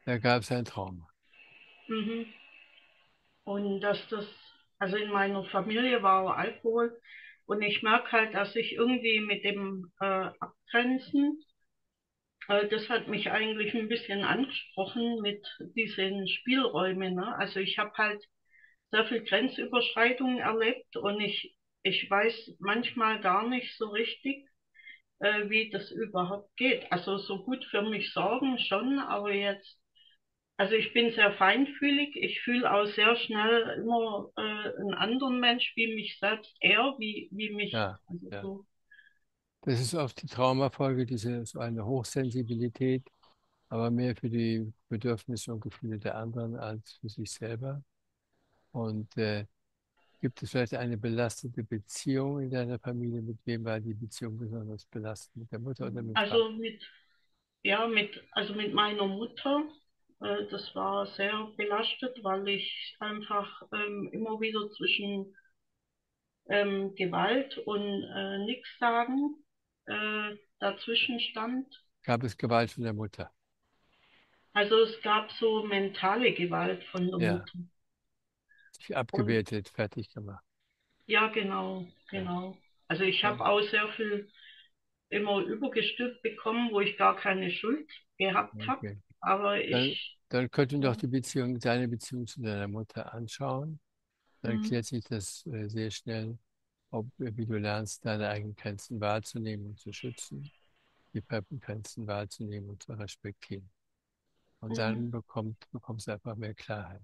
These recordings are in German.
Da gab es ein Trauma. Mhm. Und also in meiner Familie war auch Alkohol. Und ich merke halt, dass ich irgendwie mit dem Abgrenzen, das hat mich eigentlich ein bisschen angesprochen mit diesen Spielräumen. Ne? Also ich habe halt sehr viel Grenzüberschreitungen erlebt und ich weiß manchmal gar nicht so richtig, wie das überhaupt geht. Also so gut für mich sorgen schon, aber jetzt, also ich bin sehr feinfühlig. Ich fühle auch sehr schnell immer einen anderen Mensch wie mich selbst eher, wie mich. Ja, Also ja. so. Das ist oft die Traumafolge, diese so eine Hochsensibilität, aber mehr für die Bedürfnisse und Gefühle der anderen als für sich selber. Und gibt es vielleicht eine belastete Beziehung in deiner Familie? Mit wem war die Beziehung besonders belastend? Mit der Mutter oder mit Vater? Also also mit meiner Mutter, das war sehr belastet, weil ich einfach immer wieder zwischen Gewalt und nichts sagen dazwischen stand. Gab es Gewalt von der Mutter? Also es gab so mentale Gewalt von der Ja, Mutter. sich Und abgewertet, fertig gemacht. ja, genau, Ja, genau. Also ich ja, habe auch sehr viel immer übergestülpt bekommen, wo ich gar keine Schuld gehabt habe. okay. Aber Dann, ich, dann könnten wir doch ja, die Beziehung, deine Beziehung zu deiner Mutter anschauen. Dann hm, klärt sich das sehr schnell, wie du lernst, deine eigenen Grenzen wahrzunehmen und zu schützen, die fremden Grenzen wahrzunehmen und zu respektieren. Und hm. dann bekommst du einfach mehr Klarheit.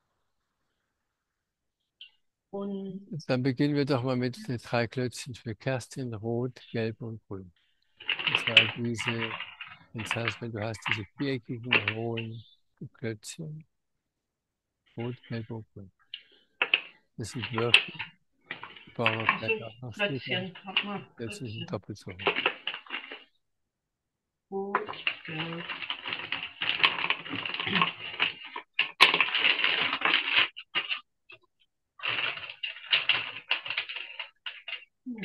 Und Dann beginnen wir doch mal mit den drei Klötzchen für Kerstin, Rot, Gelb und Grün. Das war das heißt, wenn du hast diese viereckigen, hohen Klötzchen, Rot, Gelb und Grün. Das sind Würfel, die brauchen wir also vielleicht auch noch später. Klötzchen, hat man Klötzchen sind Klötzchen. doppelt so hoch. Rot, gelb. Hm.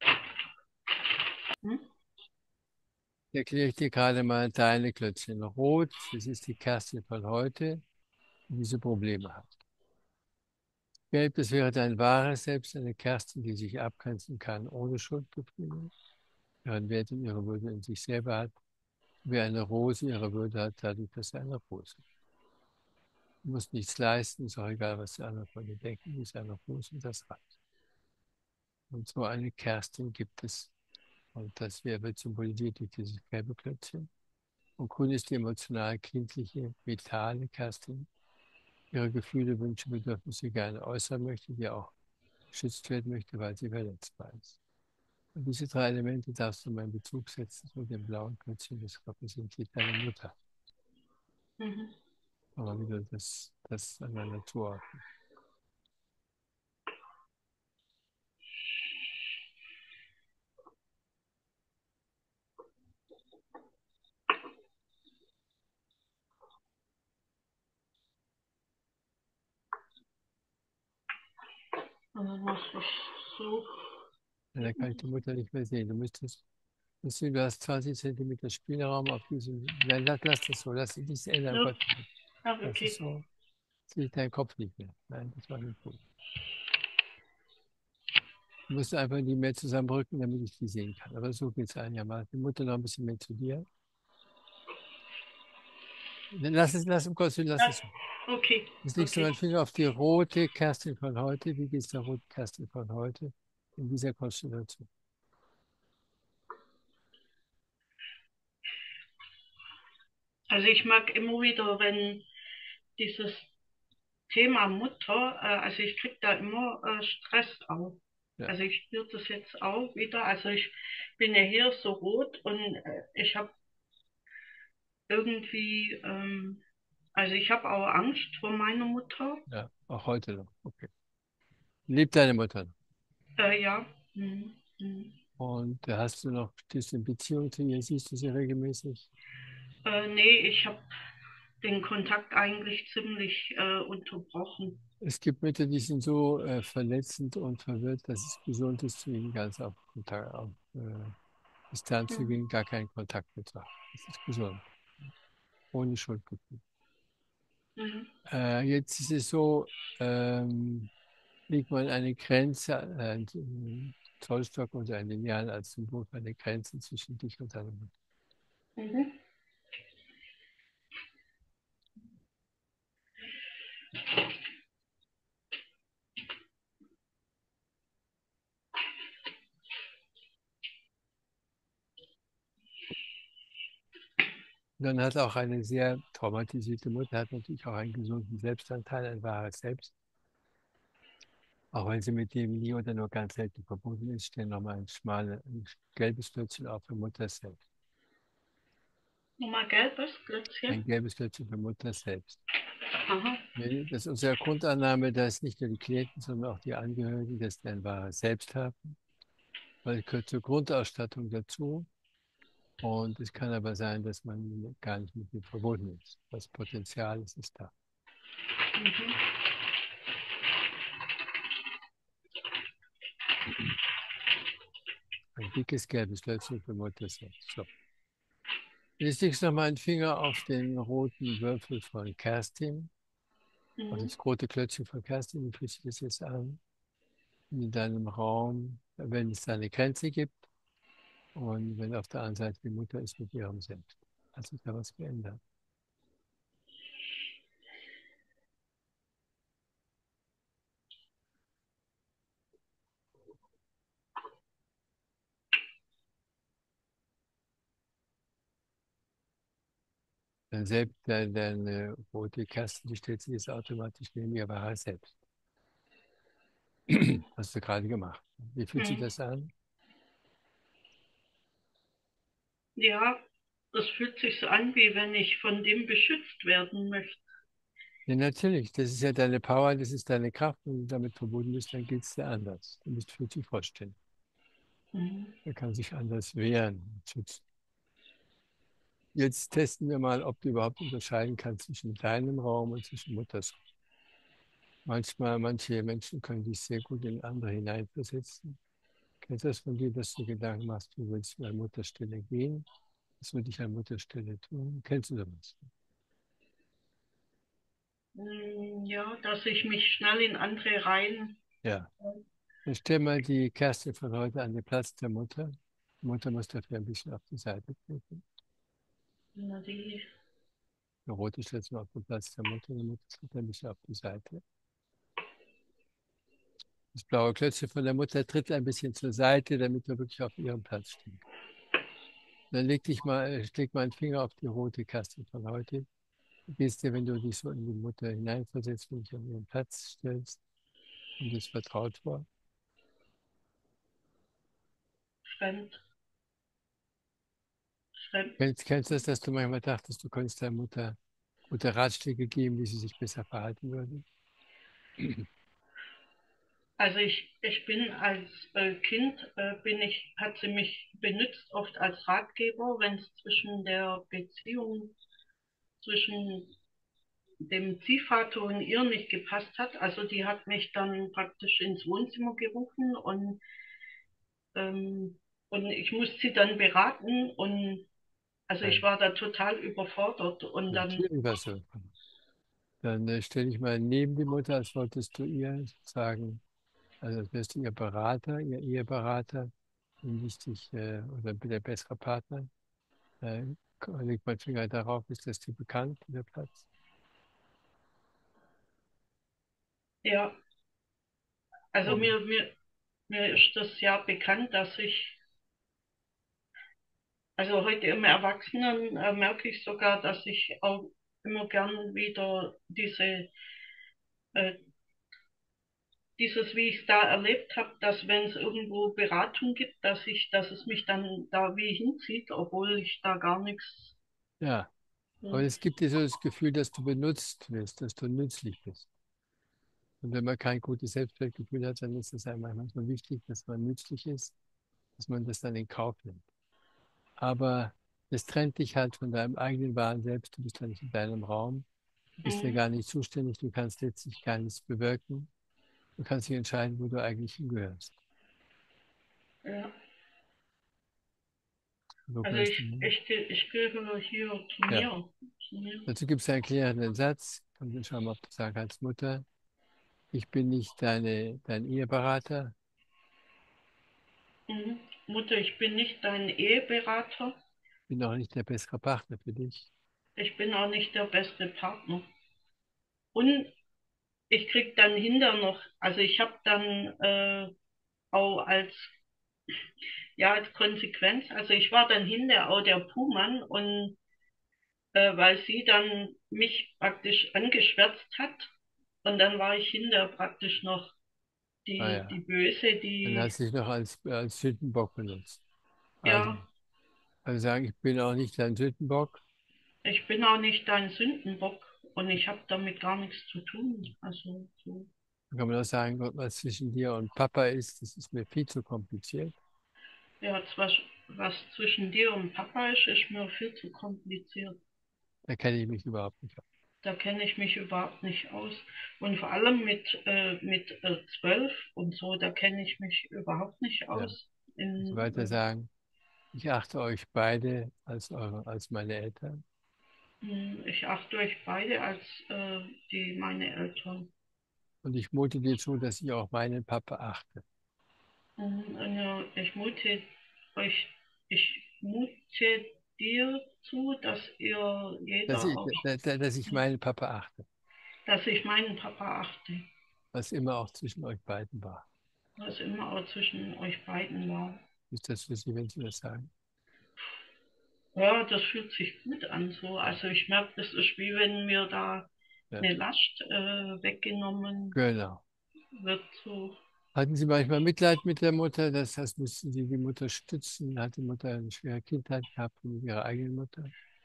Hm? Erkläre ich dir gerade mal deine Klötzchen. Rot, das ist die Kerstin von heute, die diese Probleme hat. Gelb, das wäre dein wahres Selbst, eine Kerstin, die sich abgrenzen kann, ohne Schuldgefühle, ihren Wert und ihre Würde in sich selber hat, wie eine Rose ihre Würde hat, dadurch, dass sie eine Rose ist. Du musst nichts leisten, ist auch egal, was die anderen von dir denken, du bist eine Rose und das reicht. Und so eine Kerstin gibt es. Und das wird symbolisiert durch dieses gelbe Klötzchen. Und grün ist die emotional kindliche, vitale Kerstin, ihre Gefühle, Wünsche, Bedürfnisse gerne äußern möchte, die auch geschützt werden möchte, weil sie verletzbar ist. Und diese drei Elemente darfst du mal in Bezug setzen zu dem blauen Klötzchen, das repräsentiert deine Mutter. Mhm. Aber wieder das aneinander zuordnen. Und dann muss ich so. Und dann kann ich die Mutter nicht mehr sehen. Du hast 20 Zentimeter Spielraum auf diesem, nein, lass das so, lass dich nicht ändern, Ja, Gott, ja, das ist okay. so, sehe ich deinen Kopf nicht mehr. Nein, das war nicht gut. Du musst einfach die mehr zusammenrücken, damit ich die sehen kann. Aber so geht es einigermaßen. Die Mutter noch ein bisschen mehr zu dir. Dann lass um Gottes Willen, lass Ja, es so. okay, Jetzt legst du okay. meinen Finger auf die rote Kerstin von heute. Wie geht es der roten Kerstin von heute in dieser Konstellation? Also ich mag immer wieder, wenn dieses Thema Mutter, also ich kriege da immer Stress auf. Ja. Also ich spüre das jetzt auch wieder. Also ich bin ja hier so rot und ich habe irgendwie, also ich habe auch Angst vor meiner Mutter. Ja, auch heute noch. Okay. Lebt deine Mutter noch? Ja. Mhm. Mhm. Und hast du noch diese Beziehung zu ihr? Siehst du sie regelmäßig? Nee, ich habe den Kontakt eigentlich ziemlich unterbrochen. Es gibt Mütter, die sind so verletzend und verwirrt, dass es gesund ist, zu ihnen ganz auf Distanz zu Mhm. gehen, gar keinen Kontakt mehr zu haben. Das ist gesund, ohne Schuldgefühl. Mhm. Jetzt ist es so, legt man eine Grenze, einen Zollstock oder ein Lineal als Symbol für eine Grenze zwischen dich und deiner Mutter. Mhm. Und dann hat auch eine sehr traumatisierte Mutter, hat natürlich auch einen gesunden Selbstanteil, ein wahres Selbst. Auch wenn sie mit dem nie oder nur ganz selten verbunden ist, stehen nochmal ein gelbes Plätzchen auf für Mutter selbst. Nochmal gelbes Plätzchen. Ein gelbes Plätzchen für Mutter selbst. Aha. Das ist unsere Grundannahme, dass nicht nur die Klienten, sondern auch die Angehörigen das ein wahres Selbst haben, weil es gehört zur Grundausstattung dazu. Und es kann aber sein, dass man gar nicht mit ihm verbunden ist. Das Potenzial ist da. Mhm. Ein dickes gelbes Plätzchen für Mutter selbst. So. Jetzt legst du noch mal einen Finger auf den roten Würfel von Kerstin, auf Mhm. das rote Klötzchen von Kerstin. Wie fühlt sich das jetzt an? In deinem Raum, wenn es da eine Grenze gibt und wenn auf der anderen Seite die Mutter ist mit ihrem Selbst. Hat sich da was geändert? Dann selbst deine rote Kerstin, die stellt sich jetzt automatisch neben ihr wahres Selbst. Hast du gerade gemacht. Wie fühlt sich Mhm. das an? Ja, das fühlt sich so an, wie wenn ich von dem beschützt werden möchte. Ja, natürlich. Das ist ja deine Power, das ist deine Kraft. Und wenn du damit verbunden bist, dann geht es dir anders. Du musst für dich vorstellen. Mhm. Er kann sich anders wehren und schützen. Jetzt testen wir mal, ob du überhaupt unterscheiden kannst zwischen deinem Raum und zwischen Mutters Raum. Manche Menschen können dich sehr gut in andere hineinversetzen. Kennst du das von dir, dass du Gedanken machst, du willst an Mutterstelle gehen? Was würde ich an Mutterstelle tun? Kennst du das? Ja, dass ich mich schnell in andere rein. Ja. Dann stell mal die Kerstin von heute an den Platz der Mutter. Die Mutter muss dafür ein bisschen auf die Seite treten. Na, die, Der rote stellt mal auf den Platz der Mutter, die Mutter tritt ein bisschen auf die Seite. Das blaue Klötzchen von der Mutter tritt ein bisschen zur Seite, damit er wirklich auf ihrem Platz stehen kann. Dann leg mal einen Finger auf die rote Kerstin von heute. Wie geht's dir, wenn du dich so in die Mutter hineinversetzt und dich an ihren Platz stellst und es vertraut vor? fremd, fremd. Kennst du das, dass du manchmal dachtest, du könntest deiner Mutter gute Ratschläge geben, wie sie sich besser verhalten würde? Also ich bin als Kind, hat sie mich benutzt oft als Ratgeber, wenn es zwischen der Beziehung zwischen dem Ziehvater und ihr nicht gepasst hat. Also die hat mich dann praktisch ins Wohnzimmer gerufen ähm, und ich musste sie dann beraten und also ich Nein, war da total überfordert und dann, natürlich war es so. Dann stelle ich mal neben die Mutter, als wolltest du ihr sagen, also als wärst du ihr Berater, ihr Eheberater, hinsichtlich, oder der bessere Partner. Äh, Leg mal Finger darauf, ist das dir bekannt, der Platz? ja, also Und mir ist das ja bekannt, dass ich, also heute im Erwachsenen merke ich sogar, dass ich auch immer gern wieder äh, dieses, wie ich es da erlebt habe, dass wenn es irgendwo Beratung gibt, dass es mich dann da wie hinzieht, obwohl ich da gar nichts. ja, aber es gibt dir so das Gefühl, dass du benutzt wirst, dass du nützlich bist. Und wenn man kein gutes Selbstwertgefühl hat, dann ist es einem manchmal wichtig, dass man nützlich ist, dass man das dann in Kauf nimmt. Aber das trennt dich halt von deinem eigenen wahren Selbst. Du bist ja nicht in deinem Raum. Du bist ja Mhm. gar nicht zuständig. Du kannst letztlich gar nichts bewirken. Du kannst nicht entscheiden, wo du eigentlich hingehörst. Ja. Wo Also gehörst du hin? ich gehöre hier zu Ja. mir. Zu mir. Dazu gibt es einen erklärenden Satz. Und dann schauen wir, ob du sagen kannst, Mutter, ich bin nicht dein Eheberater, Mhm. Mutter, ich bin nicht dein Eheberater. bin auch nicht der bessere Partner für dich. Ich bin auch nicht der beste Partner. Und ich krieg dann hinter noch, also ich habe dann auch als Konsequenz, also ich war dann hinter auch der Puhmann und weil sie dann mich praktisch angeschwärzt hat und dann war ich hinter praktisch noch Ah die ja, Böse, dann die, hast du dich noch als Sündenbock benutzt. Also, ja, also sagen, ich bin auch nicht dein Sündenbock. ich bin auch nicht dein Sündenbock und ich habe damit gar nichts zu tun. Also so. Dann kann man auch sagen, was zwischen dir und Papa ist, das ist mir viel zu kompliziert. Ja, was zwischen dir und Papa ist, ist mir viel zu kompliziert. Da kenne ich mich überhaupt nicht aus. Da kenne ich mich überhaupt nicht aus. Und vor allem mit 12 und so, da kenne ich mich überhaupt nicht Ja. aus. Also weiter sagen, ich achte euch beide als meine Eltern. Ich achte euch beide als meine Eltern. Und ich mute dir zu, dass ich auch meinen Papa achte. Und, ja, euch, ich mute dir zu, dass ihr Dass jeder ich, auch, dass ich meinen Papa achte. dass ich meinen Papa achte, Was immer auch zwischen euch beiden war. was immer auch zwischen euch beiden war. Ist das für Sie, wenn Sie das sagen? Ja, das fühlt sich gut an so. Also ich merke, das ist wie wenn mir da Ja, eine Last weggenommen genau. wird. So. Hatten Sie manchmal Mitleid mit der Mutter? Das heißt, mussten Sie die Mutter stützen? Hat die Mutter eine schwere Kindheit gehabt mit ihrer eigenen Mutter?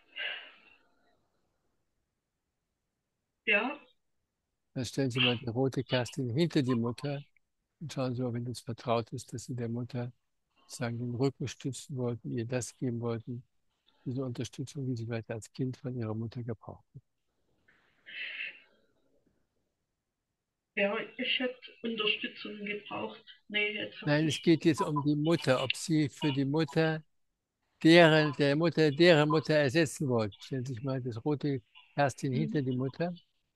Ja, Dann stellen Sie mal die rote Kerstin hinter die Mutter und schauen Sie, ob Ihnen das vertraut ist, dass Sie der Mutter sagen, den Rücken stützen wollten, ihr das geben wollten, diese Unterstützung, die Sie vielleicht als Kind von Ihrer Mutter gebraucht. ja, ich hätte Unterstützung gebraucht. Nee, jetzt habe Nein, es ich. geht jetzt um die Mutter, ob Sie für die Mutter deren Mutter ersetzen wollten. Stellen Sie sich mal das rote Kerstin hinter die Mutter,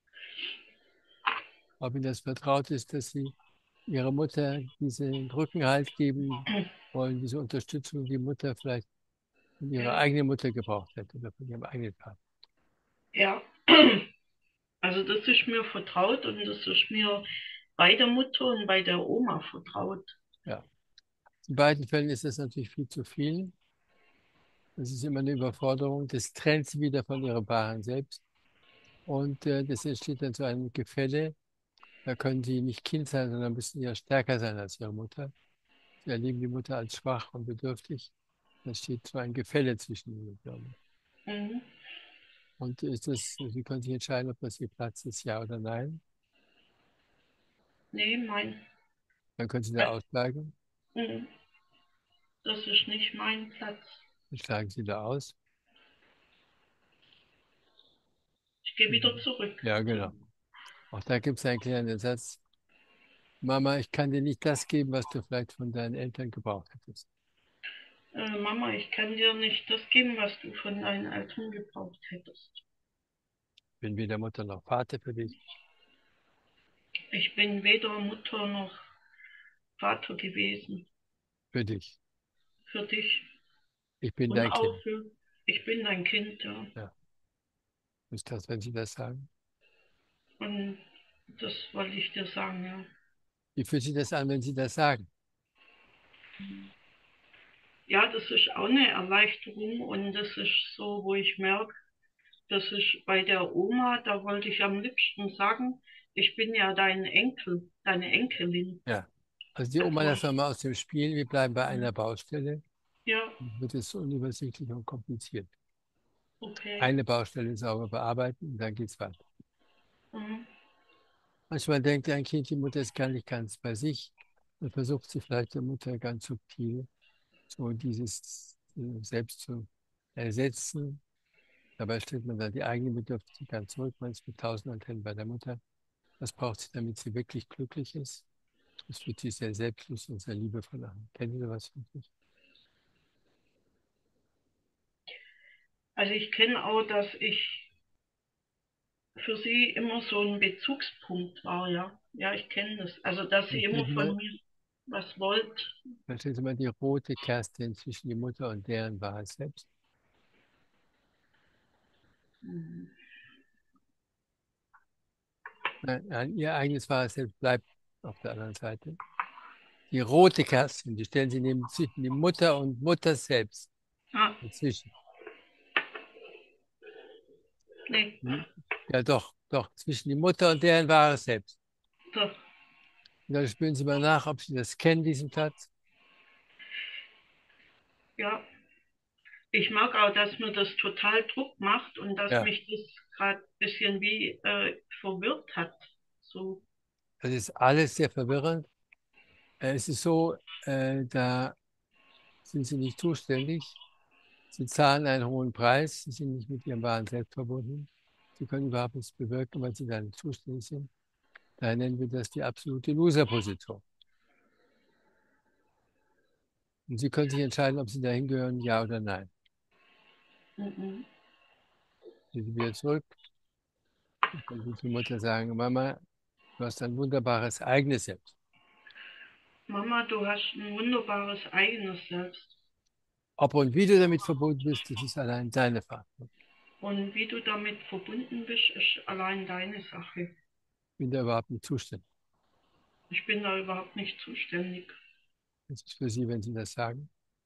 ob Ihnen das vertraut ist, dass Sie Ihrer Mutter diesen Rückenhalt geben wollen, diese Unterstützung, die Mutter vielleicht von ihrer Ja, eigenen Mutter gebraucht hätte oder von ihrem eigenen Vater. ja. Also das ist mir vertraut und das ist mir bei der Mutter und bei der Oma vertraut. Ja. In beiden Fällen ist das natürlich viel zu viel. Das ist immer eine Überforderung. Das trennt sie wieder von ihrem wahren Selbst. Und das entsteht dann zu einem Gefälle. Da können sie nicht Kind sein, sondern müssen ja stärker sein als ihre Mutter. Sie erleben die Mutter als schwach und bedürftig. Da steht so ein Gefälle zwischen ihnen. Glaube ich. Mhm. Und Sie können sich entscheiden, ob das ihr Platz ist, ja oder nein. Nee, Dann können Sie da äh, aussteigen. mhm, das ist nicht mein Platz. Dann steigen Sie da aus. Ich gehe wieder Mhm. zurück. Ja, genau. Auch da gibt es einen kleinen Satz. Mama, ich kann dir nicht das geben, was du vielleicht von deinen Eltern gebraucht hättest. Mama, ich kann dir nicht das geben, was du von deinen Eltern gebraucht hättest. Bin weder Mutter noch Vater für dich, Ich bin weder Mutter noch Vater gewesen für dich. für dich Ich bin und dein auch Kind. für, ich bin dein Kind, ja. Ja, ist das, wenn Sie das sagen? Und das wollte ich dir sagen, ja. Wie fühlt sich das an, wenn Sie das sagen? Ja, das ist auch eine Erleichterung und das ist so, wo ich merke, das ist bei der Oma, da wollte ich am liebsten sagen, ich bin ja dein Enkel, deine Enkelin. Ja. Also die Oma Also, lassen wir mal aus dem Spiel. Wir bleiben bei einer Baustelle. ja, Dann wird es unübersichtlich und kompliziert. okay. Eine Baustelle sauber bearbeiten und dann geht's weiter. Mhm. Manchmal denkt ein Kind, die Mutter ist gar nicht ganz bei sich und versucht sie vielleicht der Mutter ganz subtil so dieses selbst zu ersetzen. Dabei stellt man dann die eigene Bedürftigkeit zurück. Man ist mit tausend Antennen bei der Mutter. Was braucht sie, damit sie wirklich glücklich ist? Das fühlt sich sehr selbstlos und sehr liebevoll an. Kennen Sie sowas von sich? Also ich kenne auch, dass für sie immer so ein Bezugspunkt war, ja. Ja, ich kenne das. Also, dass sie immer von mir was wollte. Dann stellen Sie mal die rote Kerstin zwischen die Mutter und deren wahres Selbst. Mhm. Nein, nein, ihr eigenes wahres Selbst bleibt auf der anderen Seite. Die rote Kerstin, die stellen Sie neben zwischen die Mutter und Mutter selbst Ah, dazwischen. nee, Ja, doch, doch, zwischen die Mutter und deren wahres Selbst. so, Und dann spüren Sie mal nach, ob Sie das kennen, diesen Platz. ja. Ich mag auch, dass mir das total Druck macht und dass Ja, mich das gerade ein bisschen wie verwirrt hat. So, das ist alles sehr verwirrend. Es ist so, da sind Sie nicht zuständig. Sie zahlen einen hohen Preis. Sie sind nicht mit Ihrem wahren Selbst verbunden. Sie können überhaupt nichts bewirken, weil Sie da nicht zuständig sind. Daher nennen wir das die absolute Loser-Position. Und Sie können sich entscheiden, ob Sie dahin gehören, ja oder nein. mhm. Gehen Sie wieder zurück. Dann können Sie zur Mutter sagen, Mama, du hast ein wunderbares eigenes Selbst. Mama, du hast ein wunderbares eigenes Selbst. Ob und wie du damit verbunden bist, das ist allein deine Verantwortung. Und wie du damit verbunden bist, ist allein deine Sache. Ich bin da überhaupt nicht zuständig. Ich bin da überhaupt nicht zuständig. Das ist für Sie, wenn Sie das sagen.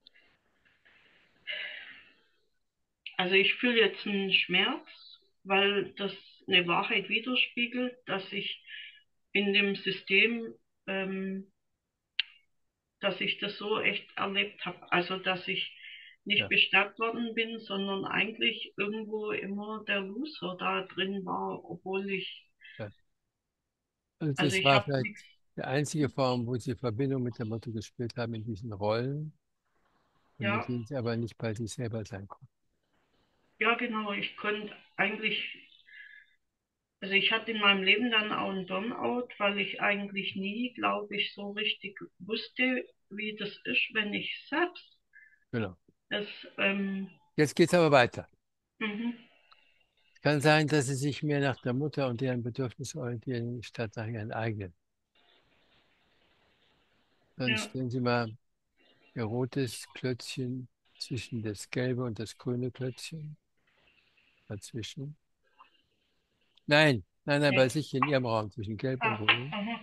Also ich fühle jetzt einen Schmerz, weil das eine Wahrheit widerspiegelt, dass ich in dem System, ähm, dass ich das so echt erlebt habe. Also dass ich nicht Ja, bestärkt worden bin, sondern eigentlich irgendwo immer der Loser da drin war, obwohl ich, ja. Also also das ich war habe vielleicht nichts. die einzige Form, wo Sie Verbindung mit der Mutter gespielt haben in diesen Rollen, mit Ja, denen Sie aber nicht bei sich selber sein konnten. ja genau, ich konnte eigentlich, also ich hatte in meinem Leben dann auch einen Burnout, weil ich eigentlich nie, glaube ich, so richtig wusste, wie das ist, wenn ich selbst Genau. es, Jetzt geht es aber weiter. mhm, Es kann sein, dass Sie sich mehr nach der Mutter und deren Bedürfnisse orientieren, statt nach Ihren eigenen. Dann ja, stellen Sie mal Ihr rotes Klötzchen zwischen das gelbe und das grüne Klötzchen dazwischen. Nein, nein, nein, bei nee, sich in Ihrem Raum zwischen gelb und ah, grün. aha,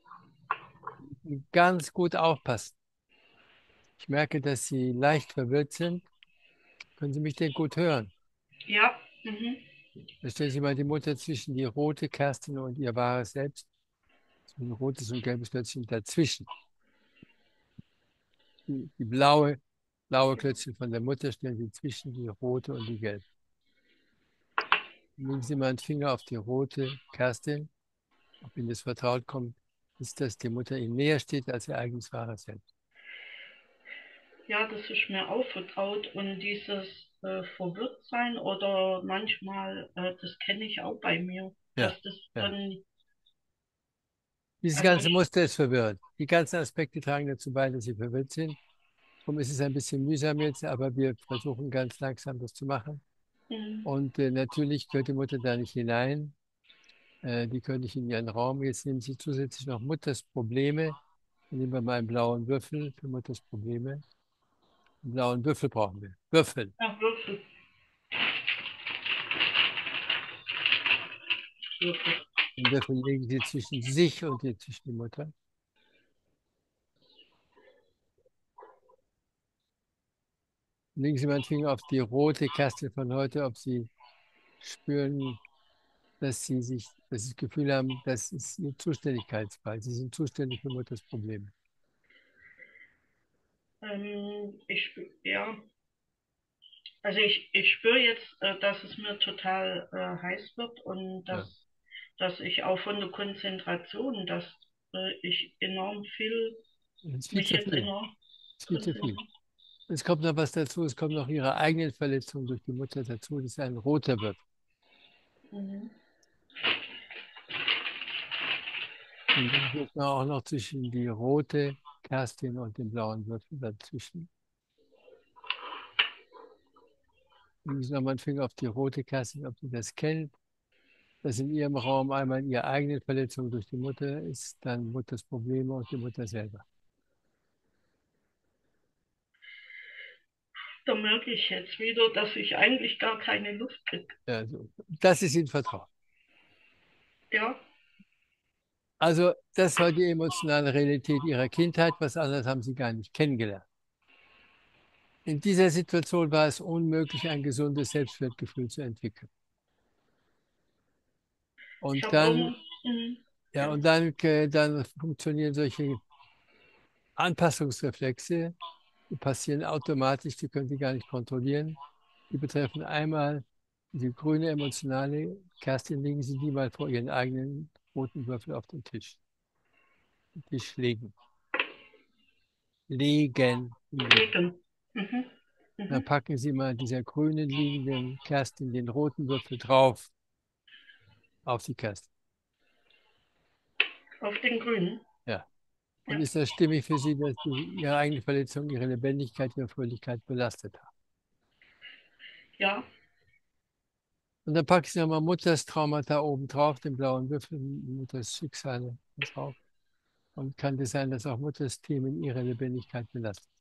Ganz gut aufpassen. Ich merke, dass Sie leicht verwirrt sind. Können Sie mich denn gut hören? ja, mhm, Dann stellen Sie mal die Mutter zwischen die rote Kerstin und ihr wahres Selbst. So ein rotes und gelbes Klötzchen dazwischen. Die blaue Klötzchen von der Mutter stellen Sie zwischen die rote und die gelbe. Legen Sie mal einen Finger auf die rote Kerstin. Ob Ihnen das vertraut kommt, ist, dass die Mutter Ihnen näher steht als Ihr eigenes wahres Selbst. ja, das ist mir auch vertraut und dieses Verwirrtsein oder manchmal, das kenne ich auch bei mir, Ja, dass das ja. dann, Dieses also ganze ich, Muster ist verwirrend. Die ganzen Aspekte tragen dazu bei, dass Sie verwirrt sind. Darum ist es ein bisschen mühsam jetzt, aber wir versuchen ganz langsam das zu machen. mhm, Und natürlich gehört die Mutter da nicht hinein. Die gehört nicht in ihren Raum. Jetzt nehmen Sie zusätzlich noch Mutters Probleme. Dann nehmen wir mal einen blauen Würfel für Mutters Probleme. Einen blauen Würfel brauchen wir. Würfel. ach, Würfel, Würfel, Den Würfel legen Sie zwischen sich und zwischen die Mutter. Legen Sie mal den Finger auf die rote Kerstin von heute, ob Sie spüren, dass dass Sie das Gefühl haben, das ist Ihr Zuständigkeitsfall. Sie sind zuständig für Mutters Probleme. ja, also ich spüre jetzt, dass es mir total heiß wird und Ja. dass ich auch von der Konzentration, dass ich enorm viel, Das ist viel mich zu jetzt viel. enorm Das ist viel zu viel. konzentriere. Es kommt noch was dazu. Es kommt noch Ihre eigenen Verletzungen durch die Mutter dazu. Das ist ein roter Würfel. Mhm. Und dann geht man auch noch zwischen die rote Kerstin und den blauen Würfel dazwischen. Legen Sie nochmal einen Finger auf die rote Kerstin, ob Sie das kennt. dass in ihrem Raum einmal ihre eigene Verletzung durch die Mutter ist, dann Mutters Probleme und die Mutter selber. Da merke ich jetzt wieder, dass ich eigentlich gar keine Luft kriege. Also, das ist ihnen vertraut. Ja, Also, das war die emotionale Realität ihrer Kindheit. Was anderes haben sie gar nicht kennengelernt. In dieser Situation war es unmöglich, ein gesundes Selbstwertgefühl zu entwickeln. ich Und habe dann, irgend, ja, ja, und dann funktionieren solche Anpassungsreflexe, die passieren automatisch, die können Sie gar nicht kontrollieren. Die betreffen einmal die grüne emotionale. Kerstin, legen Sie die mal vor Ihren eigenen roten Würfel auf den Tisch. Den Tisch legen. Legen. Regen. Mhm. Dann Mhm. packen Sie mal dieser grünen liegenden Kerstin den roten Würfel drauf auf die Kerstin. Auf den Grünen. Ja. Und Ja, ist das stimmig für Sie, dass die, Ihre eigene Verletzung, Ihre Lebendigkeit, Ihre Fröhlichkeit belastet haben? ja, Und dann packen Sie nochmal Mutters Traumata oben drauf, den blauen Würfel, Mutters Schicksale drauf. Und kann es sein, dass auch Mutters Themen ihre Lebendigkeit belastet?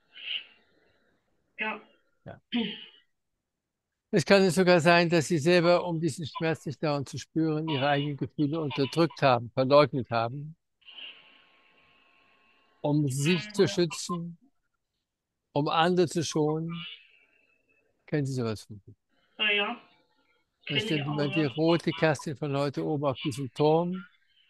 ja, Ja. Es kann sogar sein, dass Sie selber, um diesen Schmerz nicht dauernd zu spüren, Ihre eigenen Gefühle unterdrückt haben, verleugnet haben, um sich zu schützen, um andere zu schonen. Kennen Sie sowas von mir? ja, Dann kenne stellen ich Sie auch, mal die ja. rote Kerstin von heute oben auf diesen Turm.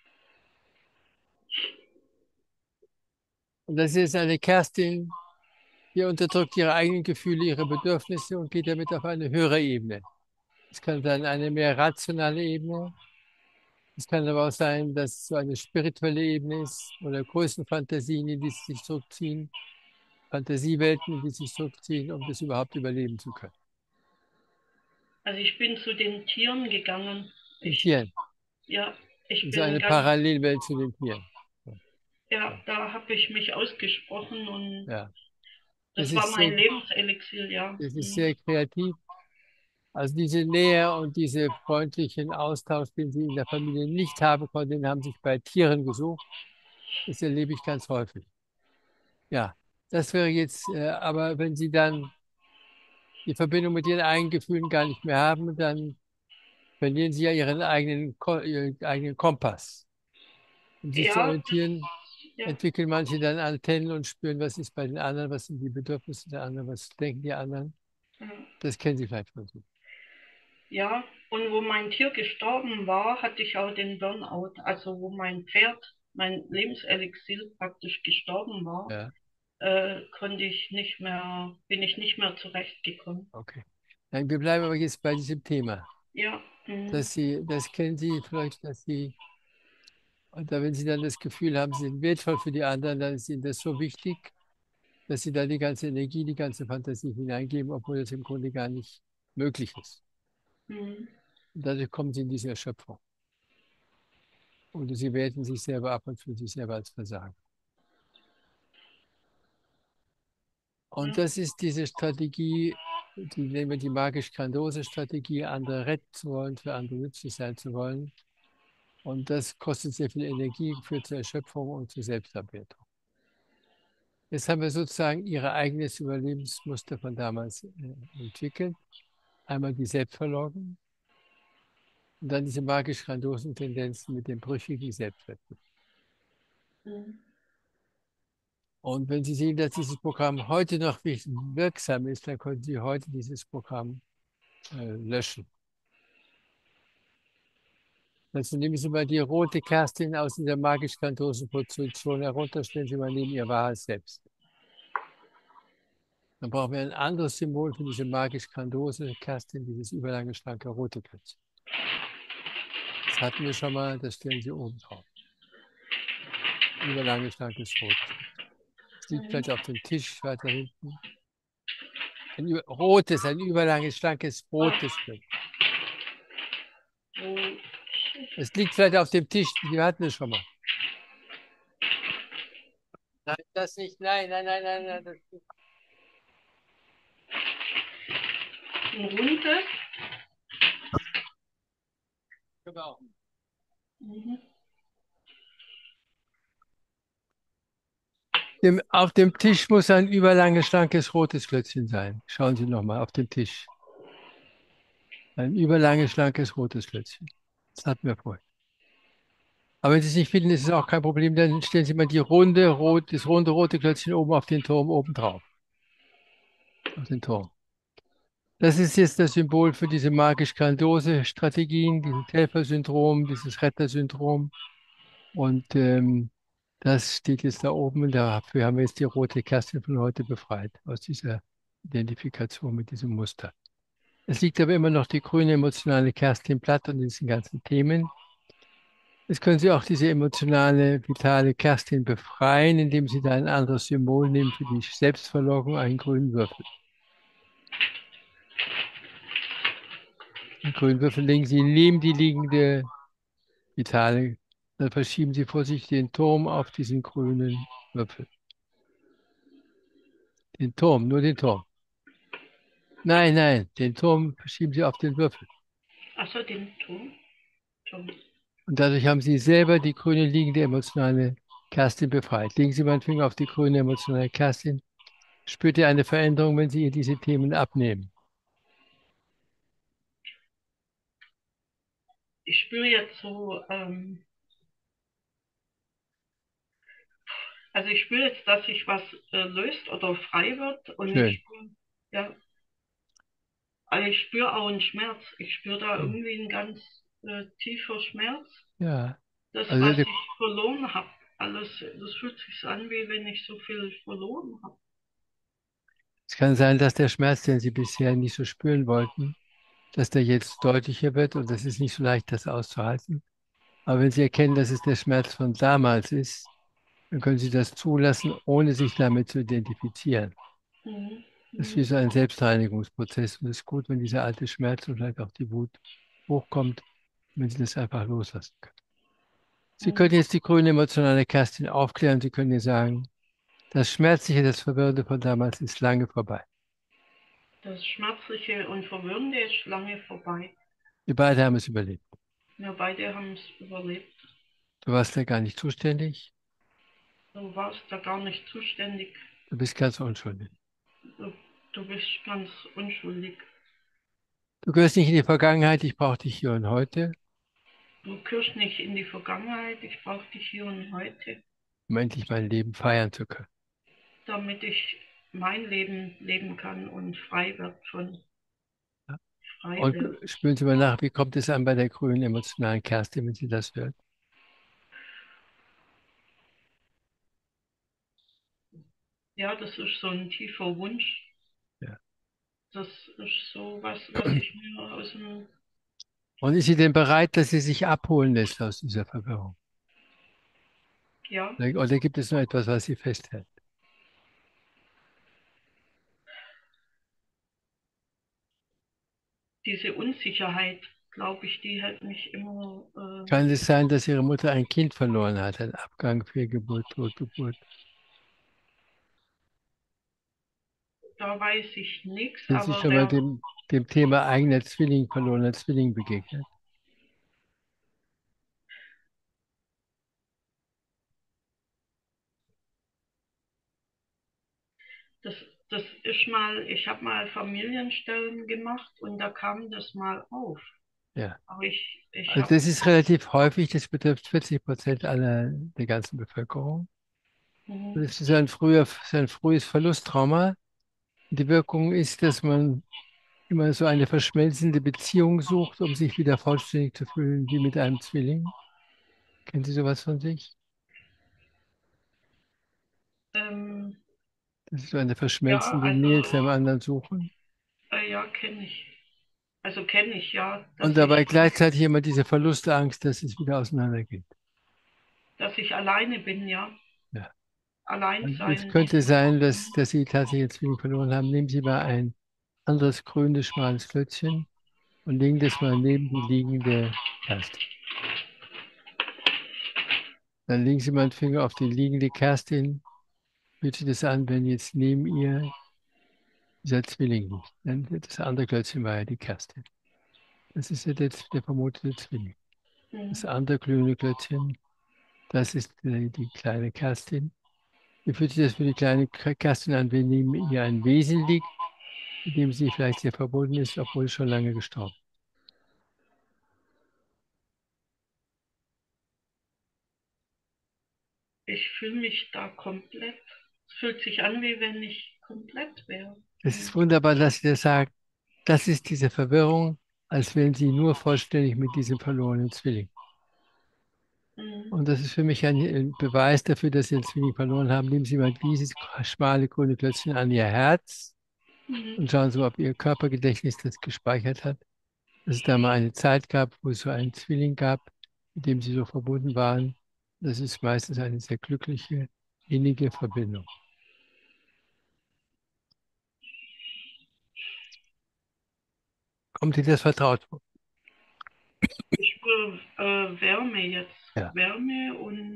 Und das ist eine Kerstin, die unterdrückt ihre eigenen Gefühle, ihre Bedürfnisse und geht damit auf eine höhere Ebene. Es kann sein, eine mehr rationale Ebene. Es kann aber auch sein, dass es so eine spirituelle Ebene ist oder Größenfantasien, in die sie sich zurückziehen, Fantasiewelten, in die sie sich zurückziehen, um das überhaupt überleben zu können. Also ich bin zu den Tieren gegangen. In Ich, Tieren. ja, ich In so bin eine ganz, Parallelwelt zu den Tieren. Ja, ja, ja. da habe ich mich ausgesprochen und Ja. Das das war ist mein sehr, Lebenselixier, ja. das ist Mhm. sehr kreativ. Also diese Nähe und diese freundlichen Austausch, den sie in der Familie nicht haben konnten, den haben sich bei Tieren gesucht. Das erlebe ich ganz häufig. Ja, das wäre jetzt, aber wenn Sie dann die Verbindung mit Ihren eigenen Gefühlen gar nicht mehr haben, dann verlieren Sie ja Ihren eigenen Kompass. Um sich zu Ja, orientieren, ja, entwickeln manche dann Antennen und spüren, was ist bei den anderen, was sind die Bedürfnisse der anderen, was denken die anderen. ja. Das kennen Sie vielleicht von sich. Ja, und wo mein Tier gestorben war, hatte ich auch den Burnout. Also wo mein Pferd, mein Lebenselixier praktisch gestorben war, Ja, konnte ich nicht mehr, bin ich nicht mehr zurechtgekommen. okay. Nein, wir bleiben aber jetzt bei diesem Thema. Ja, Das kennen Sie vielleicht, dass Sie, und da, wenn Sie dann das Gefühl haben, Sie sind wertvoll für die anderen, dann ist Ihnen das so wichtig, dass Sie da die ganze Energie, die ganze Fantasie hineingeben, obwohl das im Grunde gar nicht möglich ist. mhm. Und dadurch kommen Sie in diese Erschöpfung. Und Sie werten sich selber ab und fühlen sich selber als Versager. Und Ja, das ist diese Strategie, die nennen wir die magisch-grandiose Strategie, andere retten zu wollen, für andere nützlich sein zu wollen. Und das kostet sehr viel Energie, führt zur Erschöpfung und zur Selbstabwertung. Jetzt haben wir sozusagen Ihr eigenes Überlebensmuster von damals entwickelt. Einmal die Selbstverleugnung und dann diese magisch-grandiosen Tendenzen mit dem brüchigen Selbstwertgefühl. mhm. Und wenn Sie sehen, dass dieses Programm heute noch wirksam ist, dann können Sie heute dieses Programm löschen. Also nehmen Sie mal die rote Kerstin aus dieser magisch-grandiosen Position herunter, stellen Sie mal neben Ihr wahres Selbst. Dann brauchen wir ein anderes Symbol für diese magisch-grandiose Kerstin, dieses überlange, schlanke rote Kerstin. Das hatten wir schon mal, das stellen Sie oben drauf. Überlange, schlankes Rot. Es liegt Mhm. vielleicht auf dem Tisch weiter hinten. Rotes, ein überlanges, schlankes, Ah, rotes Stück. wo, Es liegt vielleicht auf dem Tisch, wir hatten es schon mal. Nein, das nicht, nein, nein, nein, nein, nein. Das nicht. ein rundes, Mhm. Auf dem Tisch muss ein überlanges, schlankes, rotes Klötzchen sein. Schauen Sie nochmal auf dem Tisch. Ein überlanges, schlankes, rotes Klötzchen. Das hatten wir vorhin. Aber wenn Sie es nicht finden, ist es auch kein Problem. Dann stellen Sie mal das runde rote Klötzchen oben auf den Turm oben drauf. Auf den Turm. Das ist jetzt das Symbol für diese magisch-grandiose-Strategien, dieses Helfersyndrom, dieses Rettersyndrom. Und das steht jetzt da oben. Und dafür haben wir jetzt die rote Kerstin von heute befreit, aus dieser Identifikation mit diesem Muster. Es liegt aber immer noch die grüne emotionale Kerstin platt und diesen ganzen Themen. Jetzt können Sie auch diese emotionale, vitale Kerstin befreien, indem Sie da ein anderes Symbol nehmen für die Selbstverleugnung, einen grünen Würfel. Den grünen Würfel legen Sie neben die liegende vitale, dann verschieben Sie vorsichtig den Turm auf diesen grünen Würfel. Den Turm, nur den Turm. Nein, nein, den Turm verschieben Sie auf den Würfel. Achso, den Ton. Ton. Und dadurch haben Sie selber die grüne liegende emotionale Kerstin befreit. Legen Sie meinen Finger auf die grüne emotionale Kerstin. Spürt ihr eine Veränderung, wenn Sie ihr diese Themen abnehmen? Ich spüre jetzt so, also ich spüre jetzt, dass sich was löst oder frei wird und ich Schön. spüre, ja, also ich spüre auch einen Schmerz. Ich spüre da Hm. irgendwie einen ganz tiefer Schmerz. Ja. Das, Also was ich verloren habe, alles, das fühlt sich an, wie wenn ich so viel verloren habe. es kann sein, dass der Schmerz, den Sie bisher nicht so spüren wollten, dass der jetzt deutlicher wird und das ist nicht so leicht, das auszuhalten. Aber wenn Sie erkennen, dass es der Schmerz von damals ist, dann können Sie das zulassen, ohne sich damit zu identifizieren. Mhm. Das ist wie Mhm. so ein Selbstreinigungsprozess und es ist gut, wenn dieser alte Schmerz und vielleicht auch die Wut hochkommt, wenn Sie das einfach loslassen können. Sie können Mhm. jetzt die grüne emotionale Kerstin aufklären. Sie können ihr sagen, das Schmerzliche, das Verwirrende von damals ist lange vorbei. Das Schmerzliche und Verwirrende ist lange vorbei. Wir beide haben es überlebt. Wir beide haben es überlebt. Du warst ja gar nicht zuständig. Du warst da gar nicht zuständig. Du bist ganz unschuldig. Du, du bist ganz unschuldig. Du gehörst nicht in die Vergangenheit. Ich brauche dich hier und heute, Du gehörst nicht in die Vergangenheit. Ich brauche dich hier und heute, um endlich mein Leben feiern zu können. damit ich mein Leben leben kann und frei wird von Ja? frei Und wird. spüren Sie mal nach, wie kommt es an bei der grünen emotionalen Kerstin, wenn Sie das hört? Ja, das ist so ein tiefer Wunsch. Ja. Das ist so was, was ich mir aus dem, Und ist sie denn bereit, dass sie sich abholen lässt aus dieser Verwirrung? ja, Oder gibt es noch etwas, was sie festhält? diese Unsicherheit, glaube ich, die hält mich immer, Kann es sein, dass ihre Mutter ein Kind verloren hat, ein Abgang, Fehlgeburt, Totgeburt? da weiß ich nichts, Sind Sie aber schon mal der, dem Thema eigener Zwilling, verlorener Zwilling begegnet? das, das ist mal, ich habe mal Familienstellen gemacht und da kam das mal auf. Ja. Aber ich Also habe, das ist relativ häufig, das betrifft 40% der ganzen Bevölkerung. Und es ist ein frühes Verlusttrauma. Die Wirkung ist, dass man immer so eine verschmelzende Beziehung sucht, um sich wieder vollständig zu fühlen, wie mit einem Zwilling. Kennen Sie sowas von sich? ähm, Das ist so eine ja, verschmelzende also, Nähe zu einem anderen suchen. ja, kenne ich. Also kenne ich, ja, Und dabei gleichzeitig immer diese Verlustangst, dass es wieder auseinandergeht. dass ich alleine bin, ja. Ja. Allein Und es sein. könnte sein, dass Sie tatsächlich einen Zwilling verloren haben. Nehmen Sie mal ein anderes grünes, schmales Klötzchen und legen das mal neben die liegende Kerstin. Dann legen Sie mal den Finger auf die liegende Kerstin. Fühlt sich das an, wenn jetzt neben ihr dieser Zwilling liegt? Dann das andere Klötzchen war ja die Kerstin. Das ist ja der vermutete Zwilling. Das Mhm. andere glühende Klötzchen, das ist die kleine Kerstin. Wie fühlt sich das für die kleine Kerstin an, wenn neben ihr ein Wesen liegt, mit dem sie vielleicht sehr verbunden ist, obwohl es schon lange gestorben Ich fühle mich da komplett. Es fühlt sich an, wie wenn ich komplett wäre. ist? Es ist wunderbar, dass sie das sagt. Das ist diese Verwirrung, als wären sie nur vollständig mit diesem verlorenen Zwilling. Mhm. Und das ist für mich ein Beweis dafür, dass Sie den Zwilling verloren haben. Nehmen Sie mal dieses schmale grüne Klötzchen an Ihr Herz Mhm. und schauen Sie, ob Ihr Körpergedächtnis das gespeichert hat, dass es da mal eine Zeit gab, wo es so einen Zwilling gab, mit dem Sie so verbunden waren. Das ist meistens eine sehr glückliche, innige Verbindung. Kommt Ihnen das vertraut vor? Ich spüre Wärme jetzt. Ja. Wärme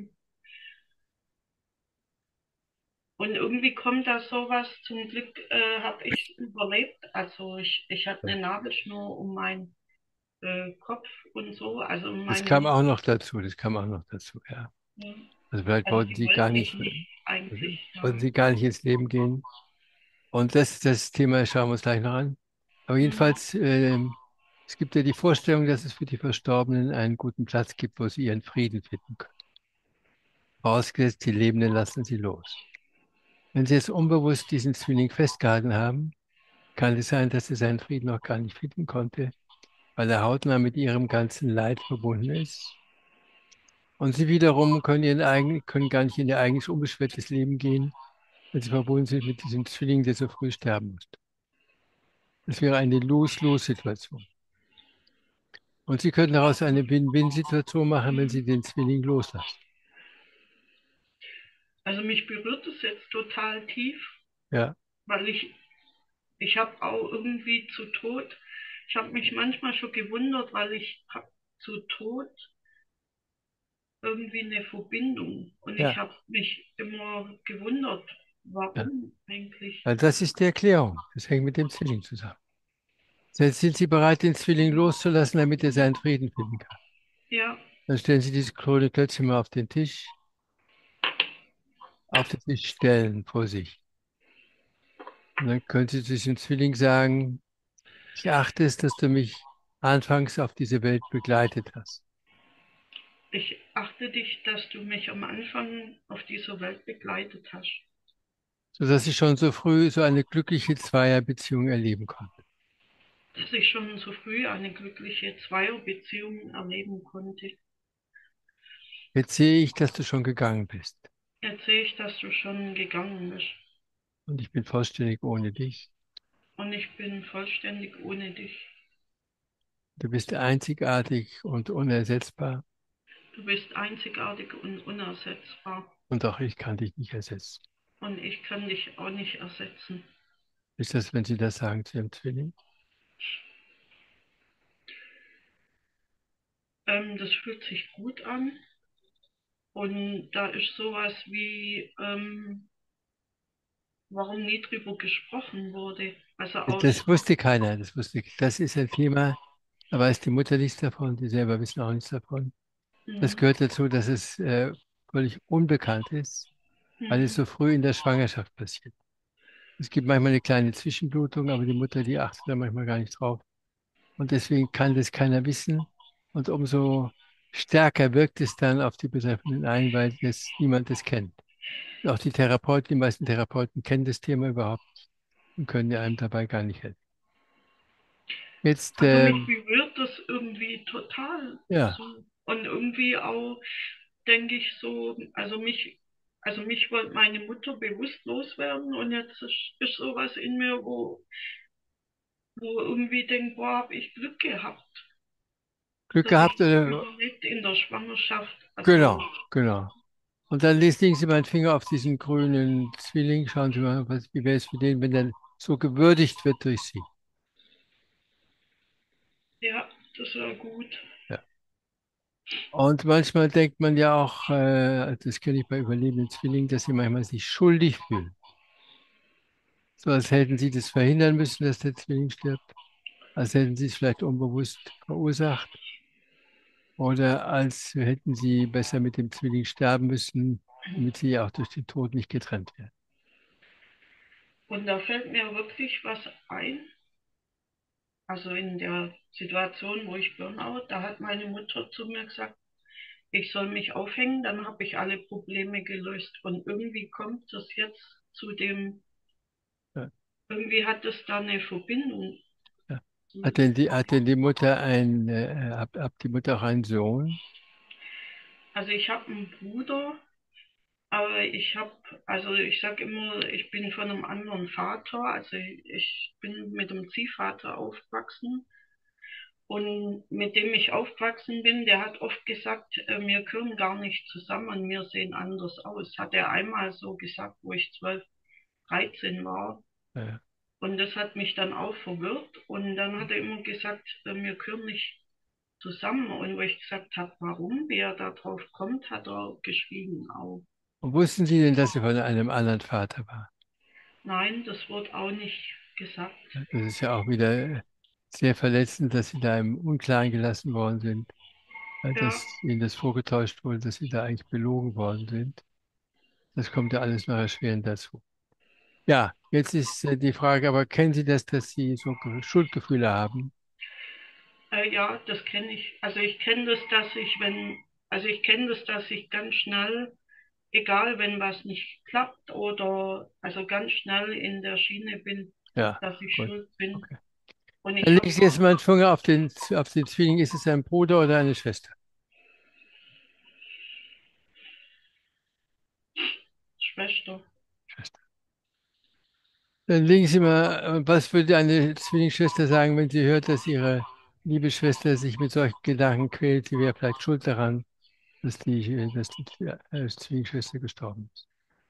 und irgendwie kommt da sowas. Zum Glück habe ich überlebt. Also ich hatte eine Nabelschnur um meinen Kopf und so, also um Das meine kam auch Lippen. noch dazu, das kam auch noch dazu, ja. Ja. Also vielleicht Also wollten die Sie gar wollten mich nicht, nicht eigentlich. wollten Ja. Sie gar nicht ins Leben gehen. Und das Thema schauen wir uns gleich noch an. Aber Mhm. jedenfalls, es gibt ja die Vorstellung, dass es für die Verstorbenen einen guten Platz gibt, wo sie ihren Frieden finden können. Vorausgesetzt, die Lebenden lassen sie los. Wenn sie jetzt unbewusst diesen Zwilling festgehalten haben, kann es sein, dass er seinen Frieden noch gar nicht finden konnte, weil er hautnah mit ihrem ganzen Leid verbunden ist. Und sie wiederum können gar nicht in ihr eigenes unbeschwertes Leben gehen, wenn sie verbunden sind mit diesem Zwilling, der so früh sterben muss. Das wäre eine Lose-Lose-Situation. Und Sie können daraus eine Win-Win-Situation machen, wenn Sie den Zwilling loslassen. Also mich berührt es jetzt total tief, Ja, weil ich habe auch irgendwie zu Tod, ich habe mich manchmal schon gewundert, weil ich habe zu Tod irgendwie eine Verbindung. Und ich ja, habe mich immer gewundert, ja. warum eigentlich. Weil das ist die Erklärung. Das hängt mit dem Zwilling zusammen. Jetzt sind Sie bereit, den Zwilling loszulassen, damit er seinen Frieden finden kann. Ja, Dann stellen Sie diese Krone plötzlich mal auf den Tisch, auf den Tisch stellen vor sich. Und dann können Sie zu diesem Zwilling sagen, ich achte es, dass du mich anfangs auf diese Welt begleitet hast, ich achte dich, dass du mich am Anfang auf dieser Welt begleitet hast. sodass ich schon so früh so eine glückliche Zweierbeziehung erleben konnte. Dass ich schon so früh eine glückliche Zweierbeziehung erleben konnte. Jetzt sehe ich, dass du schon gegangen bist. Jetzt sehe ich, dass du schon gegangen bist. Und ich bin vollständig ohne dich. Und ich bin vollständig ohne dich. Du bist einzigartig und unersetzbar. Du bist einzigartig und unersetzbar. Und auch ich kann dich nicht ersetzen. Und ich kann dich auch nicht ersetzen. Ist das, wenn Sie das sagen zu Ihrem Zwilling? Das fühlt sich gut an. Und da ist sowas wie, warum nie drüber gesprochen wurde. Also aus, Das wusste keiner. Das wusste, das ist ein Thema, da weiß die Mutter nichts davon, die selber wissen auch nichts davon. Das hm, gehört dazu, dass es völlig unbekannt ist, weil es hm. so früh in der Schwangerschaft passiert. Es gibt manchmal eine kleine Zwischenblutung, aber die Mutter, die achtet da manchmal gar nicht drauf. Und deswegen kann das keiner wissen. Und umso stärker wirkt es dann auf die Betreffenden ein, weil niemand das kennt. Auch die meisten Therapeuten kennen das Thema überhaupt nicht und können einem dabei gar nicht helfen. Jetzt, Also mich berührt das irgendwie total ja, so. Und irgendwie auch, denke ich so, also mich wollte meine Mutter bewusst loswerden und jetzt ist sowas in mir, wo irgendwie denkt, boah, habe ich Glück gehabt, Glück dass ich gehabt, das oder? überlebt in der Schwangerschaft. Also, Genau, genau. Und dann legen Sie meinen Finger auf diesen grünen Zwilling. Schauen Sie mal, wie wäre es für den, wenn der so gewürdigt wird durch Sie. ja, das war gut. Ja. Und manchmal denkt man ja auch, das kenne ich bei überlebenden Zwillingen, dass sie manchmal sich schuldig fühlen. So als hätten sie das verhindern müssen, dass der Zwilling stirbt. Als hätten sie es vielleicht unbewusst verursacht. oder als hätten sie besser mit dem Zwilling sterben müssen, damit sie auch durch den Tod nicht getrennt werden. Und da fällt mir wirklich was ein. Also in der Situation, wo ich Burnout, da hat meine Mutter zu mir gesagt, ich soll mich aufhängen, dann habe ich alle Probleme gelöst. Und irgendwie kommt das jetzt zu dem, Ja, irgendwie hat es da eine Verbindung. ja. Hat denn die Mutter habt die Mutter auch einen Sohn? Also ich habe einen Bruder, aber also ich sage immer, ich bin von einem anderen Vater. Also ich bin mit einem Ziehvater aufgewachsen. Und mit dem ich aufgewachsen bin, der hat oft gesagt, wir gehören gar nicht zusammen, wir sehen anders aus. Hat er einmal so gesagt, wo ich 12, 13 war. Ja. Und das hat mich dann auch verwirrt. Und dann hat er immer gesagt, wir gehören nicht zusammen. Und wo ich gesagt habe, warum, wie er da drauf kommt, hat er geschwiegen auch. Und wussten Sie denn, dass sie von einem anderen Vater war? Nein, das wurde auch nicht gesagt. Ja, das ist ja auch wieder sehr verletzend, dass Sie da im Unklaren gelassen worden sind, Ja, dass Ihnen das vorgetäuscht wurde, dass Sie da eigentlich belogen worden sind. Das kommt ja alles noch erschwerend dazu. Ja, jetzt ist die Frage, aber kennen Sie das, dass Sie so Schuldgefühle haben? ja, das kenne ich. Also ich kenne das, also ich kenne das, dass ich ganz schnell, egal wenn was nicht klappt oder also ganz schnell in der Schiene bin, Ja, dass ich gut. schuld bin. Okay. Und Dann ich legen habe Sie jetzt mal den Finger auf den Zwilling. Ist es ein Bruder oder eine Schwester? Schwester. Schwester. Dann legen Sie mal, was würde eine Zwillingsschwester sagen, wenn sie hört, dass ihre liebe Schwester sich mit solchen Gedanken quält? Sie wäre vielleicht schuld daran, dass die Zwillingsschwester gestorben ist.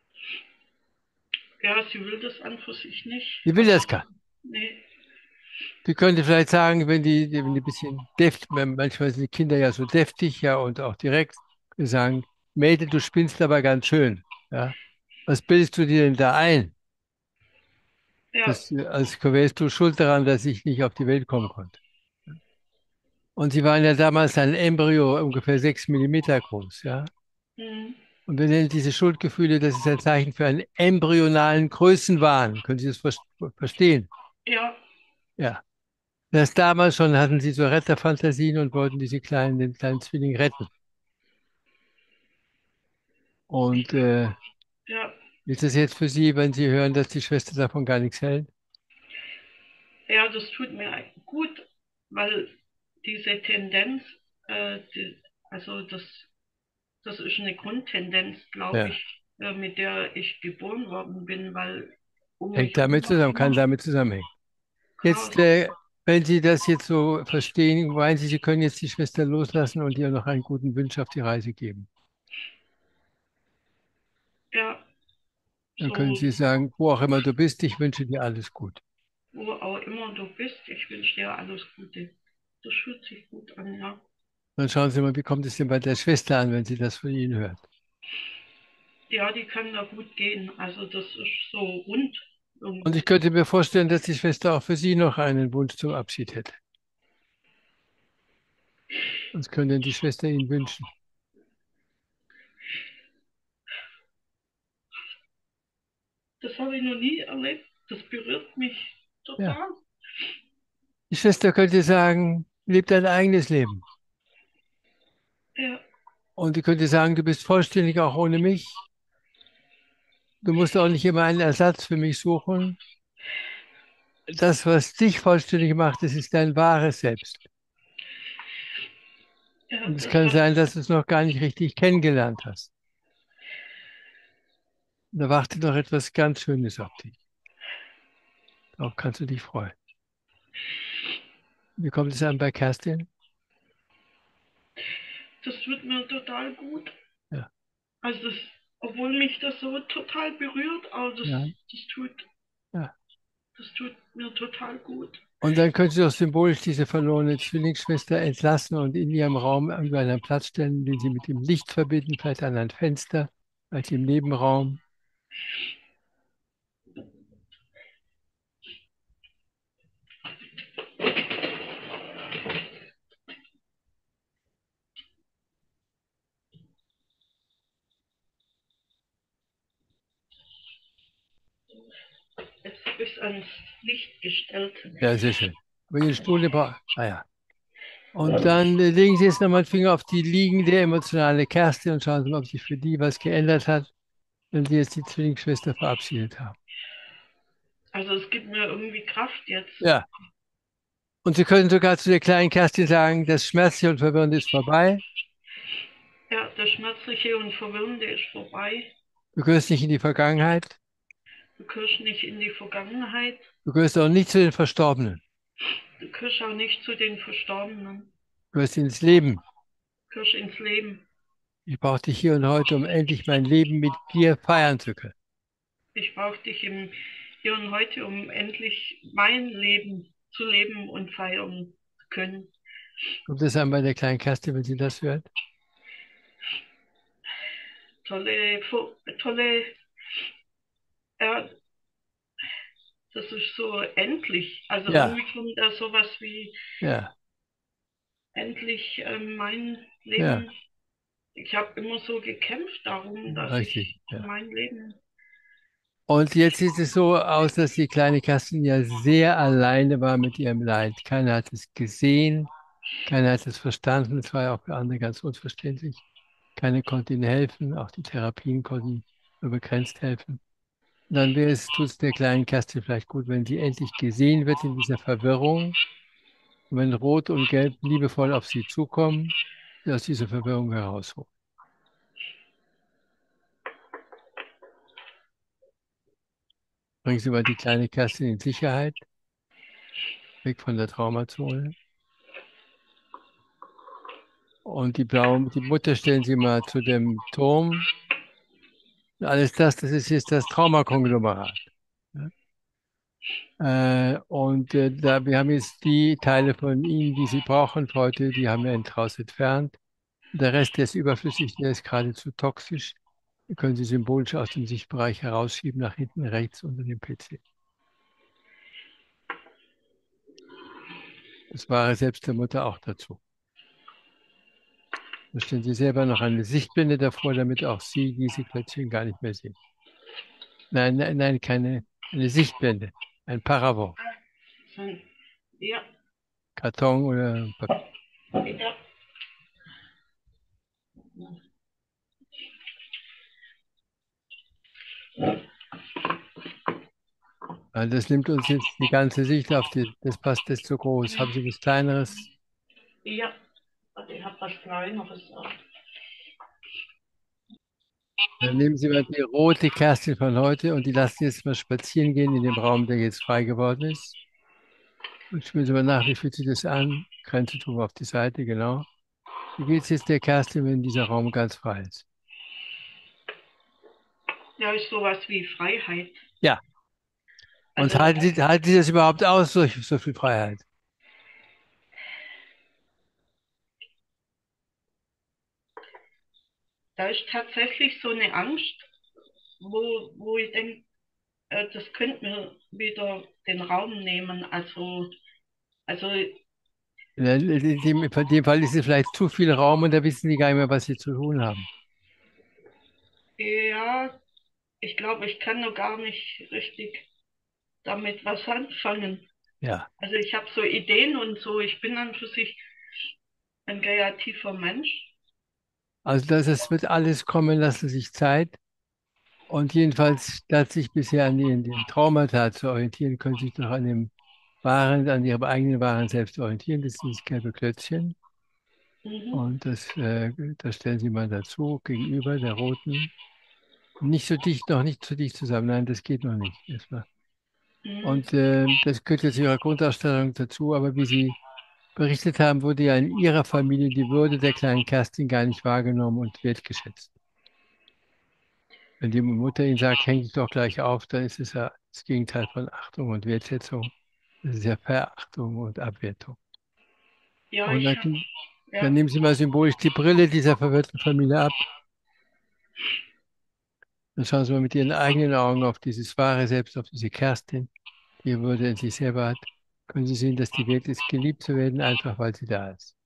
Ja, sie will das an für sich nicht. Sie will Also, das gar. nee, Sie könnte vielleicht sagen, wenn die ein bisschen manchmal sind die Kinder ja so deftig, ja, und auch direkt, sagen, Mädel, du spinnst aber ganz schön. Ja. Was bildest du dir denn da ein? ja, Als wärst du schuld daran, dass ich nicht auf die Welt kommen konnte. Und sie waren ja damals ein Embryo, ungefähr 6 mm groß, ja. hm, Und wir nennen diese Schuldgefühle, das ist ein Zeichen für einen embryonalen Größenwahn. Können Sie das verstehen? ja, Ja. Das damals schon hatten sie so Retterfantasien und wollten den kleinen Zwilling retten. Und ja, ist das jetzt für Sie, wenn Sie hören, dass die Schwester davon gar nichts hält? ja, das tut mir gut, weil diese Tendenz, also das ist eine Grundtendenz, glaube Ja. ich, mit der ich geboren worden bin, weil um mich Hängt herum damit war zusammen, kann immer damit zusammenhängen. Chaos. Jetzt, wenn Sie das jetzt so verstehen, meinen Sie, Sie können jetzt die Schwester loslassen und ihr noch einen guten Wunsch auf die Reise geben. Ja, Dann können so, Sie sagen, wo auch immer du bist, ich wünsche dir alles gut. wo auch immer du bist, ich wünsche dir alles Gute. Das fühlt sich gut an, ja. Dann schauen Sie mal, wie kommt es denn bei der Schwester an, wenn sie das von Ihnen hört. Ja, die kann da gut gehen. Also das ist so rund Und ich irgendwie. könnte mir vorstellen, dass die Schwester auch für Sie noch einen Wunsch zum Abschied hätte. Was könnte denn die Schwester Ihnen wünschen? Das habe ich noch nie erlebt. Das berührt mich Ja, total. die Schwester könnte sagen, leb dein eigenes Leben. Ja, Und die könnte sagen, du bist vollständig auch ohne mich. Du musst auch nicht immer einen Ersatz für mich suchen. Das, was dich vollständig macht, das ist dein wahres Selbst. ja, Und es das kann hat, sein, dass du es noch gar nicht richtig kennengelernt hast. Da wartet noch etwas ganz Schönes auf dich. Darauf kannst du dich freuen. Wie kommt es an bei Kerstin? das tut mir total gut. Ja, Also obwohl mich das so total berührt, aber ja, das tut, ja. das tut mir total gut. Und dann können Sie auch symbolisch diese verlorene Zwillingsschwester entlassen und in Ihrem Raum irgendwo einen Platz stellen, den Sie mit dem Licht verbinden, vielleicht an ein Fenster, vielleicht im Nebenraum. Es ist ans Licht gestellt. Ja, sehr schön. Aber Ihren Stuhl, ja. Und dann legen Sie jetzt nochmal den Finger auf die liegende emotionale Kerze und schauen Sie mal, ob sich für die was geändert hat, wenn Sie jetzt die Zwillingsschwester verabschiedet haben. Also es gibt mir irgendwie Kraft jetzt. Ja. Und Sie können sogar zu der kleinen Kerstin sagen, das Schmerzliche und Verwirrende ist vorbei. Ja, das Schmerzliche und Verwirrende ist vorbei. Du gehörst nicht in die Vergangenheit. Du gehörst nicht in die Vergangenheit. Du gehörst auch nicht zu den Verstorbenen. Du gehörst auch nicht zu den Verstorbenen. Du gehörst ins Leben. Du gehörst ins Leben. Ich brauche dich hier und heute, um endlich mein Leben mit dir feiern zu können. Ich brauche dich im Hier und Heute, um endlich mein Leben zu leben und feiern zu können. Kommt das an bei der kleinen Kerstin, wenn sie das hört? Tolle, tolle, ja, das ist so endlich. Also Ja, irgendwie kommt da sowas wie ja, endlich mein ja, Leben. Ich habe immer so gekämpft darum, dass richtig, ich ja. mein Leben. Und jetzt sieht es so aus, dass die kleine Kerstin ja sehr alleine war mit ihrem Leid. Keiner hat es gesehen, keiner hat es verstanden. Es war ja auch für andere ganz unverständlich. Keiner konnte ihnen helfen, auch die Therapien konnten nur begrenzt helfen. Und dann tut es der kleinen Kerstin vielleicht gut, wenn sie endlich gesehen wird in dieser Verwirrung. Und wenn Rot und Gelb liebevoll auf sie zukommen, sie aus dieser Verwirrung herausholen. Bringen Sie mal die kleine Kerstin in Sicherheit, weg von der Traumazone. Und die Mutter stellen Sie mal zu dem Turm. Alles das ist jetzt das Traumakonglomerat. Ja? Wir haben jetzt die Teile von Ihnen, die Sie brauchen für heute, die haben wir draus entfernt. Der Rest, der ist überflüssig, der ist geradezu toxisch. Den können Sie symbolisch aus dem Sichtbereich herausschieben, nach hinten rechts unter dem PC. Das war selbst der Mutter auch dazu. Da stellen Sie selber noch eine Sichtblende davor, damit auch Sie diese Klötzchen gar nicht mehr sehen. Nein, nein, nein, eine Sichtblende. Ein Paravent. So, ja, Karton oder Papier. ja, Weil das nimmt uns jetzt die ganze Sicht auf das passt das zu groß. Haben Sie was Kleineres? ja. Also ich habe was Kleineres. Dann nehmen Sie mal die rote Kerstin von heute und die lassen Sie jetzt mal spazieren gehen in dem Raum, der jetzt frei geworden ist. Und spüren Sie mal nach, wie fühlt sich das an? Grenze tun wir auf die Seite, genau. Wie geht es jetzt der Kerstin, wenn dieser Raum ganz frei ist? Ja, ist sowas wie Freiheit. Ja. Und Also halten Sie das überhaupt aus, so viel Freiheit? da ist tatsächlich so eine Angst, wo ich denke, das könnte mir wieder den Raum nehmen. Also In dem Fall ist es vielleicht zu viel Raum und da wissen die gar nicht mehr, was sie zu tun haben. ja, ich glaube, ich kann noch gar nicht richtig damit was anfangen. Ja. Also ich habe so Ideen und so, ich bin an für sich ein kreativer Mensch. Also das wird alles kommen, lassen sich Zeit. Und jedenfalls, statt sich bisher an den Traumata zu orientieren, können Sie sich doch an Ihrem eigenen wahren Selbst orientieren. Das ist dieses gelbe Klötzchen. Mhm, Und das stellen Sie mal dazu, gegenüber der roten. Nicht so dicht, noch nicht so dicht zusammen. Nein, das geht noch nicht. Erstmal. mhm, Und das gehört jetzt zu Ihrer Grundausstattung dazu. Aber wie Sie berichtet haben, wurde ja in Ihrer Familie die Würde der kleinen Kerstin gar nicht wahrgenommen und wertgeschätzt. Wenn die Mutter Ihnen sagt, häng dich doch gleich auf, dann ist es ja das Gegenteil von Achtung und Wertschätzung. Das ist ja Verachtung und Abwertung. ja, Und ich habe, dann ja, nehmen Sie mal symbolisch die Brille dieser verwirrten Familie ab. Dann schauen Sie mal mit Ihren eigenen Augen auf dieses wahre Selbst, auf diese Kerstin, die Ihr Würde in sich selber hat. Können Sie sehen, dass die Welt ist, geliebt zu werden, einfach weil sie da ist.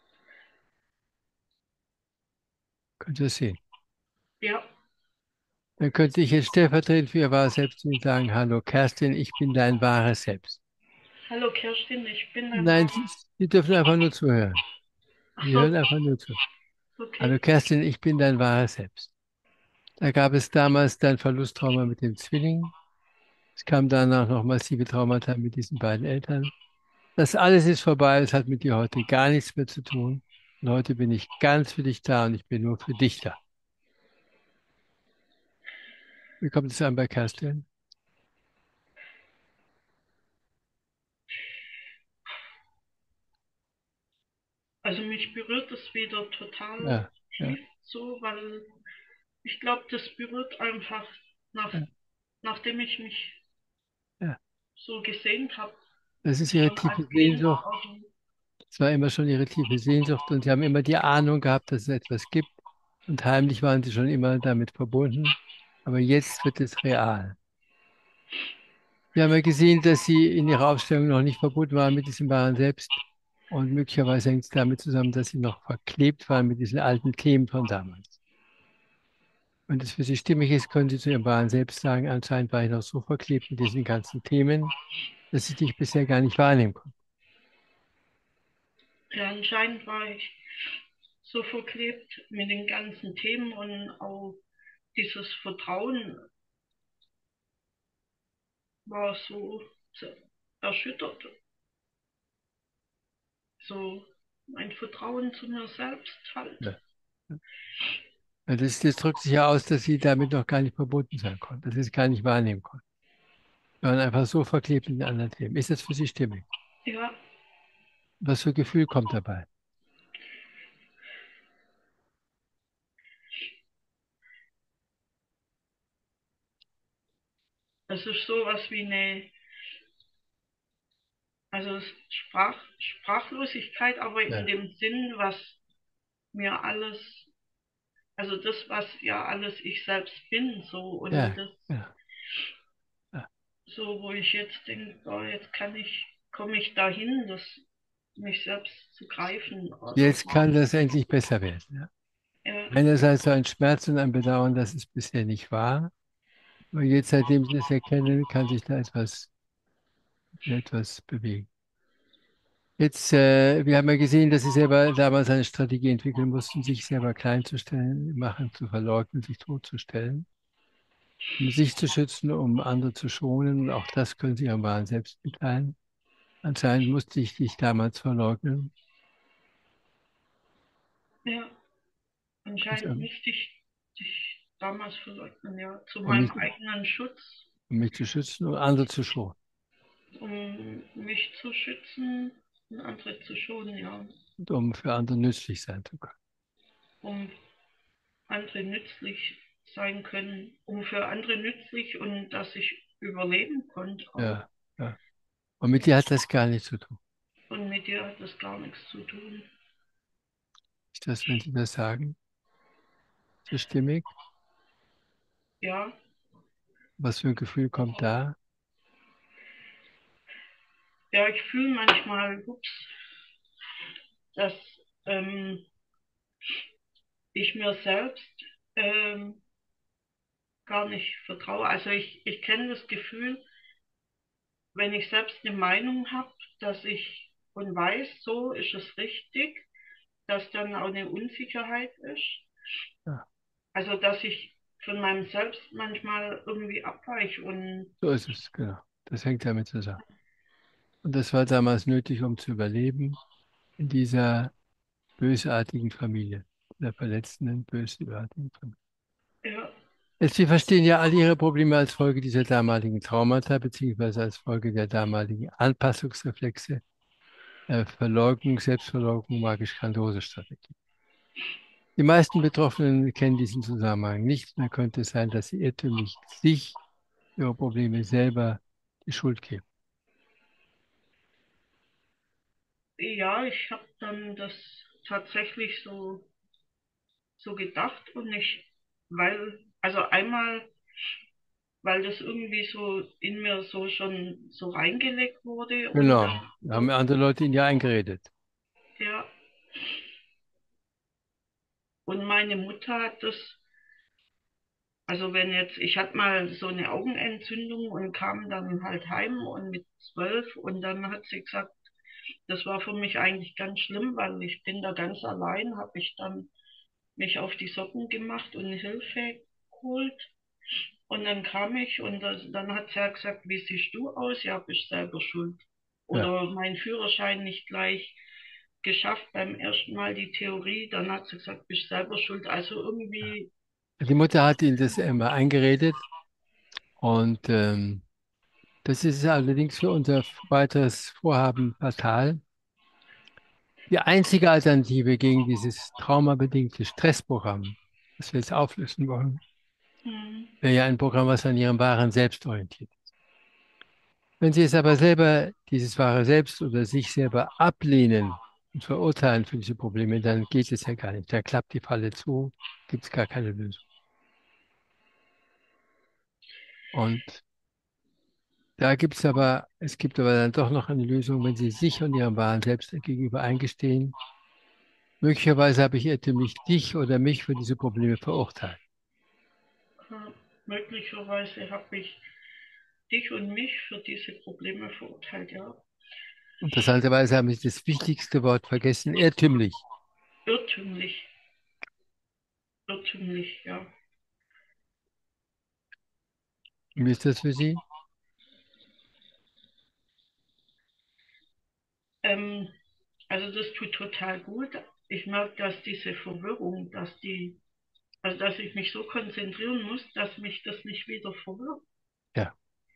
Können Sie das sehen? ja, Dann könnte ich jetzt stellvertretend für Ihr wahres Selbst zu Ihnen sagen, hallo Kerstin, ich bin dein wahres Selbst. Hallo Kerstin, ich bin dein Nein, Wahrer. Sie dürfen einfach nur zuhören. Ach Sie so, hören einfach nur zu. okay. Hallo Kerstin, ich bin dein wahres Selbst. Da gab es damals dein Verlusttrauma mit dem Zwilling. Es kam danach noch massive Traumata mit diesen beiden Eltern. Das alles ist vorbei. Es hat mit dir heute gar nichts mehr zu tun. Und heute bin ich ganz für dich da und ich bin nur für dich da. Wie kommt es an bei Kerstin? Also mich berührt es wieder total Ja, ja, tief so, weil ich glaube, das berührt einfach, nach, ja, nachdem ich mich ja. so gesehnt habe, Das ist ihre schon tiefe als Kind Sehnsucht. auch. Und Es war immer schon ihre tiefe Sehnsucht und sie haben immer die Ahnung gehabt, dass es etwas gibt. Und heimlich waren sie schon immer damit verbunden. Aber jetzt wird es real. Wir haben ja gesehen, dass Sie in Ihrer Aufstellung noch nicht verbunden waren mit diesem wahren Selbst. Und möglicherweise hängt es damit zusammen, dass Sie noch verklebt waren mit diesen alten Themen von damals. Wenn es für Sie stimmig ist, können Sie zu Ihrem wahren Selbst sagen, anscheinend war ich noch so verklebt mit diesen ganzen Themen, dass ich dich bisher gar nicht wahrnehmen konnte. ja, anscheinend war ich so verklebt mit den ganzen Themen und auch dieses Vertrauen war so erschüttert. So mein Vertrauen zu mir selbst halt. Ja. Ja, das drückt sich ja aus, dass Sie damit noch gar nicht verbunden sein konnten, dass Sie es gar nicht wahrnehmen konnten. Sie waren einfach so verklebt in den anderen Themen. Ist das für Sie stimmig? Ja, Was für Gefühl kommt dabei? es ist sowas wie eine, also Sprachlosigkeit, aber in Ja, dem Sinn, was mir alles, also das, was ja alles ich selbst bin, so und ja, das, ja. Ja. so wo ich jetzt denke, oh, jetzt komme ich dahin, das mich selbst zu greifen oder Jetzt so. kann das endlich besser werden. Ja. Ja, Einerseits so ein Schmerz und ein Bedauern, dass es bisher nicht war. Aber jetzt, seitdem Sie es erkennen, kann sich da etwas bewegen. Jetzt, wir haben ja gesehen, dass Sie selber damals eine Strategie entwickeln mussten, sich selber klein zu stellen, machen, zu verleugnen, sich totzustellen, um sich zu schützen, um andere zu schonen. Und auch das können Sie Ihrem wahren Selbst mitteilen. Anscheinend musste ich dich damals verleugnen. ja, Und, anscheinend müsste ich dich damals verleugnen, ja, zu um meinem mich, eigenen Schutz, um mich zu schützen und andere zu schonen. um mich zu schützen und andere zu schonen, ja, Und um für andere nützlich sein zu können. um andere nützlich sein können, um für andere nützlich und dass ich überleben konnte auch. Ja, ja. Und mit dir hat das gar nichts zu tun. Und mit dir hat das gar nichts zu tun. Ist das, wenn Sie das sagen, ist das stimmig? Ja, Was für ein Gefühl kommt da? ja, ich fühle manchmal, ups, dass ähm, ich mir selbst ähm, gar nicht vertraue. Also ich kenne das Gefühl, wenn ich selbst eine Meinung habe, dass ich und weiß, so ist es richtig, dass dann auch eine Unsicherheit ist. Ja, Also dass ich von meinem Selbst manchmal irgendwie abweiche und so ist es, genau. Das hängt damit zusammen. Und das war damals nötig, um zu überleben in dieser bösartigen Familie, der verletzenden, bösartigen Familie. ja, Jetzt, wir verstehen ja alle Ihre Probleme als Folge dieser damaligen Traumata, beziehungsweise als Folge der damaligen Anpassungsreflexe, Verleugnung, Selbstverleugnung, magisch-grandiose-Strategie. Die meisten Betroffenen kennen diesen Zusammenhang nicht. Da könnte es sein, dass sie irrtümlich sich ihre Probleme selber die Schuld geben. ja, ich habe dann das tatsächlich so gedacht und ich, weil, also einmal, weil das irgendwie so in mir so schon so reingelegt wurde und Genau. dann, Da haben andere Leute Ihnen ja eingeredet. ja, und meine Mutter hat das Also wenn jetzt, ich hatte mal so eine Augenentzündung und kam dann halt heim und mit 12 und dann hat sie gesagt, das war für mich eigentlich ganz schlimm, weil ich bin da ganz allein, habe ich dann mich auf die Socken gemacht und Hilfe geholt. Und dann kam ich und dann hat sie ja gesagt, wie siehst du aus? Ja, bist selber schuld. Ja. Oder mein Führerschein nicht gleich geschafft beim ersten Mal die Theorie, dann hat sie gesagt, bist selber schuld. Also irgendwie, Die Mutter hat ihnen das immer eingeredet und das ist allerdings für unser weiteres Vorhaben fatal. Die einzige Alternative gegen dieses traumabedingte Stressprogramm, das wir jetzt auflösen wollen, hm, wäre ja ein Programm, was an Ihrem wahren Selbst orientiert ist. Wenn Sie es aber selber, dieses wahre Selbst oder sich selber ablehnen und verurteilen für diese Probleme, dann geht es ja gar nicht. Da klappt die Falle zu, gibt es gar keine Lösung. Und es gibt aber dann doch noch eine Lösung, wenn Sie sich und Ihrem wahren Selbst gegenüber eingestehen. Möglicherweise habe ich irrtümlich dich oder mich für diese Probleme verurteilt. möglicherweise habe ich dich und mich für diese Probleme verurteilt, ja. Interessanterweise haben Sie das wichtigste Wort vergessen, irrtümlich. Irrtümlich, irrtümlich, ja. Wie ist das für Sie? Ähm, also das tut total gut. Ich merke, dass diese Verwirrung, also dass ich mich so konzentrieren muss, dass mich das nicht wieder verwirrt. Ja.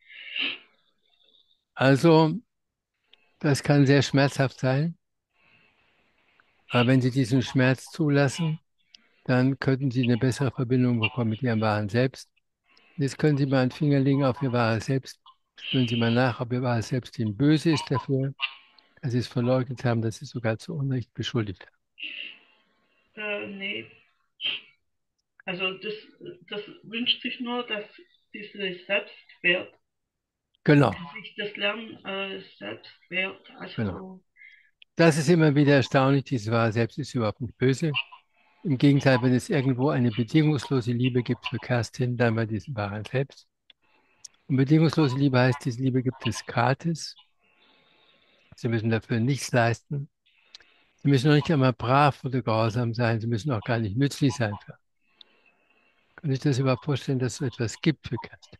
Also, das kann sehr schmerzhaft sein, aber wenn Sie diesen Schmerz zulassen, dann könnten Sie eine bessere Verbindung bekommen mit Ihrem wahren Selbst. Jetzt können Sie mal einen Finger legen auf Ihr wahres Selbst. Spüren Sie mal nach, ob Ihr wahres Selbst Ihnen böse ist dafür, dass Sie es verleugnet haben, dass Sie es sogar zu Unrecht beschuldigt haben. Nee, also das wünscht sich nur, dass dieses Selbstwert, Genau, dass ich das Lernen Selbstwert, genau. also Das ist immer wieder erstaunlich. Dieses wahre Selbst ist überhaupt nicht böse. Im Gegenteil, wenn es irgendwo eine bedingungslose Liebe gibt für Kerstin, dann bei diesem wahren Selbst. Und bedingungslose Liebe heißt, diese Liebe gibt es gratis. Sie müssen dafür nichts leisten. Sie müssen auch nicht einmal brav oder gehorsam sein. Sie müssen auch gar nicht nützlich sein. Kann ich das überhaupt vorstellen, dass es so etwas gibt für Kerstin?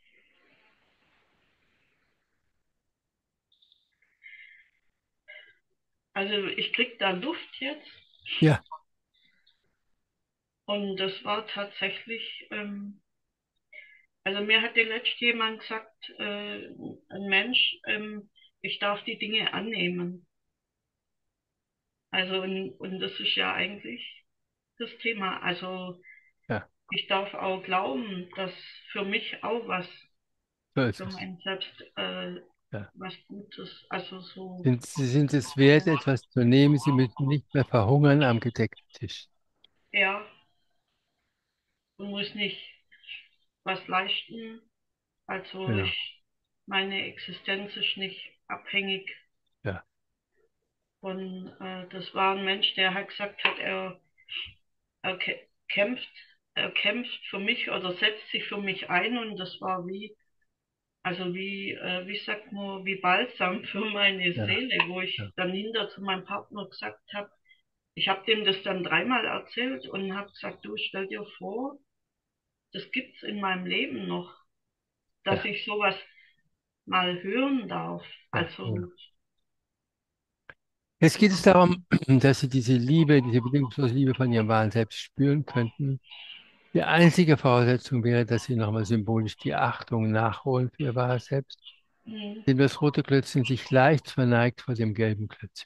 also ich krieg da Luft jetzt Ja, und das war tatsächlich, also mir hat der letzte jemand gesagt, ein Mensch, ich darf die Dinge annehmen. Also und das ist ja eigentlich das Thema. Also ja, ich darf auch glauben, dass für mich auch was, so ist für es. mein Selbst Ja. was Gutes, also so, Sie sind es wert, etwas zu nehmen. Sie müssen nicht mehr verhungern am gedeckten Tisch. ja, und muss nicht was leisten. Also Genau. meine Existenz ist nicht abhängig Ja, von, das war ein Mensch, der halt gesagt hat, er kämpft, er kämpft für mich oder setzt sich für mich ein und das war wie, also wie sagt man, wie Balsam für meine ja, Seele, wo ich ja, dann hinter zu meinem Partner gesagt habe, ich habe dem das dann dreimal erzählt und habe gesagt, du stell dir vor, das gibt's in meinem Leben noch, dass ja, ich sowas mal hören darf. ja, genau. Also, Jetzt geht es ja, darum, dass Sie diese Liebe, diese bedingungslose Liebe von Ihrem wahren Selbst spüren könnten. Die einzige Voraussetzung wäre, dass Sie nochmal symbolisch die Achtung nachholen für Ihr wahres Selbst, hm, indem das rote Klötzchen sich leicht verneigt vor dem gelben Klötzchen.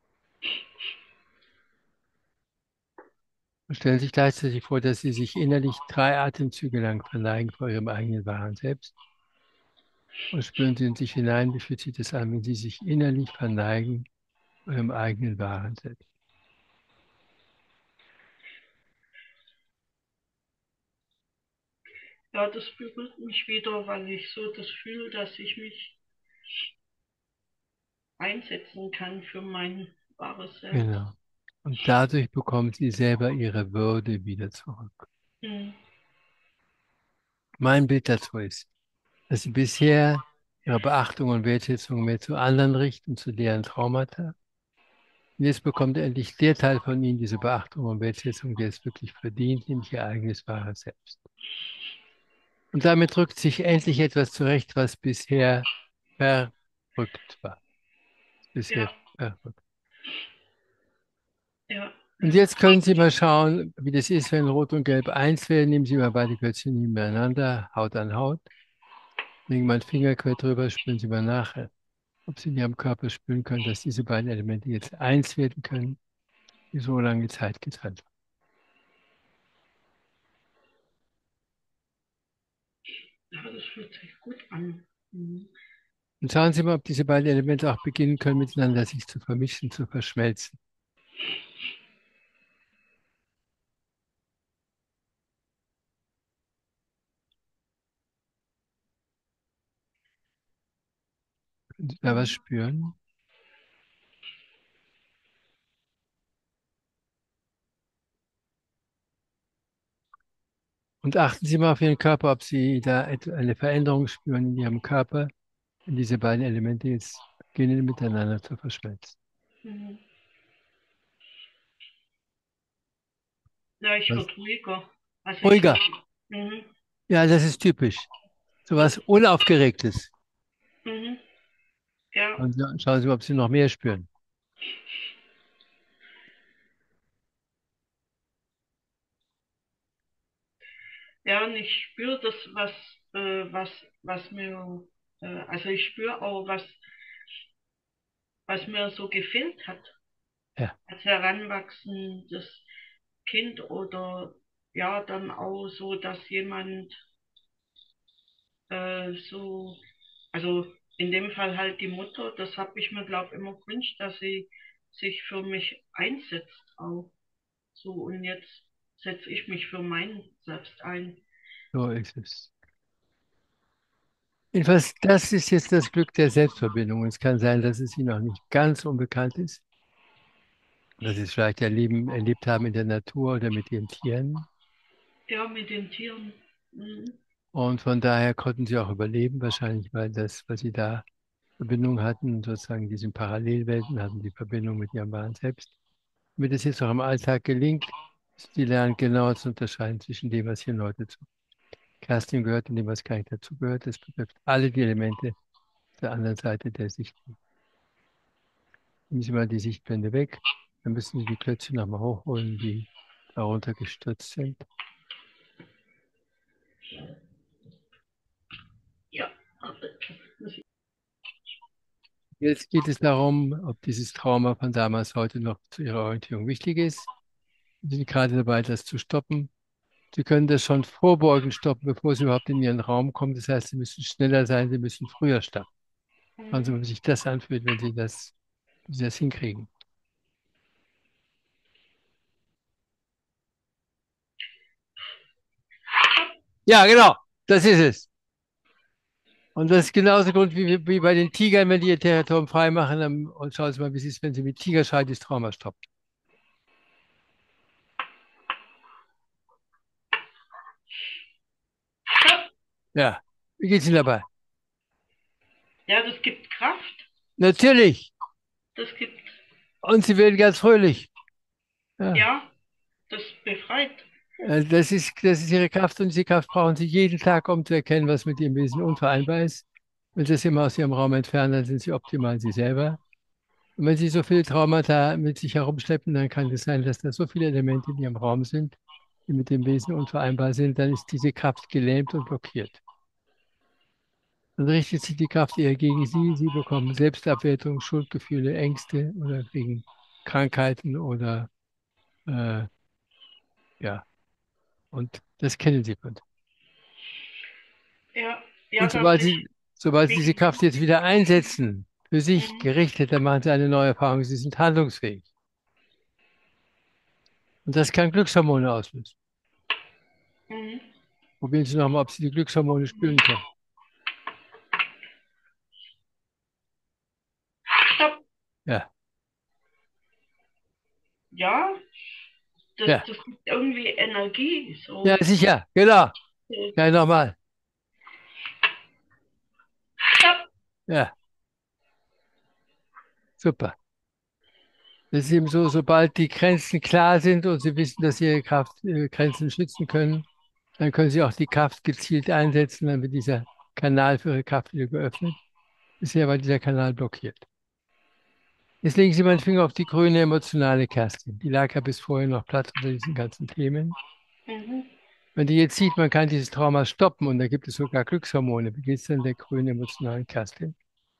Und stellen Sie sich gleichzeitig vor, dass Sie sich innerlich 3 Atemzüge lang verneigen vor Ihrem eigenen wahren Selbst. Und spüren Sie in sich hinein, wie fühlt sich das an, wenn Sie sich innerlich verneigen vor Ihrem eigenen wahren Selbst. ja, das berührt mich wieder, weil ich so das fühle, dass ich mich einsetzen kann für mein wahres Selbst. Genau. Und dadurch bekommen Sie selber Ihre Würde wieder zurück. Hm. mein Bild dazu ist, dass sie bisher ihre Beachtung und Wertschätzung mehr zu anderen richten, zu deren Traumata. Und jetzt bekommt endlich der Teil von ihnen diese Beachtung und Wertschätzung, der es wirklich verdient, nämlich ihr eigenes wahres Selbst. Und damit rückt sich endlich etwas zurecht, was bisher verrückt war. Bisher Ja, verrückt. ja, Und ja. jetzt können Sie mal schauen, wie das ist, wenn Rot und Gelb eins werden. Nehmen Sie mal beide Klötzchen nebeneinander, Haut an Haut. Legen mal einen Finger quer drüber, spüren Sie mal nach, ob Sie in Ihrem Körper spüren können, dass diese beiden Elemente jetzt eins werden können, die so lange Zeit getrennt waren. Ja, das fühlt sich gut an. Mhm. Und schauen Sie mal, ob diese beiden Elemente auch beginnen können, miteinander sich zu vermischen, zu verschmelzen. Können Sie da was Mhm. spüren? Und achten Sie mal auf Ihren Körper, ob Sie da eine Veränderung spüren in Ihrem Körper, wenn diese beiden Elemente jetzt beginnen, miteinander zu verschmelzen. Mhm. Ja, ich Was? wurde ruhiger. Also ich Ruhiger. habe, mhm. Ja, das ist typisch. So Das, was Unaufgeregtes. mhm. Ja, Und schauen Sie mal, ob Sie noch mehr spüren. ja, und ich spüre das, was mir, also ich spüre auch, was mir so gefehlt hat Ja, als heranwachsendes Kind oder ja, dann auch so, dass jemand so, also in dem Fall halt die Mutter, das habe ich mir, glaube ich, immer gewünscht, dass sie sich für mich einsetzt auch. So, und jetzt setze ich mich für mein Selbst ein. so ist es. Jedenfalls, das ist jetzt das Glück der Selbstverbindung. Es kann sein, dass es Ihnen noch nicht ganz unbekannt ist, dass Sie es vielleicht erlebt haben in der Natur oder mit Ihren Tieren. Ja, mit den Tieren. Mhm. Und von daher konnten Sie auch überleben, wahrscheinlich, weil das, was Sie da Verbindung hatten, sozusagen diesen Parallelwelten, hatten die Verbindung mit Ihrem wahren Selbst. Damit es jetzt auch im Alltag gelingt, Sie lernen genauer zu unterscheiden zwischen dem, was hier Leute zu Kerstin gehört und dem, was gar nicht dazu gehört. Das betrifft alle die Elemente der anderen Seite der Sicht. Nehmen Sie mal die Sichtblende weg. Dann müssen Sie die Klötzchen nochmal hochholen, die darunter gestürzt sind. Ja, Jetzt geht es darum, ob dieses Trauma von damals heute noch zu Ihrer Orientierung wichtig ist. Sie sind gerade dabei, das zu stoppen. Sie können das schon vorbeugend stoppen, bevor Sie überhaupt in Ihren Raum kommen. Das heißt, Sie müssen schneller sein, Sie müssen früher starten. Schauen Sie mhm. mal, wie sich das anfühlt, wenn Sie das hinkriegen. Ja, genau, das ist es. Und das ist genauso gut wie bei den Tigern, wenn die ihr Territorium freimachen. Und schauen Sie mal, wie es ist, wenn Sie mit Tigerschrei das Trauma stoppen. Ja, wie geht's Ihnen dabei? Ja, das gibt Kraft. Natürlich. Das gibt, Und Sie werden ganz fröhlich. Ja. ja, das befreit. Das ist Ihre Kraft und diese Kraft brauchen Sie jeden Tag, um zu erkennen, was mit Ihrem Wesen unvereinbar ist. Wenn Sie das immer aus Ihrem Raum entfernen, dann sind Sie optimal Sie selber. Und wenn Sie so viele Traumata mit sich herumschleppen, dann kann es sein, dass da so viele Elemente in Ihrem Raum sind, die mit dem Wesen unvereinbar sind. Dann ist diese Kraft gelähmt und blockiert. Dann richtet sich die Kraft eher gegen Sie. Sie bekommen Selbstabwertung, Schuldgefühle, Ängste oder kriegen Krankheiten oder äh, ja, und das kennen Sie. Ja, ja, Und dass sobald Sie diese ich, Kraft jetzt wieder einsetzen, für sich mhm. gerichtet, dann machen Sie eine neue Erfahrung. Sie sind handlungsfähig. Und das kann Glückshormone auslösen. Mhm. Probieren Sie nochmal, ob Sie die Glückshormone spüren können. Stopp. Ja, Ja, ja, das gibt irgendwie Energie. ja, So, sicher, genau. so, Ja, nochmal. Ja, super. Das ist eben so, sobald die Grenzen klar sind und Sie wissen, dass Sie Ihre Kraft, Ihre Grenzen schützen können, dann können Sie auch die Kraft gezielt einsetzen, dann wird dieser Kanal für Ihre Kraft wieder geöffnet. Bisher war dieser Kanal blockiert. Jetzt legen Sie meinen Finger auf die grüne emotionale Kerstin. Die lag ja bis vorher noch platt unter diesen ganzen Themen. Mhm. Wenn die jetzt sieht, man kann dieses Trauma stoppen und da gibt es sogar Glückshormone, wie geht es denn der grünen emotionalen Kerstin?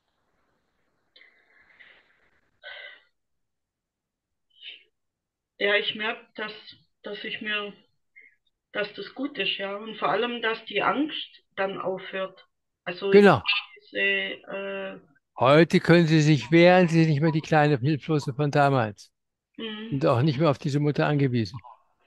Ja, ich merke, dass das gut ist, ja. Und vor allem, dass die Angst dann aufhört. Also Genau. diese, Heute können Sie sich wehren, Sie sind nicht mehr die kleine Hilflose von damals mh, und auch nicht mehr auf diese Mutter angewiesen.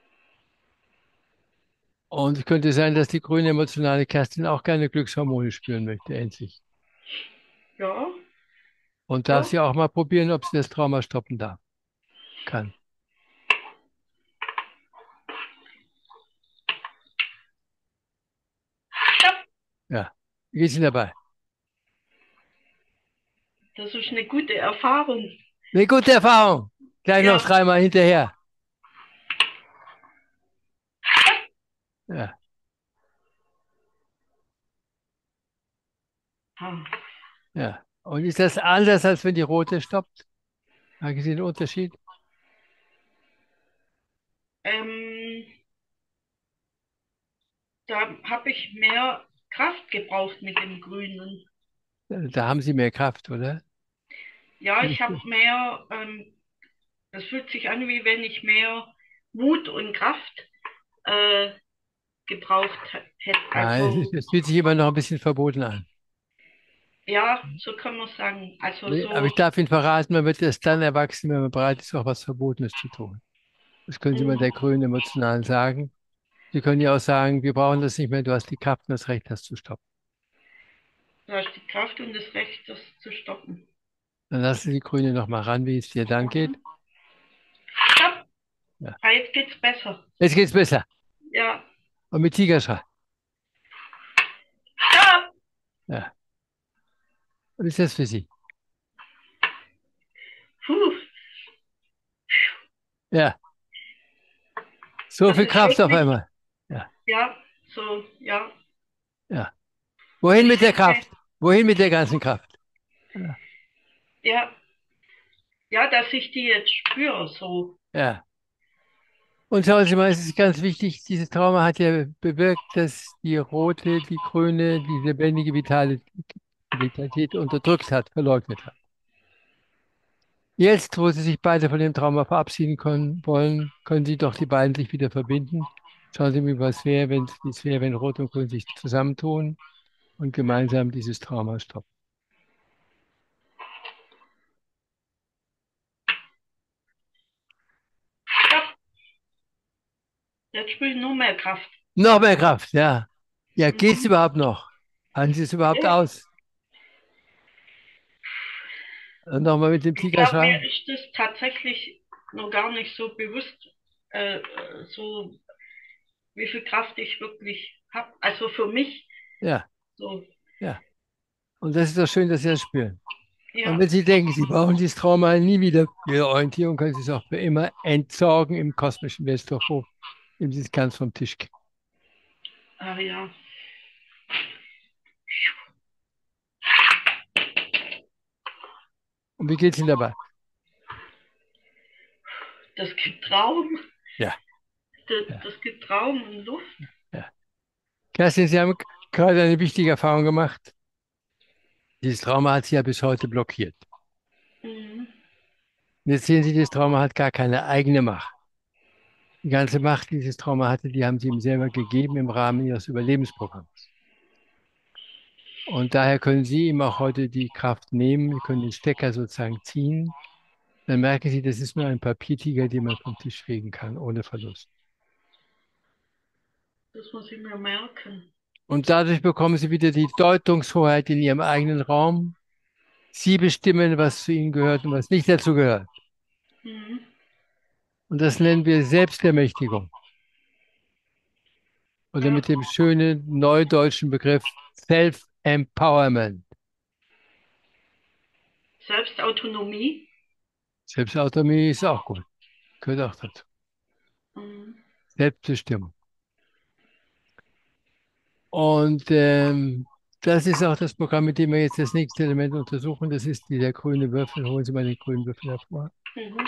Und es könnte sein, dass die grüne emotionale Kerstin auch gerne Glückshormone spüren möchte, endlich. ja, Und darf ja. sie auch mal probieren, ob sie das Trauma stoppen darf, kann. Ja. Wie geht's Ihnen dabei? Das ist eine gute Erfahrung. Eine gute Erfahrung. Gleich noch Ja. dreimal hinterher. Ja, Ah. ja. Und ist das anders, als wenn die rote stoppt? Haben Sie den Unterschied? Ähm, Da habe ich mehr Kraft gebraucht mit dem Grünen. Da haben Sie mehr Kraft, oder? Ja, ich habe mehr, das fühlt sich an, wie wenn ich mehr Mut und Kraft äh, gebraucht hätte. Nein, Also, es fühlt sich immer noch ein bisschen verboten an. ja, so kann man sagen. Also Nee, aber so, ich darf Ihnen verraten, man wird erst dann erwachsen, wenn man bereit ist, auch was Verbotenes zu tun. Das können Sie mal der mh, grünen Emotionalen sagen. Sie können ja auch sagen, wir brauchen das nicht mehr, du hast die Kraft und das Recht, das zu stoppen. du hast die Kraft und das Recht, das zu stoppen. Dann lassen Sie die Grüne noch mal ran, wie es dir dann geht. Mhm. Stopp! Ja. Ah, jetzt geht's besser. Jetzt geht's besser. Ja, Und mit Tigerschrei. stopp! Ja. Und ist das für Sie? Puh, Ja. So das viel ist Kraft auf wirklich, einmal. Ja. ja, so, ja. Ja. Wohin Ich mit der denke, Kraft? Wohin mit der ganzen Kraft? Ja. ja, ja, dass ich die jetzt spüre, so. Ja. Und schauen Sie mal, es ist ganz wichtig, dieses Trauma hat ja bewirkt, dass die rote, die grüne, die lebendige Vitalität unterdrückt hat, verleugnet hat. Jetzt, wo Sie sich beide von dem Trauma verabschieden können, wollen, können Sie doch die beiden sich wieder verbinden. Schauen Sie mal, wie es wäre, wenn Rot und Grün sich zusammentun und gemeinsam dieses Trauma stoppen. Stopp! Jetzt spüre ich nur mehr Kraft. Noch mehr Kraft, ja. Ja, geht's Mhm. überhaupt noch? Halten Sie es überhaupt Ja, aus? Und nochmal mit dem ich glaube, Tigerschrei? mir ist das tatsächlich noch gar nicht so bewusst, so wie viel Kraft ich wirklich habe. Also für mich Ja, so, ja. Und das ist doch schön, dass Sie das spüren. Und ja, wenn Sie denken, Sie brauchen dieses Trauma nie wieder für Ihre Orientierung, können Sie es auch für immer entsorgen im kosmischen Westhochhof, indem Sie es ganz vom Tisch gehen. ah ja, Und wie geht's Ihnen dabei? das gibt Raum, Ja, ja, das gibt Raum und Luft. ja. Kerstin, Sie haben gerade eine wichtige Erfahrung gemacht. Dieses Trauma hat Sie ja bis heute blockiert. Mhm. Und jetzt sehen Sie, dieses Trauma hat gar keine eigene Macht. Die ganze Macht, die dieses Trauma hatte, die haben Sie ihm selber gegeben im Rahmen Ihres Überlebensprogramms. Und daher können Sie ihm auch heute die Kraft nehmen, Sie können den Stecker sozusagen ziehen. Dann merken Sie, das ist nur ein Papiertiger, den man vom Tisch fegen kann, ohne Verlust. Das muss ich mir merken. Und dadurch bekommen Sie wieder die Deutungshoheit in Ihrem eigenen Raum. Sie bestimmen, was zu Ihnen gehört und was nicht dazu gehört. Mhm. Und das nennen wir Selbstermächtigung. Oder Ja, mit dem schönen neudeutschen Begriff Self-Empowerment. Selbstautonomie. Selbstautonomie ist auch gut, gehört auch dazu. Mhm. Selbstbestimmung. Und das ist auch das Programm, mit dem wir jetzt das nächste Element untersuchen. Das ist dieser grüne Würfel. Holen Sie mal den grünen Würfel hervor. Mhm.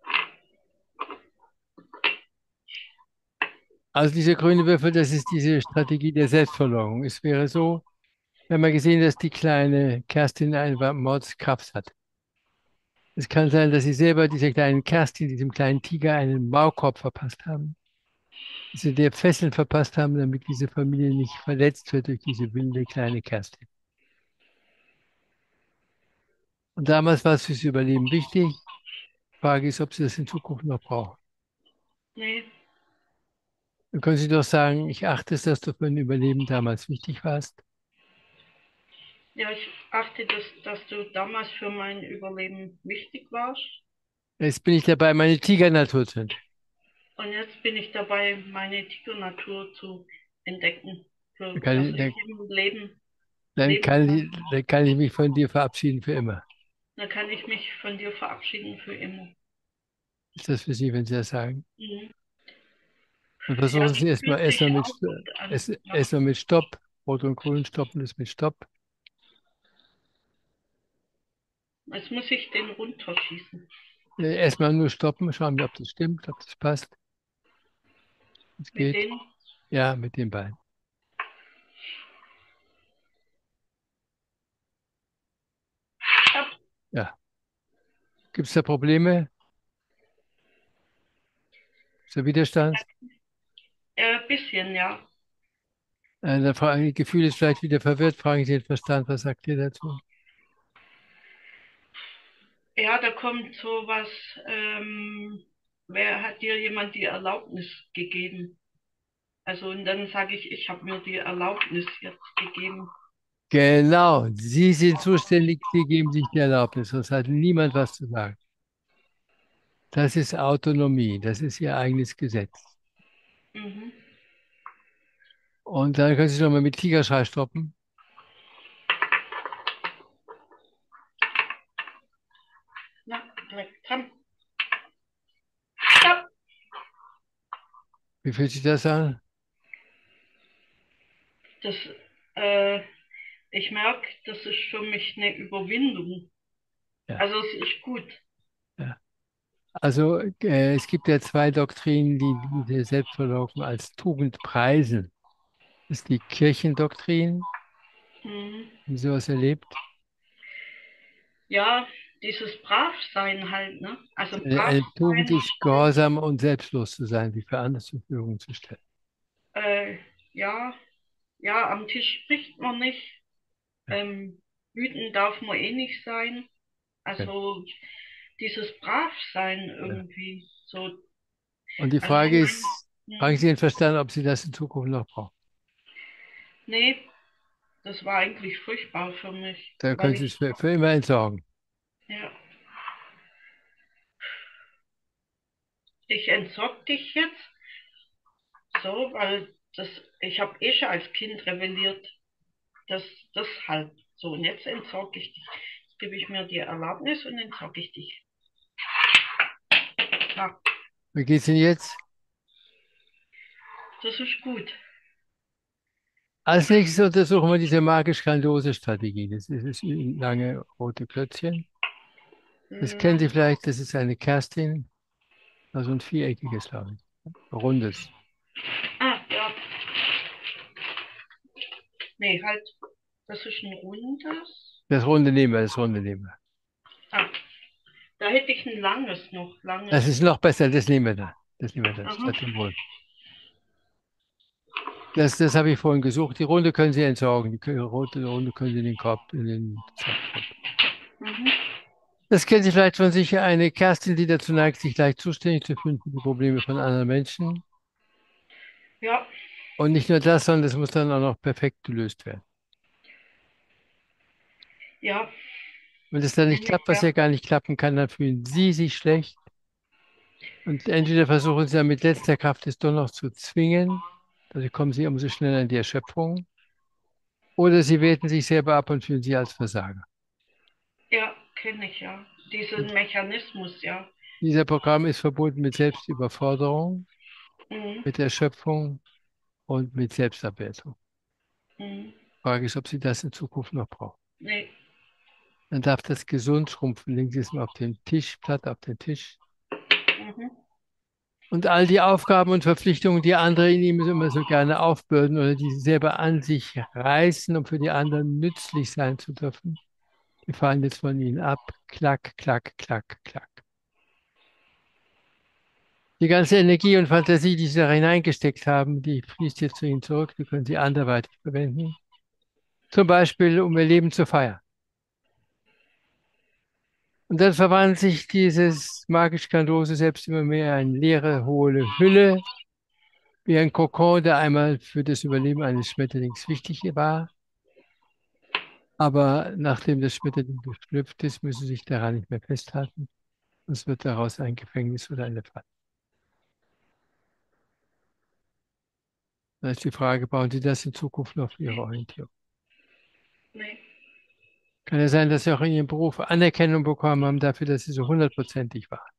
Also dieser grüne Würfel, das ist diese Strategie der Selbstverleugnung. Es wäre so, wir haben ja gesehen, dass die kleine Kerstin eine Mordskraft hat. Es kann sein, dass Sie selber dieser kleinen Kerstin, diesem kleinen Tiger, einen Maulkorb verpasst haben. Dass Sie der Fesseln verpasst haben, damit diese Familie nicht verletzt wird durch diese wilde kleine Kerstin. Und damals war es fürs Überleben wichtig. Frage ist, ob Sie das in Zukunft noch brauchen. Nee. Dann können Sie doch sagen, ich achte es, dass du für ein Überleben damals wichtig warst. Ja, ich achte, dass du damals für mein Überleben wichtig warst. Jetzt bin ich dabei, meine Tigernatur zu entdecken. Und jetzt bin ich dabei, meine Tigernatur zu entdecken, Dann für, kann dass ich, ich dann, im Leben dann leben kann kann. ich, dann kann ich mich von dir verabschieden für immer. Dann kann ich mich von dir verabschieden für immer. Ist das für Sie, wenn Sie das sagen? Mhm. Dann Ja, versuchen das Sie fühlt sich auch gut an. Ja. erstmal mit Stopp. Rot und Grün stoppen das mit Stopp. Jetzt muss ich den runterschießen. Erstmal nur stoppen, schauen wir, ob das stimmt, ob das passt. Es Mit geht. den. Ja, mit den beiden. Ja, Ja. Gibt es da Probleme? Ist da Widerstand? bisschen, ja. Dann fragen die Gefühl ist vielleicht wieder verwirrt, fragen Sie den Verstand, was sagt ihr dazu? Ja, da kommt sowas, wer hat dir jemand die Erlaubnis gegeben? Also, und dann sage ich habe mir die Erlaubnis jetzt gegeben. Genau, Sie sind zuständig, Sie geben sich die Erlaubnis, sonst hat niemand was zu sagen. Das ist Autonomie, das ist Ihr eigenes Gesetz. Mhm. Und dann können Sie nochmal mit Tigerschrei stoppen. Na, bleib dran. Stopp! Wie fühlt sich das an? Das, äh, ich merke, das ist für mich eine Überwindung. Ja, Also, es ist gut. ja. Also es gibt ja zwei Doktrinen, die diese Selbstverleugnung als Tugend preisen. Das ist die Kirchendoktrin, Mhm. haben Sie sowas erlebt? Ja, dieses Bravsein halt, ne? Also, Eine Tugend Bravsein, ist, gehorsam und selbstlos zu sein, die für andere zur Verfügung zu stellen. äh, ja, ja, am Tisch spricht man nicht. Ja, Wütend darf man eh nicht sein. ja, Also dieses Bravsein ja. irgendwie. So, Und die also Frage mein, ist, fragen Sie den Verstand, ob Sie das in Zukunft noch brauchen. nee, das war eigentlich furchtbar für mich, Dann können weil Sie es ich, für immer entsorgen. ja, ich entsorg dich jetzt so, weil ich habe eh schon als Kind rebelliert, das, deshalb. So, und jetzt entsorge ich dich. Jetzt gebe ich mir die Erlaubnis und entsorge ich dich. Ja, Wie geht's Ihnen jetzt? das ist gut. Als nächstes untersuchen wir diese magisch-grandiose-Strategie. Das ist das lange rote Klötzchen. Das kennen Sie Lang, vielleicht, das ist eine Kerstin, also ein viereckiges, glaube ich. Rundes. ja, nee, halt, das ist ein rundes. Das runde nehmen wir, das runde nehmen wir. Ah, da hätte ich ein langes noch, langes. Das ist noch besser, das nehmen wir dann. Das nehmen wir dann, Aha. statt dem Rund. Das habe ich vorhin gesucht. Die Runde können Sie entsorgen. Die rote Runde können Sie in den Korb, in den Sack tun. Mhm. Das kennen Sie vielleicht von sich, eine Kerstin, die dazu neigt, sich leicht zuständig zu fühlen für die Probleme von anderen Menschen. Ja, Und nicht nur das, sondern es muss dann auch noch perfekt gelöst werden. ja, Wenn es dann nicht nämlich klappt, was ja. ja gar nicht klappen kann, dann fühlen Sie sich schlecht. Und entweder versuchen Sie dann mit letzter Kraft es doch noch zu zwingen, dadurch kommen Sie umso schneller in die Erschöpfung. Oder Sie werten sich selber ab und fühlen sich als Versager. Ja, kenne ich ja. Diesen Mechanismus, ja. Dieser Programm ist verbunden mit Selbstüberforderung, Mhm. mit Erschöpfung und mit Selbstabwertung. Mhm. Frage ist, ob Sie das in Zukunft noch brauchen. Nee. Dann darf das gesund schrumpfen. Legen Sie es mal auf den Tisch, platt auf den Tisch. Mhm. Und all die Aufgaben und Verpflichtungen, die andere in ihm immer so gerne aufbürden oder die sie selber an sich reißen, um für die anderen nützlich sein zu dürfen, die fallen jetzt von ihnen ab. Klack, klack, klack, klack. Die ganze Energie und Fantasie, die sie da hineingesteckt haben, die fließt jetzt zu ihnen zurück. Die können sie anderweitig verwenden. Zum Beispiel, um ihr Leben zu feiern. Und dann verwandelt sich dieses magisch-grandiose Selbst immer mehr in leere, hohle Hülle, wie ein Kokon, der einmal für das Überleben eines Schmetterlings wichtig war. Aber nachdem das Schmetterling geschlüpft ist, müssen Sie sich daran nicht mehr festhalten. Sonst wird daraus ein Gefängnis oder eine Falle. Da ist die Frage, bauen Sie das in Zukunft noch für Ihre Orientierung? Nee. Kann ja sein, dass Sie auch in Ihrem Beruf Anerkennung bekommen haben dafür, dass Sie so hundertprozentig waren.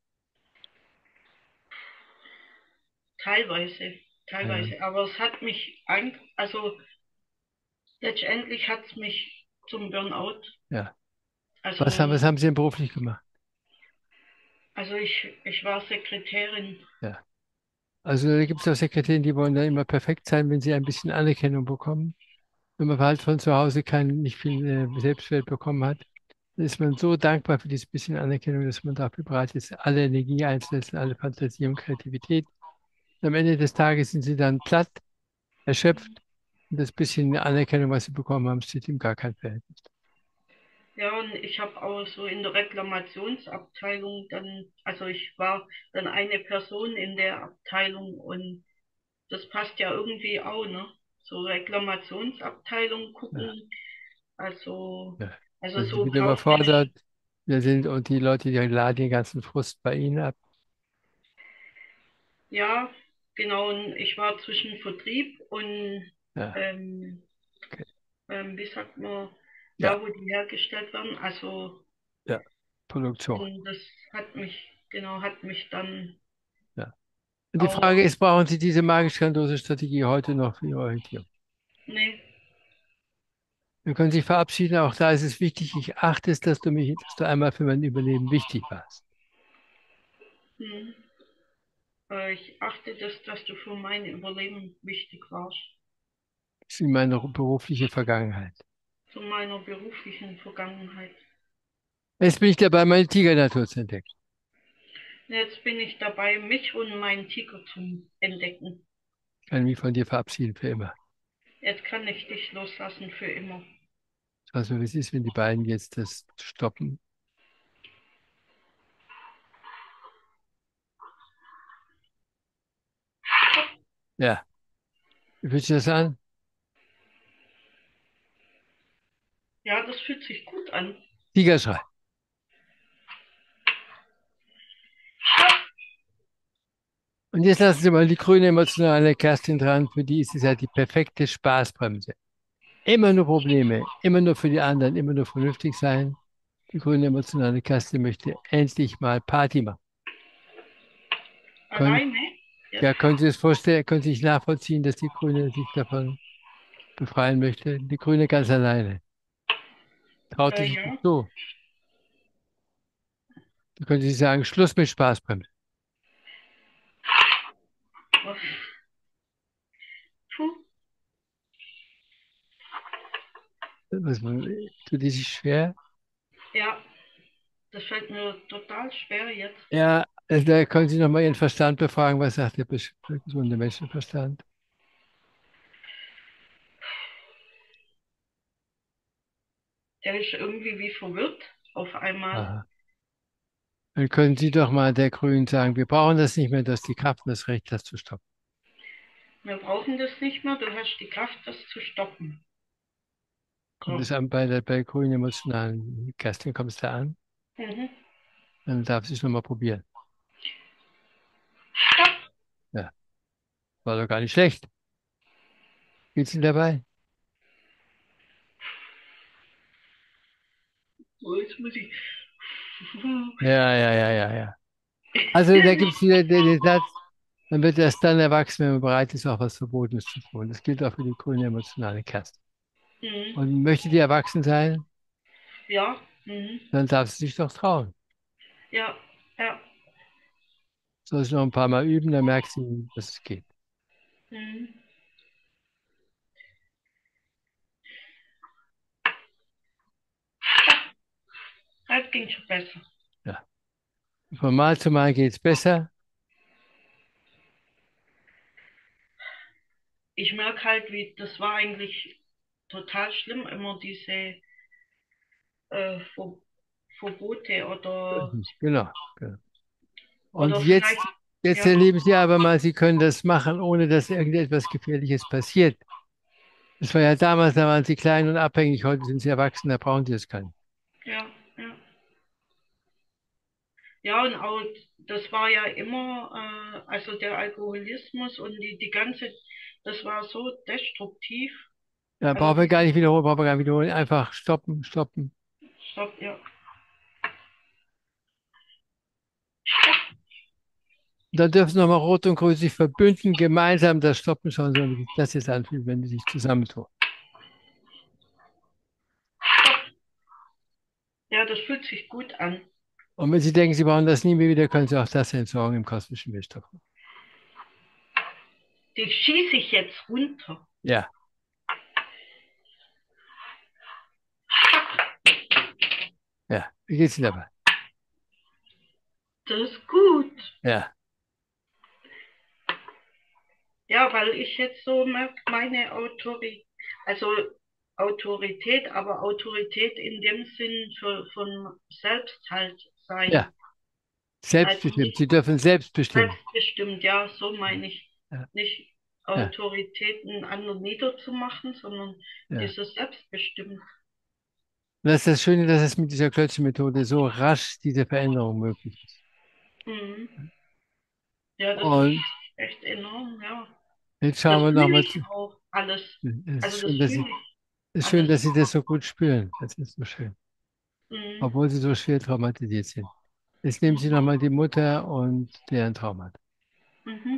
Teilweise. Ja. Teilweise. Aber es hat mich, also letztendlich hat es mich zum Burnout. Ja. Also, Was haben Sie denn beruflich gemacht? also ich war Sekretärin. Ja. Also da gibt es auch Sekretärinnen, die wollen dann immer perfekt sein, wenn sie ein bisschen Anerkennung bekommen. Wenn man halt von zu Hause nicht viel Selbstwert bekommen hat, dann ist man so dankbar für dieses bisschen Anerkennung, dass man dafür bereit ist, alle Energie einzusetzen, alle Fantasie und Kreativität. Und am Ende des Tages sind sie dann platt, erschöpft und das bisschen Anerkennung, was sie bekommen haben, steht ihm gar kein Verhältnis. Ja, und ich habe auch so in der Reklamationsabteilung dann, also ich war dann eine Person in der Abteilung und das passt ja irgendwie auch, ne? So Reklamationsabteilung Ja, gucken, also, ja. also Also sie sind so wieder kaufmännisch. überfordert, wir sind und die Leute, die laden den ganzen Frust bei ihnen ab. Ja, genau, und ich war zwischen Vertrieb und, Ja, ähm, okay. wie sagt man, Ja, da wo die hergestellt werden. Also, ja. Produktion. und das hat mich dann Ja. Und die auch, Frage ist, brauchen Sie diese magisch-grandiose Strategie heute noch für Ihre Orientierung? nee, Wir können sich verabschieden, auch da ist es wichtig, ich achte es, dass du einmal für mein Überleben wichtig warst. hm, ich achte das, dass du für mein Überleben wichtig warst, Das ist in meine berufliche Vergangenheit. zu meiner beruflichen Vergangenheit. Jetzt bin ich dabei, meine Tigernatur zu entdecken. Jetzt bin ich dabei, mich und meinen Tiger zu entdecken. Ich kann mich von dir verabschieden für immer. Jetzt kann ich dich loslassen für immer. Also, was ist, wenn die beiden jetzt das stoppen? Ja, wie fühlt sich das an? Ja, das fühlt sich gut an. Tigerschrei. Und jetzt lassen Sie mal die grüne emotionale Kerstin dran. Für die ist es ja die perfekte Spaßbremse. Immer nur Probleme, immer nur für die anderen, immer nur vernünftig sein. Die grüne emotionale Kerstin möchte endlich mal Party machen. Können, Alleine? Jetzt? ja, können Sie es vorstellen, können Sie sich nachvollziehen, dass die Grüne sich davon befreien möchte? Die Grüne ganz alleine. Traut sie sich nicht Ja. so. Da können Sie sagen, Schluss mit Spaßbremse. Puh. Tut die sich schwer? Ja, das fällt mir total schwer jetzt. Ja, also da können Sie nochmal Ihren Verstand befragen. Was sagt der gesunde Menschenverstand? Der ist irgendwie wie verwirrt auf einmal. Aha. Dann können Sie doch mal der Grünen sagen, wir brauchen das nicht mehr, dass die Kraft und das Recht, das zu stoppen. Wir brauchen das nicht mehr. Du hast die Kraft, das zu stoppen. Kommt So. es an bei der grünen emotionalen Kerstin, kommt es da an? Mhm. Dann darf sie es nochmal probieren. Ja, war doch gar nicht schlecht. Geht's Ihnen dabei? So, jetzt muss ich. Ja, ja, ja, ja, ja. Also da gibt es wieder den Satz, man wird erst dann erwachsen, wenn man bereit ist, auch was Verbotenes zu tun. Das gilt auch für die grüne emotionale Kerze. Mhm. Und möchte die erwachsen sein, Ja, mhm. dann darf sie sich doch trauen. Ja, ja. Soll sie noch ein paar Mal üben, dann merkt sie, dass es geht. Mhm. Das ging schon besser. Ja. Von Mal zu Mal geht es besser. Ich merke halt, wie das war eigentlich total schlimm, immer diese Ver Verbote Genau, genau. Und oder vielleicht, jetzt ja, erleben Sie aber mal, Sie können das machen, ohne dass irgendetwas Gefährliches passiert. Das war ja damals, da waren Sie klein und abhängig. Heute sind Sie erwachsen, da brauchen Sie es gar nicht. ja, ja. Ja, und auch, das war ja immer, also der Alkoholismus und die ganze, das war so destruktiv. Ja, Also, brauchen wir gar nicht wiederholen, brauchen wir gar nicht wiederholen. Einfach stoppen, stoppen. stopp, ja. Dann dürfen nochmal Rot und Grün sich verbünden, gemeinsam das stoppen. Schauen Sie mal, wie sich das jetzt anfühlt, wenn die sich zusammentun. Ja, das fühlt sich gut an. Und wenn Sie denken, Sie brauchen das nie mehr wieder, können Sie auch das entsorgen im kosmischen Wirkstoff. Die schieße ich jetzt runter. Ja, ja. Wie geht's Ihnen dabei? Das ist gut. Ja, Ja, weil ich jetzt so merke, meine also Autorität, aber Autorität in dem Sinn von selbst halt ja. sein. Also Selbstbestimmt. nicht Sie dürfen selbst bestimmen. selbstbestimmt, ja, so meine ich. Ja, Nicht ja, Autoritäten anderen niederzumachen, sondern ja. dieses Selbstbestimmt. Und das ist das Schöne, dass es mit dieser Klötzchen-Methode so rasch diese Veränderung möglich ist. Mhm. Ja, das ist Und echt enorm, ja. jetzt Das schauen wir fühle nochmal ich zu. auch alles. Es ist Also das schön, fühle ich es ist schön, alles. dass Sie das so gut spüren. Das ist so schön. Mhm. Obwohl Sie so schwer traumatisiert sind. Jetzt nehmen Sie Mhm. nochmal die Mutter und deren Trauma. Mhm.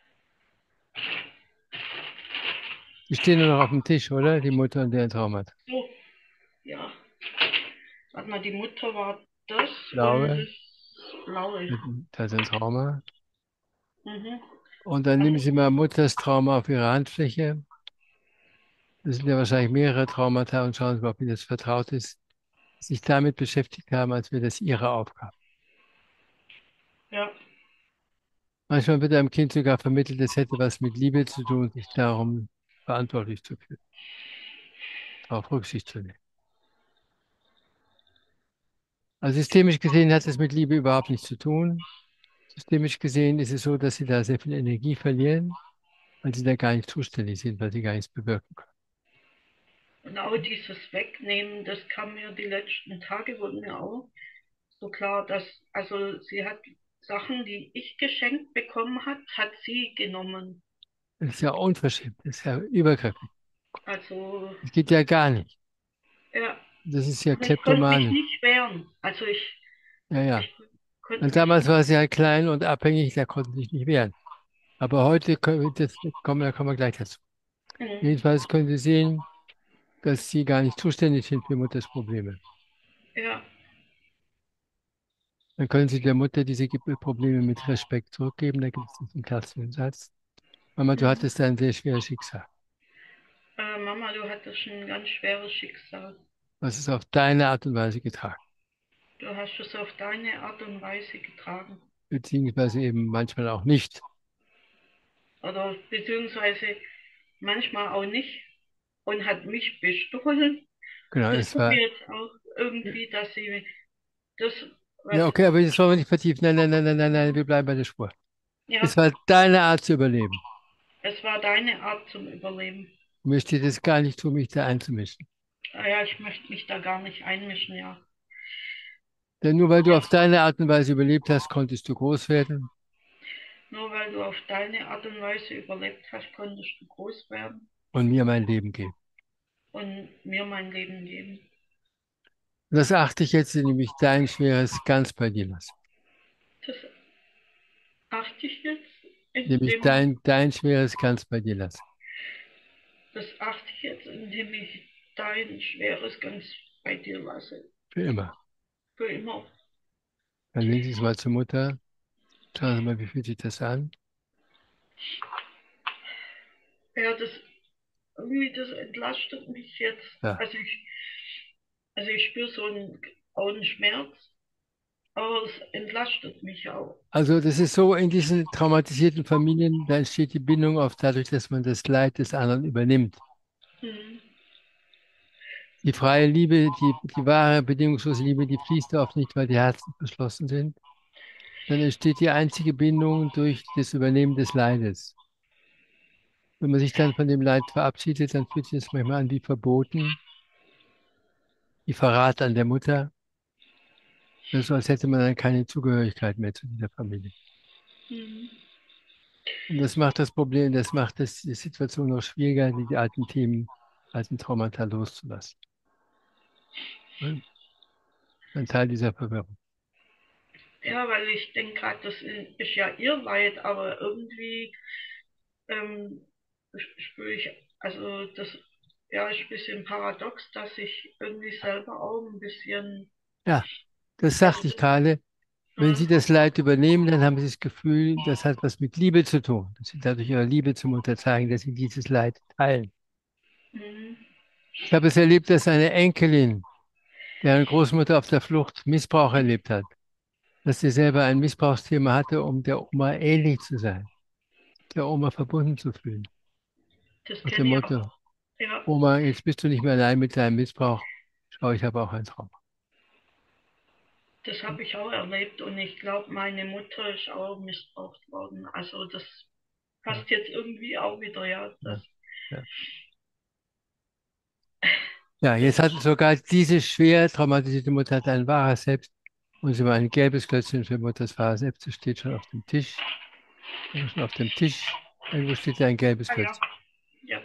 Die stehen nur noch auf dem Tisch, oder? Die Mutter und deren Trauma. So, ja. Warte mal, die Mutter war das und Blaue, das Blaue. das ist ein Trauma. Mhm. Und dann Also, nehmen Sie mal Mutters Trauma auf Ihre Handfläche. Das sind ja wahrscheinlich mehrere Traumata und schauen Sie mal, ob Ihnen das vertraut ist, sich damit beschäftigt haben, als wäre das Ihre Aufgabe. ja. Manchmal wird einem Kind sogar vermittelt, es hätte was mit Liebe zu tun, sich darum verantwortlich zu fühlen, darauf Rücksicht zu nehmen. Also systemisch gesehen hat es mit Liebe überhaupt nichts zu tun. Systemisch gesehen ist es so, dass Sie da sehr viel Energie verlieren, weil Sie da gar nicht zuständig sind, weil Sie gar nichts bewirken können. Und auch dieses Wegnehmen, das kam mir die letzten Tage, wurde mir auch so klar, dass, also sie hat Sachen, die ich geschenkt bekommen hat sie genommen. Das ist ja unverschämt, das ist ja übergriffig. Also, Das geht ja gar nicht. ja. Das ist ja Und ich konnte mich kleptomanisch. nicht wehren. Also Ja, ja. ich konnte Und mich damals nicht. war sie halt klein und abhängig, da konnte sie sich nicht wehren. Aber heute können wir, da kommen wir gleich dazu. Mhm. Jedenfalls können Sie sehen, dass Sie gar nicht zuständig sind für Mutters Probleme. Ja. Dann können Sie der Mutter diese Probleme mit Respekt zurückgeben. Da gibt es diesen klassischen Satz. Mama, du Mhm. hattest ein sehr schweres Schicksal. Mama, du hattest ein ganz schweres Schicksal. Du hast es auf deine Art und Weise getragen. Du hast es auf deine Art und Weise getragen. Beziehungsweise eben manchmal auch nicht. Oder beziehungsweise manchmal auch nicht und hat mich bestohlen. Genau, Das es tut war, mir jetzt auch irgendwie, dass sie das, was, ja, okay, aber das wollen wir nicht vertiefen. Nein, nein, nein, nein, nein, nein, wir bleiben bei der Spur. ja, Es war deine Art zu überleben. es war deine Art zum Überleben. Und mir steht es gar nicht zu, mich da einzumischen. Ja, ich möchte mich da gar nicht einmischen, ja. Denn nur weil du auf deine Art und Weise überlebt hast, konntest du groß werden Nur weil du auf deine Art und Weise überlebt hast, konntest du groß werden und mir mein Leben geben. und mir mein Leben geben. Und das achte ich jetzt, nämlich dein Schweres ganz bei dir lassen. Das achte ich jetzt, Nämlich indem, dein Schweres ganz bei dir lassen. das achte ich jetzt, indem ich dein Schweres ganz bei dir lasse. Für immer. Für immer. Dann legen Sie es mal zur Mutter. Schauen Sie mal, wie fühlt sich das an? Ja, irgendwie, das entlastet mich jetzt. Ja. Also ich spüre so einen Schmerz, aber es entlastet mich auch. Also das ist so, in diesen traumatisierten Familien, da entsteht die Bindung oft dadurch, dass man das Leid des anderen übernimmt. Mhm. Die freie Liebe, die wahre, bedingungslose Liebe, die fließt oft nicht, weil die Herzen verschlossen sind. Dann entsteht die einzige Bindung durch das Übernehmen des Leides. Wenn man sich dann von dem Leid verabschiedet, dann fühlt sich das manchmal an wie verboten, wie Verrat an der Mutter. Das ist so, als hätte man dann keine Zugehörigkeit mehr zu dieser Familie. Mhm. Und das macht das Problem, das macht die Situation noch schwieriger, die alten Themen, alten Traumata loszulassen. Ne? Ein Teil dieser Verwirrung. Ja, weil ich denke gerade, das ist ja ihr Leid, aber irgendwie ähm, spüre ich, also das ja, ist ein bisschen paradox, dass ich irgendwie selber auch ein bisschen, Ja, das also sagte ich gerade. Wenn äh, Sie das Leid übernehmen, dann haben Sie das Gefühl, das hat was mit Liebe zu tun. Dass Sie dadurch Ihre Liebe zur Mutter zeigen, dass Sie dieses Leid teilen. mhm. Ich habe es erlebt, dass eine Enkelin, deren Großmutter auf der Flucht Missbrauch erlebt hat, dass sie selber ein Missbrauchsthema hatte, um der Oma ähnlich zu sein, der Oma verbunden zu fühlen. Das Nach dem kenne ich auch. Motto, Ja, Oma, jetzt bist du nicht mehr allein mit deinem Missbrauch. Schau, ich habe auch ein Trauma. das habe ich auch erlebt und ich glaube, meine Mutter ist auch missbraucht worden. Also das Ja, passt jetzt irgendwie auch wieder, ja. ja, ja. Ja, Das jetzt hat ist, sogar diese schwer traumatisierte Mutter hat ein wahres Selbst. Und sie war ein gelbes Klötzchen für Mutters wahres Selbst. Das steht schon auf dem Tisch. Schon auf dem Tisch. Irgendwo steht da ein gelbes ah ja, Klötzchen. ja,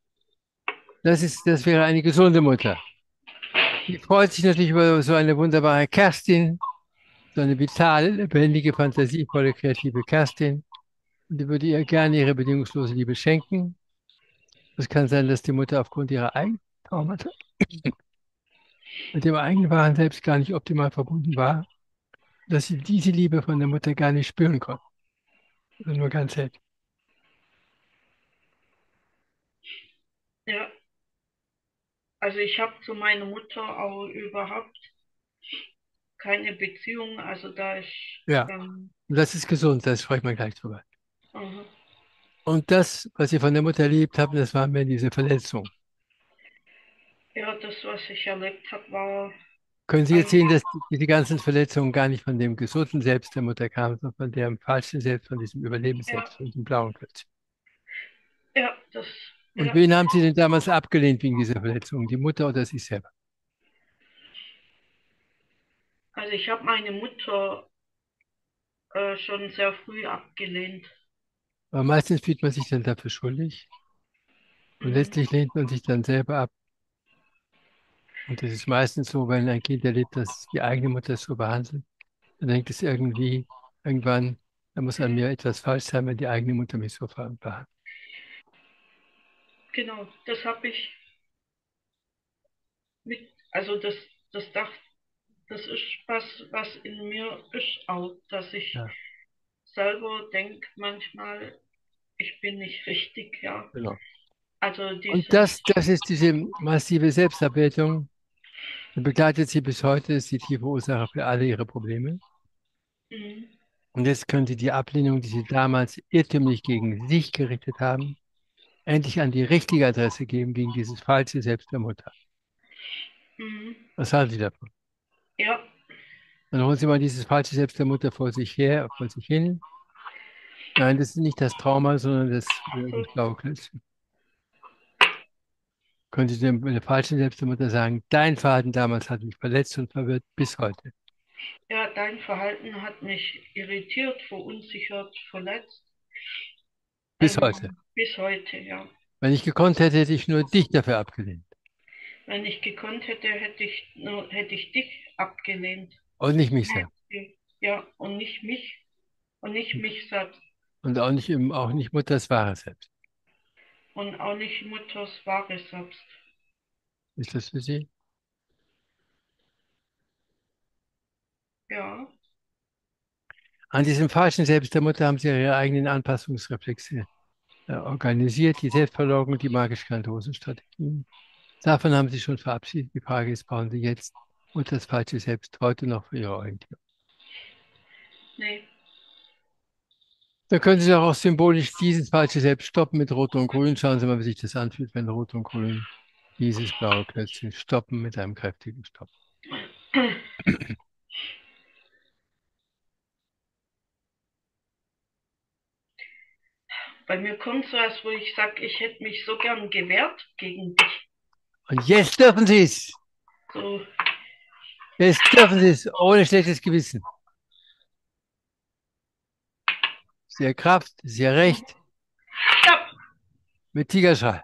Das wäre eine gesunde Mutter. Die freut sich natürlich über so eine wunderbare Kerstin, so eine vitale, lebendige, fantasievolle, kreative Kerstin. Und die würde ihr gerne ihre bedingungslose Liebe schenken. Es kann sein, dass die Mutter aufgrund ihrer eigenen Traumata mit dem eigenen wahren Selbst gar nicht optimal verbunden war, dass sie diese Liebe von der Mutter gar nicht spüren konnte. Also nur ganz selten. ja. Also ich habe zu meiner Mutter auch überhaupt keine Beziehung. Also da ist, Ja, ähm, und das ist gesund, das sprechen wir gleich drüber. aha. Und das, was sie von der Mutter erlebt haben, das war mehr diese Verletzung. Ja, das, was ich erlebt habe, war Können Sie jetzt ein, sehen, dass diese ganzen Verletzungen gar nicht von dem gesunden Selbst der Mutter kamen, sondern von dem falschen Selbst, von diesem ja, Überlebensselbst, von diesem blauen Klötzchen. ja, das, Und ja. wen haben Sie denn damals abgelehnt wegen dieser Verletzungen? Die Mutter oder sich selber? Also ich habe meine Mutter schon sehr früh abgelehnt. Aber meistens fühlt man sich dann dafür schuldig und Mhm. letztlich lehnt man sich dann selber ab. Und das ist meistens so, wenn ein Kind erlebt, dass die eigene Mutter es so behandelt, dann denkt es irgendwie, irgendwann, da muss an mir etwas falsch sein, wenn die eigene Mutter mich so behandelt. Genau, das habe ich also das ist was, was in mir ist auch, dass ich Ja, selber denke manchmal, ich bin nicht richtig, ja. genau. Also Und dieses, das ist diese massive Selbstabwertung, die begleitet sie bis heute, ist die tiefe Ursache für alle ihre Probleme. mhm, Und jetzt können sie die Ablehnung, die sie damals irrtümlich gegen sich gerichtet haben, endlich an die richtige Adresse geben, gegen dieses falsche Selbst der Mutter. mhm, Was halten Sie davon? ja, Dann holen Sie mal dieses falsche Selbst der Mutter vor sich her, vor sich hin. Nein, das ist nicht das Trauma, sondern das so, blaue Klötzchen. Können Sie dem falschen Selbst der Mutter sagen, dein Verhalten damals hat mich verletzt und verwirrt bis heute. ja, dein Verhalten hat mich irritiert, verunsichert, verletzt, Bis heute. bis heute, ja. Wenn ich gekonnt hätte, hätte ich nur dich dafür abgelehnt. Wenn ich gekonnt hätte, hätte ich dich abgelehnt. Und nicht mich selbst. Ja, und nicht mich selbst Und auch nicht Mutters wahres Selbst. und auch nicht Mutters wahres Selbst. Ist das für Sie? Ja, An diesem falschen Selbst der Mutter haben Sie Ihre eigenen Anpassungsreflexe organisiert, die Selbstverleugnung, die magisch-Grandosen-Strategien. Davon haben Sie schon verabschiedet. Die Frage ist, brauchen Sie jetzt und das falsche Selbst heute noch für Ihre Orientierung? nee. Dann können Sie doch auch symbolisch dieses falsche Selbst stoppen mit Rot und Grün. Schauen Sie mal, wie sich das anfühlt, wenn Rot und Grün dieses blaue Klötzchen stoppen mit einem kräftigen Stopp. Bei mir kommt so was, wo ich sage, ich hätte mich so gern gewehrt gegen dich. Und jetzt dürfen Sie es. So, Jetzt dürfen Sie es ohne schlechtes Gewissen. Das ist Ihre Kraft, das ist Ihr Recht stopp, mit Tigerschrei.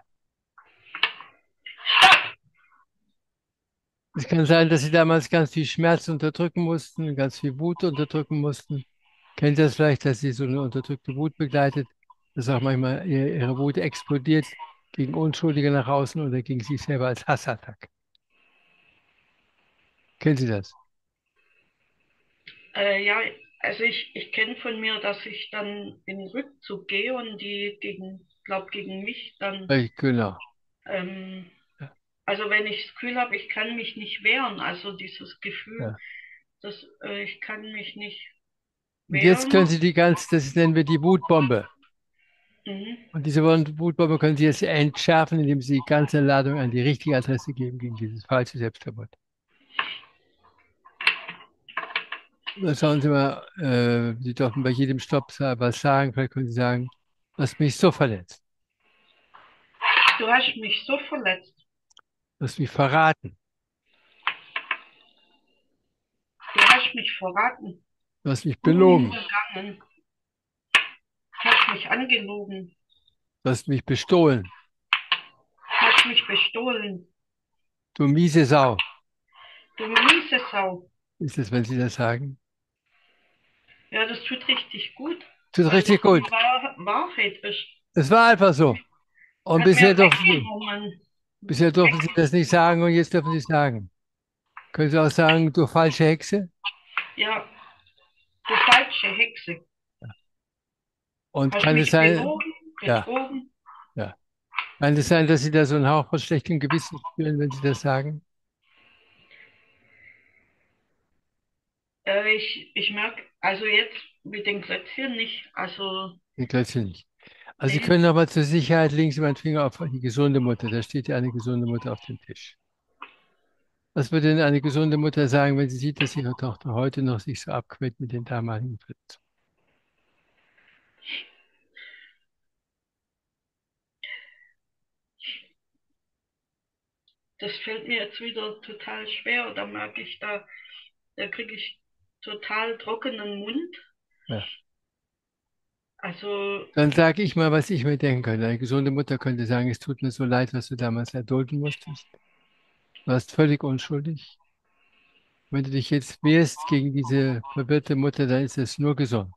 stopp. Es kann sein, dass Sie damals ganz viel Schmerz unterdrücken mussten, ganz viel Wut unterdrücken mussten. Kennen Sie das vielleicht, dass Sie so eine unterdrückte Wut begleitet, dass auch manchmal Ihre Wut explodiert gegen Unschuldige nach außen oder gegen sich selber als Hassattack? Kennen Sie das? Ja, also ich kenne von mir, dass ich dann in den Rückzug gehe und die gegen mich dann, Genau. ähm, Ja, also wenn ich das Gefühl habe, ich kann mich nicht wehren, also dieses Gefühl, ja. dass ich kann mich nicht Und jetzt können wehren. Sie das nennen wir die Wutbombe. Mhm. Und diese Wutbombe können Sie jetzt entschärfen, indem Sie die ganze Ladung an die richtige Adresse geben gegen dieses falsche Selbstverbot. Dann schauen Sie mal, Sie dürfen bei jedem Stopp was sagen. Vielleicht können Sie sagen, was mich so verletzt, Du hast mich so verletzt, was mich verraten, du hast mich verraten, was mich belogen, umgegangen, hast mich angelogen, was mich bestohlen. hast mich bestohlen, Du miese Sau. du miese Sau. Ist es, wenn Sie das sagen? Ja, das tut richtig gut, Tut weil das richtig die gut. Wahrheit ist. Es war einfach so. Und Hat mir weggenommen. bisher durften Sie das nicht sagen und jetzt dürfen Sie es sagen. Können Sie auch sagen, du falsche Hexe? Ja, du falsche Hexe. Und Hast kann es mich sein, belogen, ja, betrogen. ja. Kann es sein, dass Sie da so einen Hauch von schlechtem Gewissen spüren, wenn Sie das sagen? Ich merke, also jetzt mit den Klötzchen nicht. Also, Ich glaube nicht. Also Sie nee. können nochmal zur Sicherheit links über den Finger auf die gesunde Mutter. Da steht ja eine gesunde Mutter auf dem Tisch. Was würde denn eine gesunde Mutter sagen, wenn sie sieht, dass ihre Tochter heute noch sich so abquält mit den damaligen Verletzungen? Das fällt mir jetzt wieder total schwer. Da merke ich, da kriege ich total trockenen Mund. Ja. Also, Dann sage ich mal, was ich mir denken könnte. Eine gesunde Mutter könnte sagen, es tut mir so leid, was du damals erdulden musstest. Du warst völlig unschuldig. Wenn du dich jetzt wehrst gegen diese verwirrte Mutter, dann ist es nur gesund.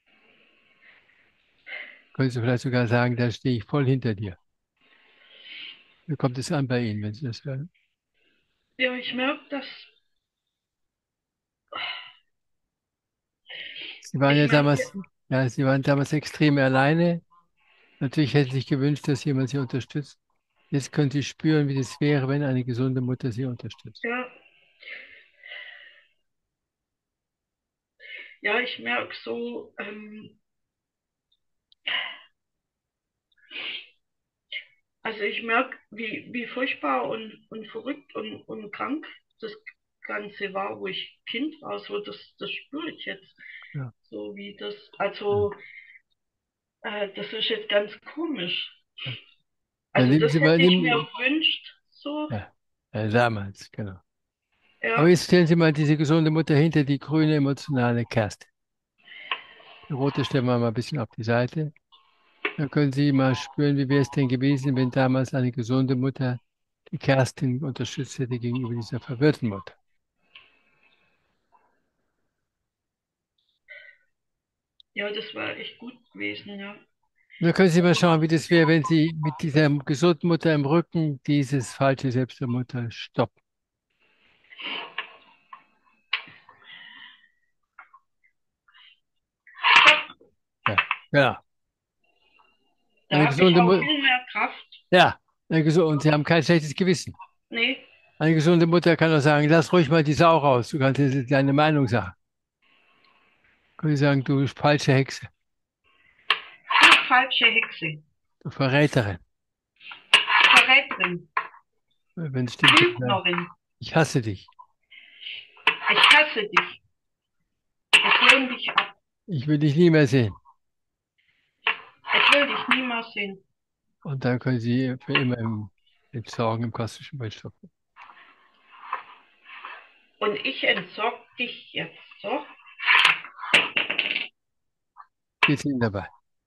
Könntest du vielleicht sogar sagen, da stehe ich voll hinter dir. Wie kommt es an bei Ihnen, wenn Sie das hören? ja, ich merke, dass, Sie waren ich ja merke, damals, ja, Sie waren damals extrem alleine. Natürlich hätte sich gewünscht, dass jemand Sie unterstützt. Jetzt können Sie spüren, wie das wäre, wenn eine gesunde Mutter Sie unterstützt. ja, ja, ich merke so, also ich merke, wie furchtbar und verrückt und krank das Ganze war, wo ich Kind war. So, das spüre ich jetzt. Ja. So wie das, Ja. also das ist jetzt ganz komisch. Dann Also nehmen das Sie mal, hätte ich mir gewünscht. So, ja, damals, genau. Aber ja, jetzt stellen Sie mal diese gesunde Mutter hinter die grüne emotionale Kerste. Die rote stellen wir mal ein bisschen auf die Seite. Dann können Sie mal spüren, wie wäre es denn gewesen, wenn damals eine gesunde Mutter die Kerstin unterstützt hätte gegenüber dieser verwirrten Mutter. Ja, das war echt gut gewesen, ja. Nun können Sie mal schauen, wie das wäre, wenn Sie mit dieser gesunden Mutter im Rücken dieses falsche Selbst der Mutter stoppen. Ja, genau. Da Eine habe ich gesunde auch Mutter. viel mehr Kraft. Ja, und Sie haben kein schlechtes Gewissen. Nee, Eine gesunde Mutter kann auch sagen, lass ruhig mal die Sau raus. Du kannst jetzt deine Meinung sagen. Können Sie sagen, du falsche Hexe, du falsche Hexe, du Verräterin. Verräterin, Wenn es stimmt, dann, Lügnerin. ich hasse dich. Ich hasse dich. Ich lehne dich ab. Ich will dich nie mehr sehen. Ich will dich niemals sehen. Und dann können Sie für immer entsorgen im kosmischen Waldstoff. Und ich entsorge dich jetzt, so? Geht's Ihnen dabei?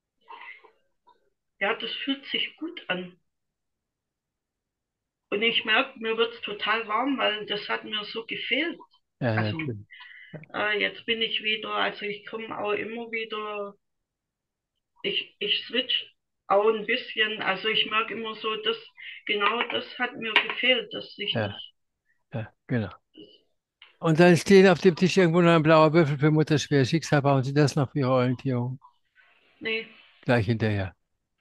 Ja, das fühlt sich gut an. Und ich merke, mir wird es total warm, weil das hat mir so gefehlt. Ja, Also, natürlich. jetzt bin ich wieder, also ich komme auch immer wieder, ich switch auch ein bisschen, also ich merke immer so, dass genau das hat mir gefehlt, dass ich Ja, nicht, ja, genau. Und dann steht auf dem Tisch irgendwo noch ein blauer Würfel für Mutter schwer Schicksal. Brauchen Sie das noch für Ihre Orientierung? nee, Gleich hinterher.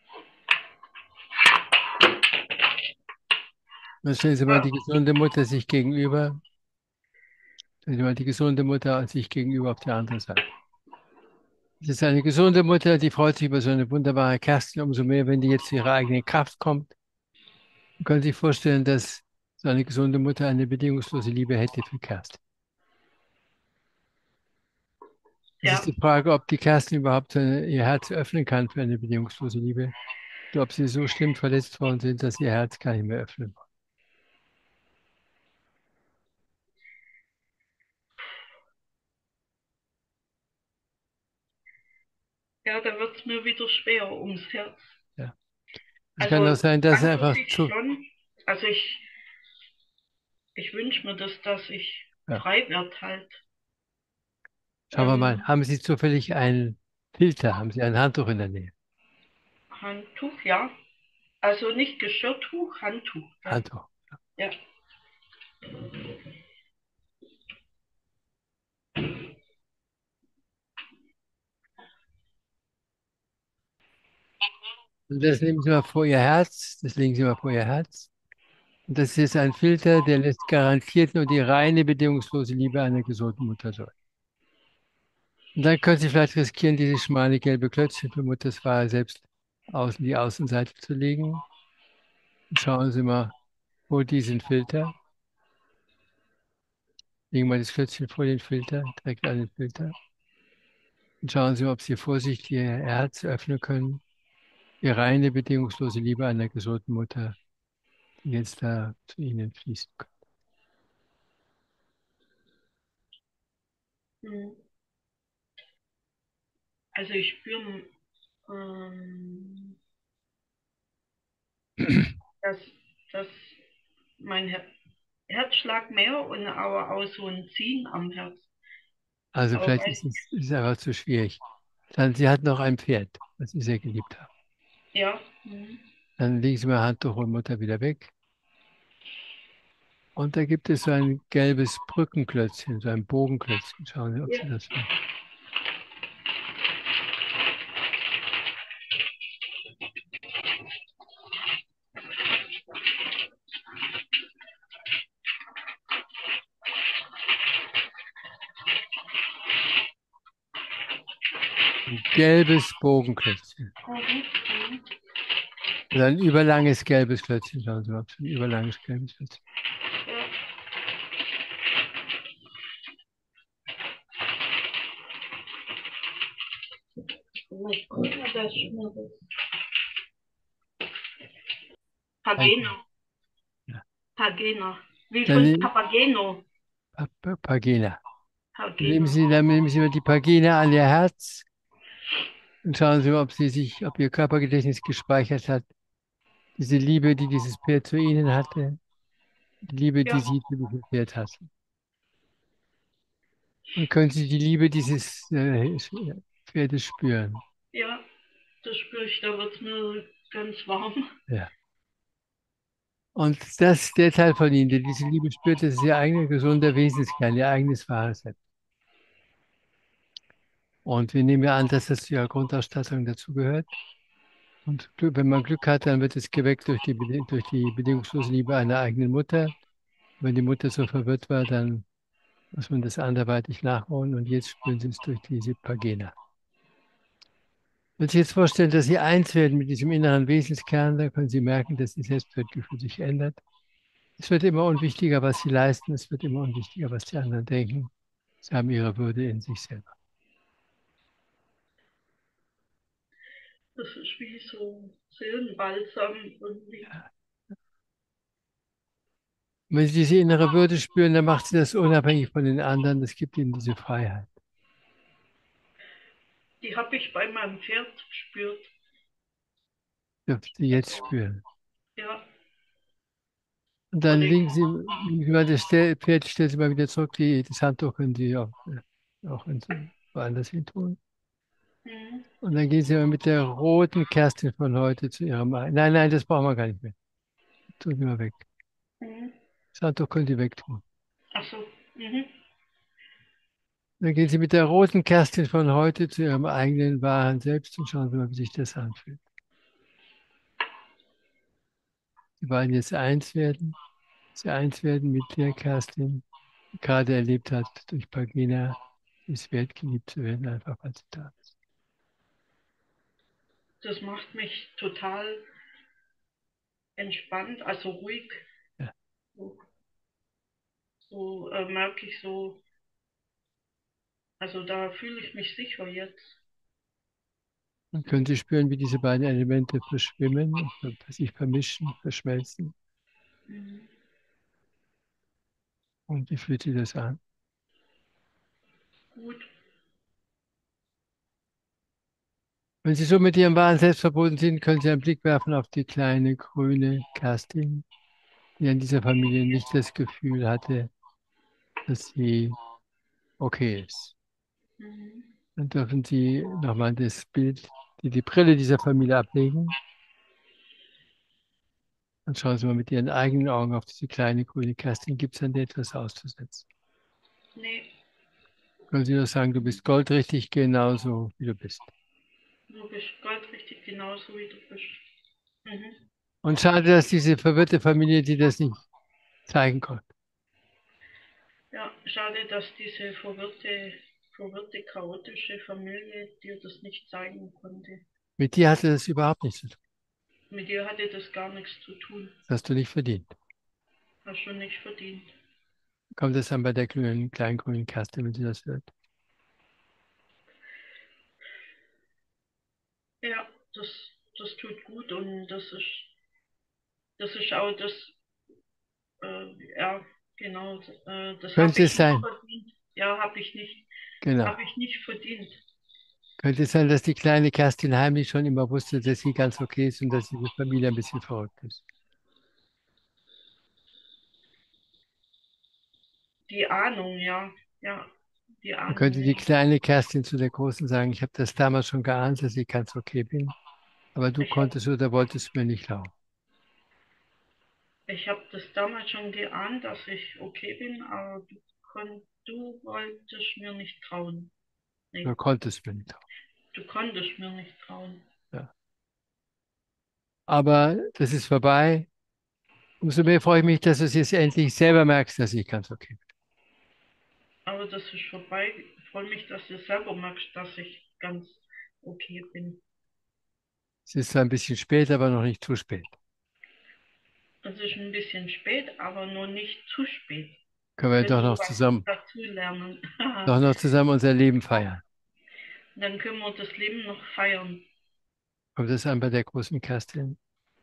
Dann stellen Sie mal die gesunde Mutter sich gegenüber. Stellen Sie mal die gesunde Mutter sich gegenüber auf der anderen Seite. Das ist eine gesunde Mutter, die freut sich über so eine wunderbare Kerstin, umso mehr, wenn die jetzt zu ihrer eigenen Kraft kommt. Sie können sich vorstellen, dass so eine gesunde Mutter eine bedingungslose Liebe hätte für Kerstin. Es ist ja, die Frage, ob die Kerstin überhaupt ihr Herz öffnen kann für eine bedingungslose Liebe. Oder ob sie so schlimm verletzt worden sind, dass ihr Herz gar nicht mehr öffnen wollen. ja, da wird es mir wieder schwer ums Herz. Ja. Es kann auch Also sein, dass an er für einfach sich zu, schon, also ich wünsche mir das, dass ich ja. frei werde halt. Schauen wir mal, Ähm, haben Sie zufällig einen Filter? Haben Sie ein Handtuch in der Nähe? Handtuch, ja. Also nicht Geschirrtuch, Handtuch, ja. Handtuch. Ja. Und das nehmen Sie mal vor Ihr Herz, das legen Sie mal vor Ihr Herz. Und das ist ein Filter, der lässt garantiert nur die reine, bedingungslose Liebe einer gesunden Mutter durch. Und dann können Sie vielleicht riskieren, dieses schmale gelbe Klötzchen für Mutters Wahl selbst außen die Außenseite zu legen. Und schauen Sie mal vor diesen Filter. Legen wir das Klötzchen vor den Filter, direkt an den Filter. Und schauen Sie mal, ob Sie vorsichtig Ihr Herz öffnen können. Die reine, bedingungslose Liebe einer gesunden Mutter, die jetzt da zu Ihnen fließen kann. Hm. Also ich spüre, ähm, dass, dass mein Herzschlag mehr und aber auch so ein Ziehen am Herz. Also Aber vielleicht ist es einfach zu schwierig. Dann, Sie hat noch ein Pferd, das Sie sehr geliebt haben. ja, hm. Dann legen Sie mal Handtuch und Mutter wieder weg. Und da gibt es so ein gelbes Brückenklötzchen, so ein Bogenklötzchen. Schauen Sie, ob Ja. Sie das finden. Ein gelbes Bogenklötzchen. Mhm. Mhm. Also ein überlanges gelbes Klötzchen. Schauen Sie mal, ob Sie ein überlanges gelbes Klötzchen. Ja. Ich guck mal, dass ich mir das. Danke. Pageno. Ja. Pagena. Wie Dann von Papageno. Pagina. Pagena. Dann nehmen Sie mal die Pagina an Ihr Herz und schauen Sie mal, ob Ihr Körpergedächtnis gespeichert hat. Diese Liebe, die dieses Pferd zu Ihnen hatte. Die Liebe, die Ja, sie für dich erklärt hat. Und können Sie die Liebe dieses Pferdes spüren? ja, das spüre ich, da wird mir ganz warm. Ja. Und das, der Teil von Ihnen, der diese Liebe spürt, das ist Ihr eigener gesunder Wesenskern, Ihr eigenes wahres Selbst. Und wir nehmen ja an, dass das zu Ihrer Grundausstattung dazugehört. Und wenn man Glück hat, dann wird es geweckt durch durch die bedingungslose Liebe einer eigenen Mutter. Wenn die Mutter so verwirrt war, dann muss man das anderweitig nachholen. Und jetzt spüren Sie es durch diese Pagina. Wenn Sie jetzt vorstellen, dass Sie eins werden mit diesem inneren Wesenskern, dann können Sie merken, dass Ihr Selbstwertgefühl sich ändert. Es wird immer unwichtiger, was Sie leisten. Es wird immer unwichtiger, was die anderen denken. Sie haben Ihre Würde in sich selber. Das ist wie so Seelenbalsam irgendwie. Und wenn Sie diese innere Würde spüren, dann macht Sie das unabhängig von den anderen. Das gibt Ihnen diese Freiheit. Die habe ich bei meinem Pferd gespürt. Dürfen Sie jetzt spüren. Ja, Und dann oder ich, legen Sie mal das Pferd, stellen Sie mal wieder zurück. Das Handtuch können Sie auch woanders hin tun. mhm, Und dann gehen Sie mal mit der roten Kerstin von heute zu Ihrem Nein, nein, das brauchen wir gar nicht mehr. Tun Sie mal weg. mhm. Das Handtuch können Sie wegtun. Ach so, mhm, Dann gehen Sie mit der roten Kerstin von heute zu Ihrem eigenen wahren Selbst und schauen Sie mal, wie sich das anfühlt. Sie wollen jetzt eins werden. Sie eins werden mit der Kerstin, die gerade erlebt hat durch Pagina, wie es wert, geliebt zu werden, einfach weil sie da ist. das macht mich total entspannt, also ruhig. Ja. So, so merke ich so, also da fühle ich mich sicher jetzt. Und können Sie spüren, wie diese beiden Elemente verschwimmen, sich vermischen, verschmelzen. Mhm. Und wie fühlt sich das an? Gut, Wenn Sie so mit Ihrem wahren Selbst verbunden sind, können Sie einen Blick werfen auf die kleine grüne Kerstin, die in dieser Familie nicht das Gefühl hatte, dass sie okay ist. mhm. Dann dürfen Sie nochmal das Bild, die Brille dieser Familie ablegen. Dann schauen Sie mal mit Ihren eigenen Augen auf diese kleine grüne Kerstin. Gibt es an der etwas auszusetzen? Nee, Können Sie nur sagen, du bist goldrichtig genauso, wie du bist. du bist goldrichtig genauso wie du bist. Mhm. Und schade, dass diese verwirrte Familie dir das nicht zeigen konnte. Ja, schade, dass diese verwirrte, chaotische Familie dir das nicht zeigen konnte. Mit dir hatte das überhaupt nichts zu tun. Mit dir hatte das gar nichts zu tun. Das hast du nicht verdient. Hast du nicht verdient. Kommt das dann bei der kleinen grünen Kerstin, wenn sie das hört? Ja, das tut gut und das ist auch das, ja, genau, das habe Könnte ich es nicht sein, verdient. Ja, genau. habe ich nicht verdient. Könnte es sein, dass die kleine Kerstin heimlich schon immer wusste, dass sie ganz okay ist und dass diese Familie ein bisschen verrückt ist. Die Ahnung, ja, ja, die Dann Ahnung, könnte die ja. kleine Kerstin zu der Großen sagen, ich habe das damals schon geahnt, dass ich ganz okay bin, aber du Ich habe konntest oder wolltest mir nicht glauben. ich hab das damals schon geahnt, dass ich okay bin, aber du wolltest mir nicht trauen. Du Nee, konntest mir nicht glauben. du konntest mir nicht trauen. Ja. Aber das ist vorbei. Umso mehr freue ich mich, dass du es jetzt endlich selber merkst, dass ich ganz okay bin. Aber das ist vorbei. Ich freue mich, dass du selber merkst, dass ich ganz okay bin. Es ist zwar ein bisschen spät, aber noch nicht zu spät. Es ist ein bisschen spät, aber noch nicht zu spät. Können wir Können wir was dazu lernen? doch noch zusammen unser Leben feiern. Dann können wir das Leben noch feiern. Kommt das an bei der großen Kerstin?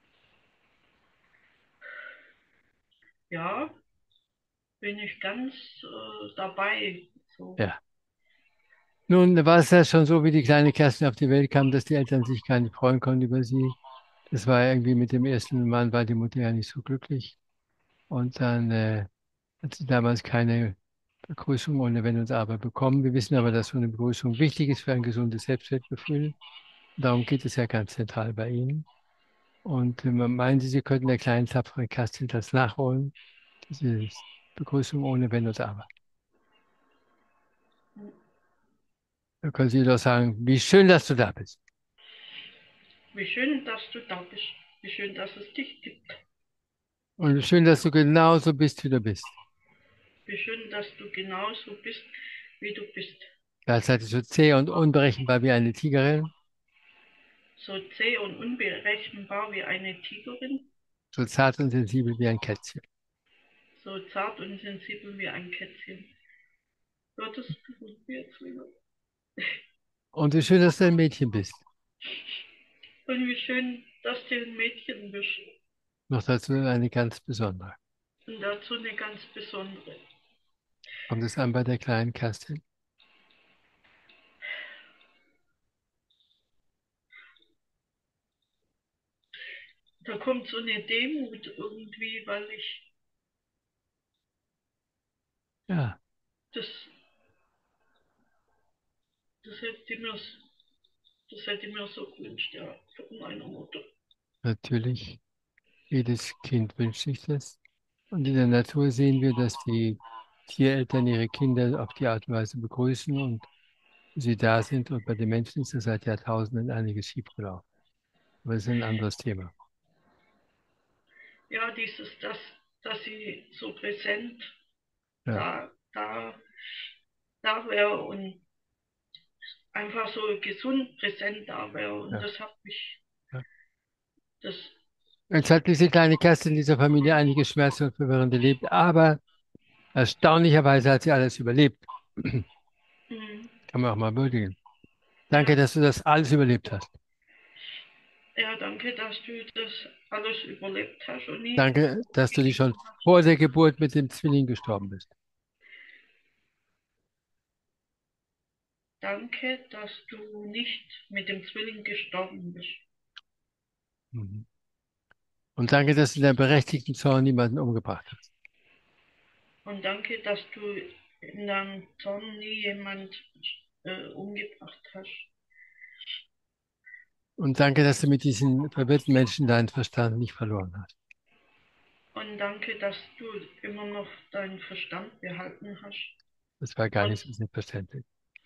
Ja, bin ich ganz dabei. So. Ja. Nun war es ja schon so, wie die kleine Kerstin auf die Welt kam, dass die Eltern sich gar nicht freuen konnten über sie. Das war irgendwie mit dem ersten Mann, war die Mutter ja nicht so glücklich. Und dann hat sie damals keine Begrüßung ohne Wenn und Aber bekommen. Wir wissen aber, dass so eine Begrüßung wichtig ist für ein gesundes Selbstwertgefühl. Darum geht es ja ganz zentral bei Ihnen. Und meinen Sie, Sie könnten der kleinen tapferen Kerstin das nachholen? Diese Begrüßung ohne Wenn und Aber. Da können Sie doch sagen, wie schön, dass du da bist. Wie schön, dass du da bist. Wie schön, dass es dich gibt. Und wie schön, dass du genauso bist, wie du bist. Wie schön, dass du genauso bist, wie du bist. Gleichzeitig so zäh und unberechenbar wie eine Tigerin, So zäh und unberechenbar wie eine Tigerin, so zart und sensibel wie ein Kätzchen. so zart und sensibel wie ein Kätzchen. Gottes jetzt wieder. Und wie schön, dass du ein Mädchen bist. Und wie schön, dass du ein Mädchen bist. Noch dazu eine ganz besondere. Und dazu eine ganz besondere. Kommt es an bei der kleinen Kerstin? Da kommt so eine Demut irgendwie, weil ich Ja, das, das hätte mir, das hätte mir so gewünscht, ja, von meiner Mutter. natürlich. Jedes Kind wünscht sich das. Und in der Natur sehen wir, dass die Tiereltern ihre Kinder auf die Art und Weise begrüßen und sie da sind. Und bei den Menschen ist das seit Jahrtausenden einiges schiefgelaufen. Aber das ist ein anderes Thema. Ja, dass sie so präsent Ja, da, da, da wäre und einfach so gesund präsent da wäre. Und ja, das hat mich, ja. das, Jetzt hat diese kleine Kerstin in dieser Familie einige Schmerzen und Verwirrungen erlebt, aber erstaunlicherweise hat sie alles überlebt. mm, Kann man auch mal würdigen. ja, Danke, dass du das alles überlebt hast. ja, danke, dass du das alles überlebt hast und nie Danke, dass du dich schon Risiko hast. vor der Geburt mit dem Zwilling gestorben bist. Danke, dass du nicht mit dem Zwilling gestorben bist. Mhm. Und danke, dass du in deinem berechtigten Zorn niemanden umgebracht hast. Und danke, dass du in deinem Zorn nie jemand umgebracht hast. Und danke, dass du mit diesen verwirrten Menschen deinen Verstand nicht verloren hast. Und danke, dass du immer noch deinen Verstand behalten hast. Das war gar nicht Trotz, so selbstverständlich.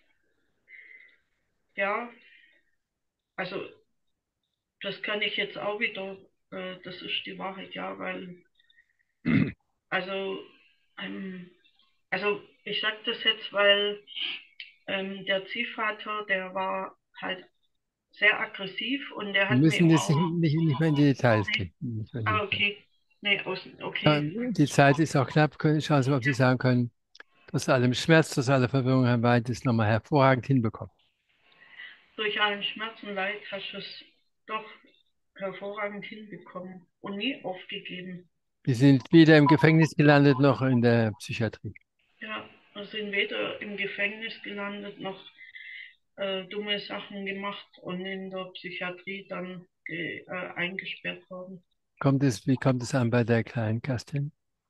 ja, also das kann ich jetzt auch wieder, das ist die Wahrheit, ja, weil, also, ähm, also ich sage das jetzt, weil der Ziehvater, der war halt sehr aggressiv und der Wir hat mir müssen immer jetzt auch, nicht mehr in die Details nee, gehen. Nicht mehr in die ah, Details. okay, nee, außen, Ja, okay, die Zeit ist auch knapp. Schauen Sie mal, ob Sie ja, sagen können, trotz allem Schmerz, trotz aller Verwirrung, Herr Weid, das nochmal hervorragend hinbekommen. durch allen Schmerz und Leid hast du es doch hervorragend hinbekommen und nie aufgegeben. Wir sind weder im Gefängnis gelandet noch in der Psychiatrie. Ja, wir sind weder im Gefängnis gelandet noch dumme Sachen gemacht und in der Psychiatrie dann eingesperrt worden. Wie kommt es an bei der kleinen Kerstin?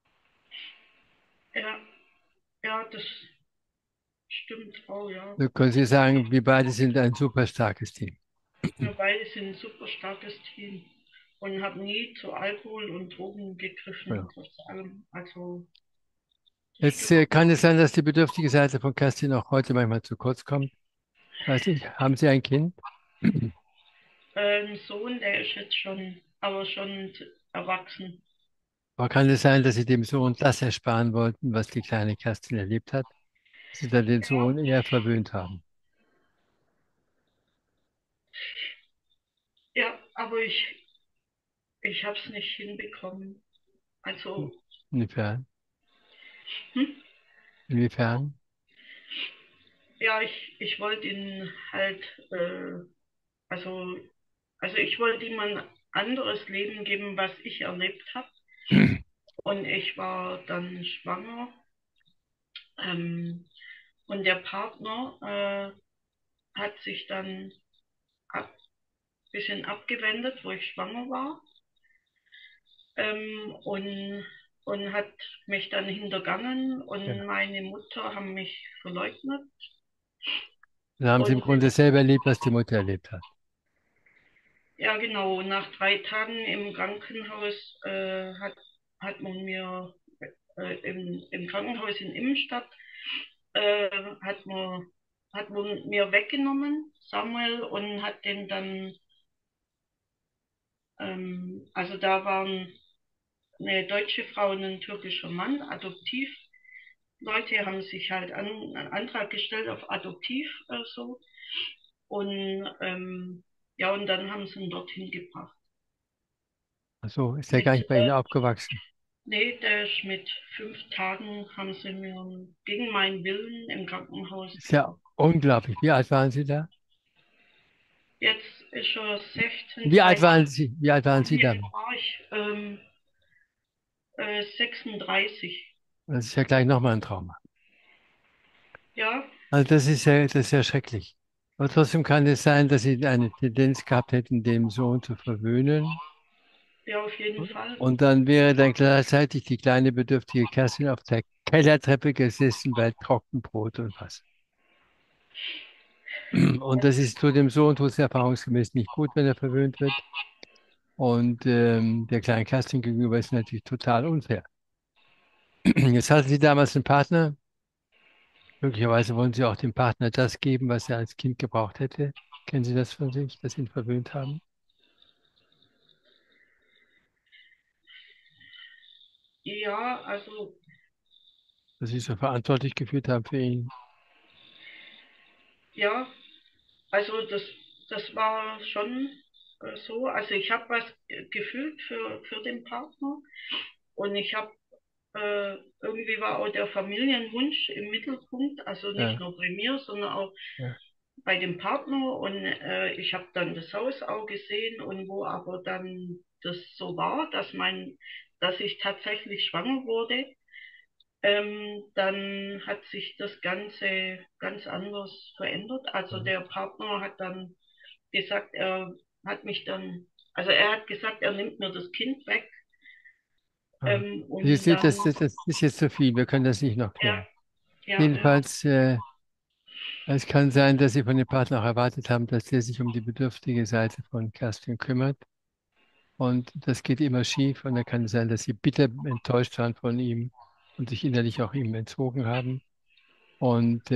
Ja, ja, das stimmt auch, ja. Da können Sie sagen, wir beide sind ein super starkes Team. Wir beide sind ein super starkes Team und haben nie zu Alkohol und Drogen gegriffen, Ja. trotz allem. Also, das Jetzt stimmt. kann es sein, dass die bedürftige Seite von Kerstin auch heute manchmal zu kurz kommt. Ich weiß nicht, haben Sie ein Kind? Ein Sohn, der ist jetzt schon, aber schon erwachsen. Aber kann es sein, dass Sie dem Sohn das ersparen wollten, was die kleine Kerstin erlebt hat? Dass Sie dann den Sohn eher verwöhnt haben? Ja, aber ich habe es nicht hinbekommen. Also, Inwiefern? hm? Inwiefern? Ja, ich wollte ihn halt, also, also ich wollte ihm ein anderes Leben geben, was ich erlebt habe. Und ich war dann schwanger. Ähm, und der Partner hat sich dann ein bisschen abgewendet, wo ich schwanger war. Und und hat mich dann hintergangen Ja. und meine Mutter haben mich verleugnet. Dann haben Sie im Und Grunde selber erlebt, was die Mutter erlebt hat. ja, genau, nach 3 Tagen im Krankenhaus hat man mir im Krankenhaus in Immenstadt äh, hat man, hat man mir weggenommen, Samuel, und hat den dann, also da waren eine deutsche Frau und ein türkischer Mann, adoptiv. Leute haben sich halt einen Antrag gestellt auf Adoptiv so. Und ja, und dann haben sie ihn dorthin gebracht. Also ist er Mit, gar nicht bei Ihnen aufgewachsen. nee, der ist mit 5 Tagen, haben sie mir gegen meinen Willen im Krankenhaus Ist ja gebracht. unglaublich. Wie alt waren Sie da? Jetzt ist er 16, Wie alt 2 waren Sie? Wie alt waren Sie Wie alt dann? war ich? 36. Das ist ja gleich nochmal ein Trauma. Ja, Also das ist ja schrecklich. Aber trotzdem kann es sein, dass Sie eine Tendenz gehabt hätten, den Sohn zu verwöhnen. ja, auf jeden Fall. Und dann wäre dann gleichzeitig die kleine bedürftige Kerstin auf der Kellertreppe gesessen bei Trockenbrot und Wasser. Und das ist zu dem Sohn tut es erfahrungsgemäß nicht gut, wenn er verwöhnt wird. Und der kleinen Kerstin gegenüber ist natürlich total unfair. Jetzt hatten Sie damals einen Partner. Möglicherweise wollen Sie auch dem Partner das geben, was er als Kind gebraucht hätte. Kennen Sie das von sich, dass Sie ihn verwöhnt haben? Ja, also, Dass Sie so verantwortlich gefühlt haben für ihn? ja, also das war schon so. Also ich habe was gefühlt für den Partner und ich habe irgendwie war auch der Familienwunsch im Mittelpunkt, also nicht Ja, nur bei mir, sondern auch ja. bei dem Partner. Und ich habe dann das Haus auch gesehen und wo aber dann das so war, dass ich tatsächlich schwanger wurde, dann hat sich das Ganze ganz anders verändert. Also Ja. der Partner hat dann gesagt, also er hat gesagt, er nimmt mir das Kind weg. Ah. Und dann, Das ist jetzt zu viel. Wir können das nicht noch ja, klären. ja, ja, Jedenfalls, es kann sein, dass Sie von dem Partner auch erwartet haben, dass der sich um die bedürftige Seite von Kerstin kümmert. Und das geht immer schief. Und da kann es sein, dass Sie bitter enttäuscht waren von ihm und sich innerlich auch ihm entzogen haben. Und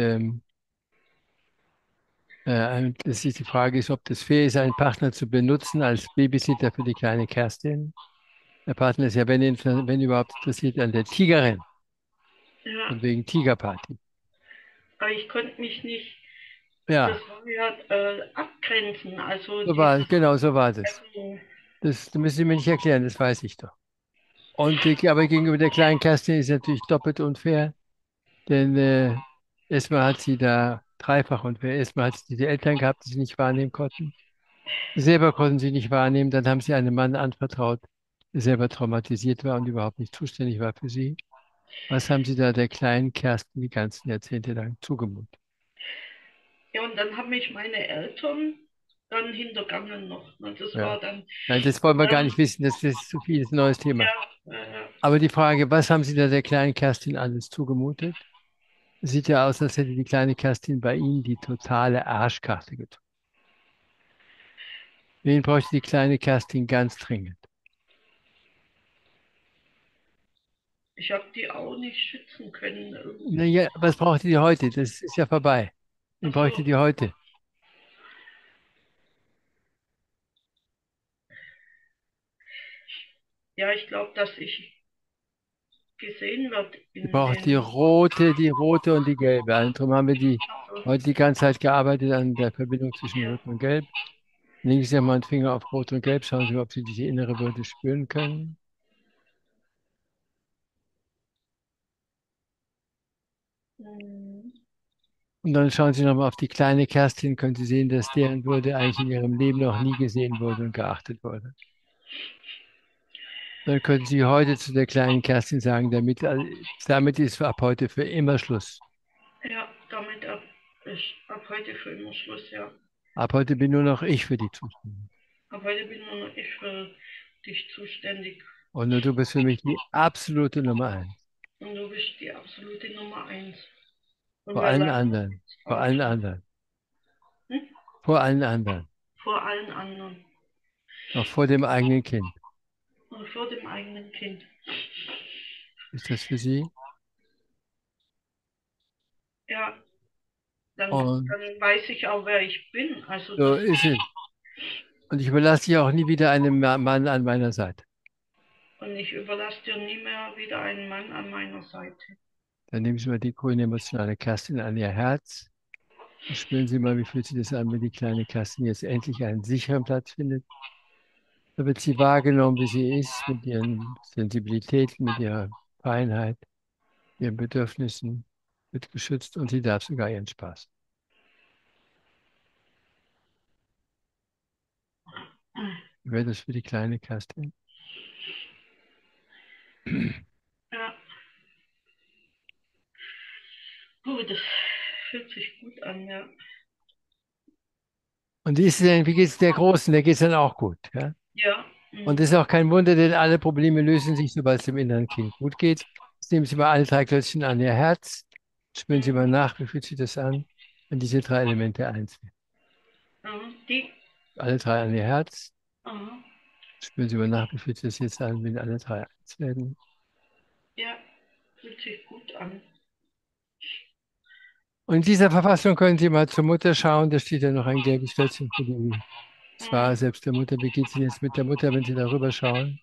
das ist die Frage ist, ob das fair ist, einen Partner zu benutzen als Babysitter für die kleine Kerstin. Der Partner ist ja, wenn überhaupt, interessiert an der Tigerin, ja. von wegen Tigerparty. Aber ich konnte mich nicht, das Ja, war ja abgrenzen. Also genau, so war das. also, Das müssen Sie mir nicht erklären, das weiß ich doch. Und aber gegenüber der kleinen Kerstin ist es natürlich doppelt unfair, denn erstmal hat sie da dreifach unfair. Erstmal hat sie diese Eltern gehabt, die sie nicht wahrnehmen konnten. Selber konnten sie nicht wahrnehmen. Dann haben sie einem Mann anvertraut, der selber traumatisiert war und überhaupt nicht zuständig war für sie. Was haben Sie da der kleinen Kerstin die ganzen Jahrzehnte lang zugemutet? ja, und dann haben mich meine Eltern dann hintergangen noch. Und das Ja. war dann, Nein, das wollen wir gar ähm, nicht wissen. Das ist zu viel, das ist ein neues Thema. ja, Aber die Frage, was haben Sie da der kleinen Kerstin alles zugemutet? Sieht ja aus, als hätte die kleine Kerstin bei Ihnen die totale Arschkarte gezogen. Wen bräuchte die kleine Kerstin ganz dringend? ich habe die auch nicht schützen können irgendwie. Naja, was braucht die heute? Das ist ja vorbei. Wen bräuchte Also, die heute? ja, ich glaube, dass ich gesehen werde Die in braucht den, die rote und die gelbe. Also darum haben wir also, heute die ganze Zeit gearbeitet an der Verbindung zwischen Rot und Gelb. Legen Sie mal einen Finger auf Rot und Gelb, schauen Sie, ob Sie diese innere Würde spüren können. mm, Und dann schauen Sie nochmal auf die kleine Kerstin, können Sie sehen, dass deren Würde eigentlich in ihrem Leben noch nie gesehen wurde und geachtet wurde. Dann können Sie heute zu der kleinen Kerstin sagen, damit ist ab heute für immer Schluss. ja, damit ist ab heute für immer Schluss, ja. Ab heute bin nur noch ich für die zuständig. Ab heute bin nur noch ich für dich zuständig. Und du bist für mich die absolute Nummer eins. Und du bist die absolute Nummer eins. Und Vor wir allen lachen anderen. uns Vor aus. allen anderen. Hm? Vor allen anderen. Vor allen anderen. Auch vor dem eigenen Kind. Und vor dem eigenen Kind. Ist das für Sie? Ja, dann, Und dann weiß ich auch, wer ich bin. Also so das, ist es. Und ich überlasse dich auch nie wieder einem Mann an meiner Seite. und ich überlasse dir nie mehr wieder einen Mann an meiner Seite. Dann nehmen Sie mal die grüne emotionale Kerstin an Ihr Herz. Und spüren Sie mal, wie fühlt sich das an, wenn die kleine Kerstin jetzt endlich einen sicheren Platz findet. Da wird sie wahrgenommen, wie sie ist, mit ihren Sensibilitäten, mit ihrer Feinheit, ihren Bedürfnissen, wird geschützt und sie darf sogar ihren Spaß. Wie wäre das für die kleine Kerstin? Ja, gut, das fühlt sich gut an, ja. Und wie ist es denn, wie geht es der Großen? Der geht es dann auch gut, ja? Ja, Und es ist auch kein Wunder, denn alle Probleme lösen sich, sobald es dem inneren Kind gut geht. Jetzt nehmen Sie mal alle drei Klötzchen an Ihr Herz. Spüren Sie mal nach, wie fühlt sich das an, wenn diese drei Elemente eins sind. die, Alle drei an Ihr Herz. aha, Spüren Sie mal nach, wie fühlt sich das jetzt an, wenn alle drei eins werden. ja, fühlt sich gut an. Und in dieser Verfassung können Sie mal zur Mutter schauen. Da steht ja noch ein gelbes Klötzchen für die zwar Mhm. selbst der Mutter. Wie geht es Ihnen jetzt mit der Mutter, wenn Sie darüber schauen?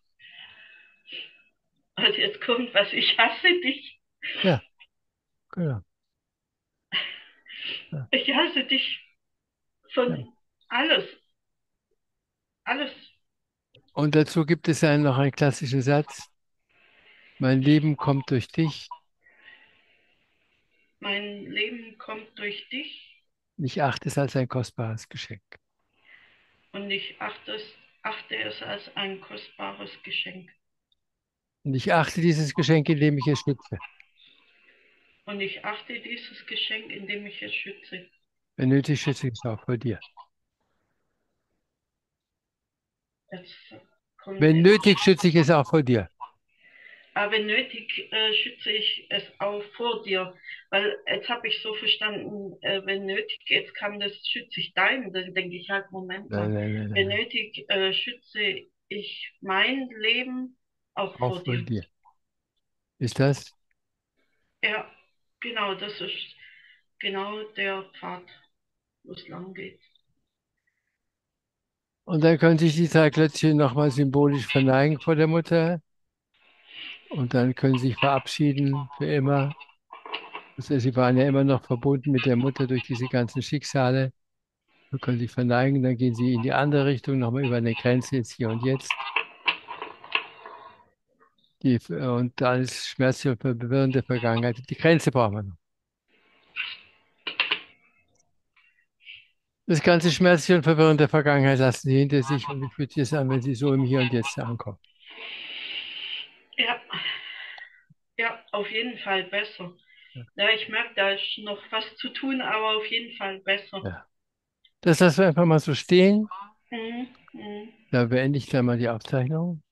Also jetzt kommt was, ich hasse dich. Ja, genau. Ja, Ich hasse dich ja. von alles, alles. Und dazu gibt es einen, noch einen klassischen Satz. Mein Leben kommt durch dich. Mein Leben kommt durch dich Ich achte es als ein kostbares Geschenk. und ich achte es als ein kostbares Geschenk. Und ich achte dieses Geschenk, indem ich es schütze. Und ich achte dieses Geschenk, indem ich es schütze. Wenn nötig, schütze ich es auch vor dir. Jetzt kommt Wenn jetzt. nötig, schütze ich es auch vor dir. Aber wenn nötig, schütze ich es auch vor dir. Weil jetzt habe ich so verstanden, wenn nötig, jetzt kann das, schütze ich deinen. Dann denke ich halt, Moment Nein, mal, nein, nein, wenn nein. nötig, schütze ich mein Leben auch Auch vor vor dir. dir. Ist das? Ja, genau, das ist genau der Pfad, wo es lang geht. Und dann können sich die drei Klötzchen nochmal symbolisch verneigen vor der Mutter. Und dann können sie sich verabschieden für immer. Also sie waren ja immer noch verbunden mit der Mutter durch diese ganzen Schicksale. Sie können sich verneigen, dann gehen sie in die andere Richtung, nochmal über eine Grenze ins Hier und Jetzt. Und dann ist schmerzliche und verwirrende Vergangenheit. Die Grenze brauchen wir noch. Das ganze schmerzliche und verwirrende Vergangenheit lassen Sie hinter sich. Und wie fühlt sich das an, wenn Sie so im Hier und Jetzt ankommen? Ja, ja, auf jeden Fall besser. Ja. Ja, ich merke, da ist noch was zu tun, aber auf jeden Fall besser. Ja. Das lassen wir einfach mal so stehen. Mhm, mhm. Da beende ich dann mal die Aufzeichnung.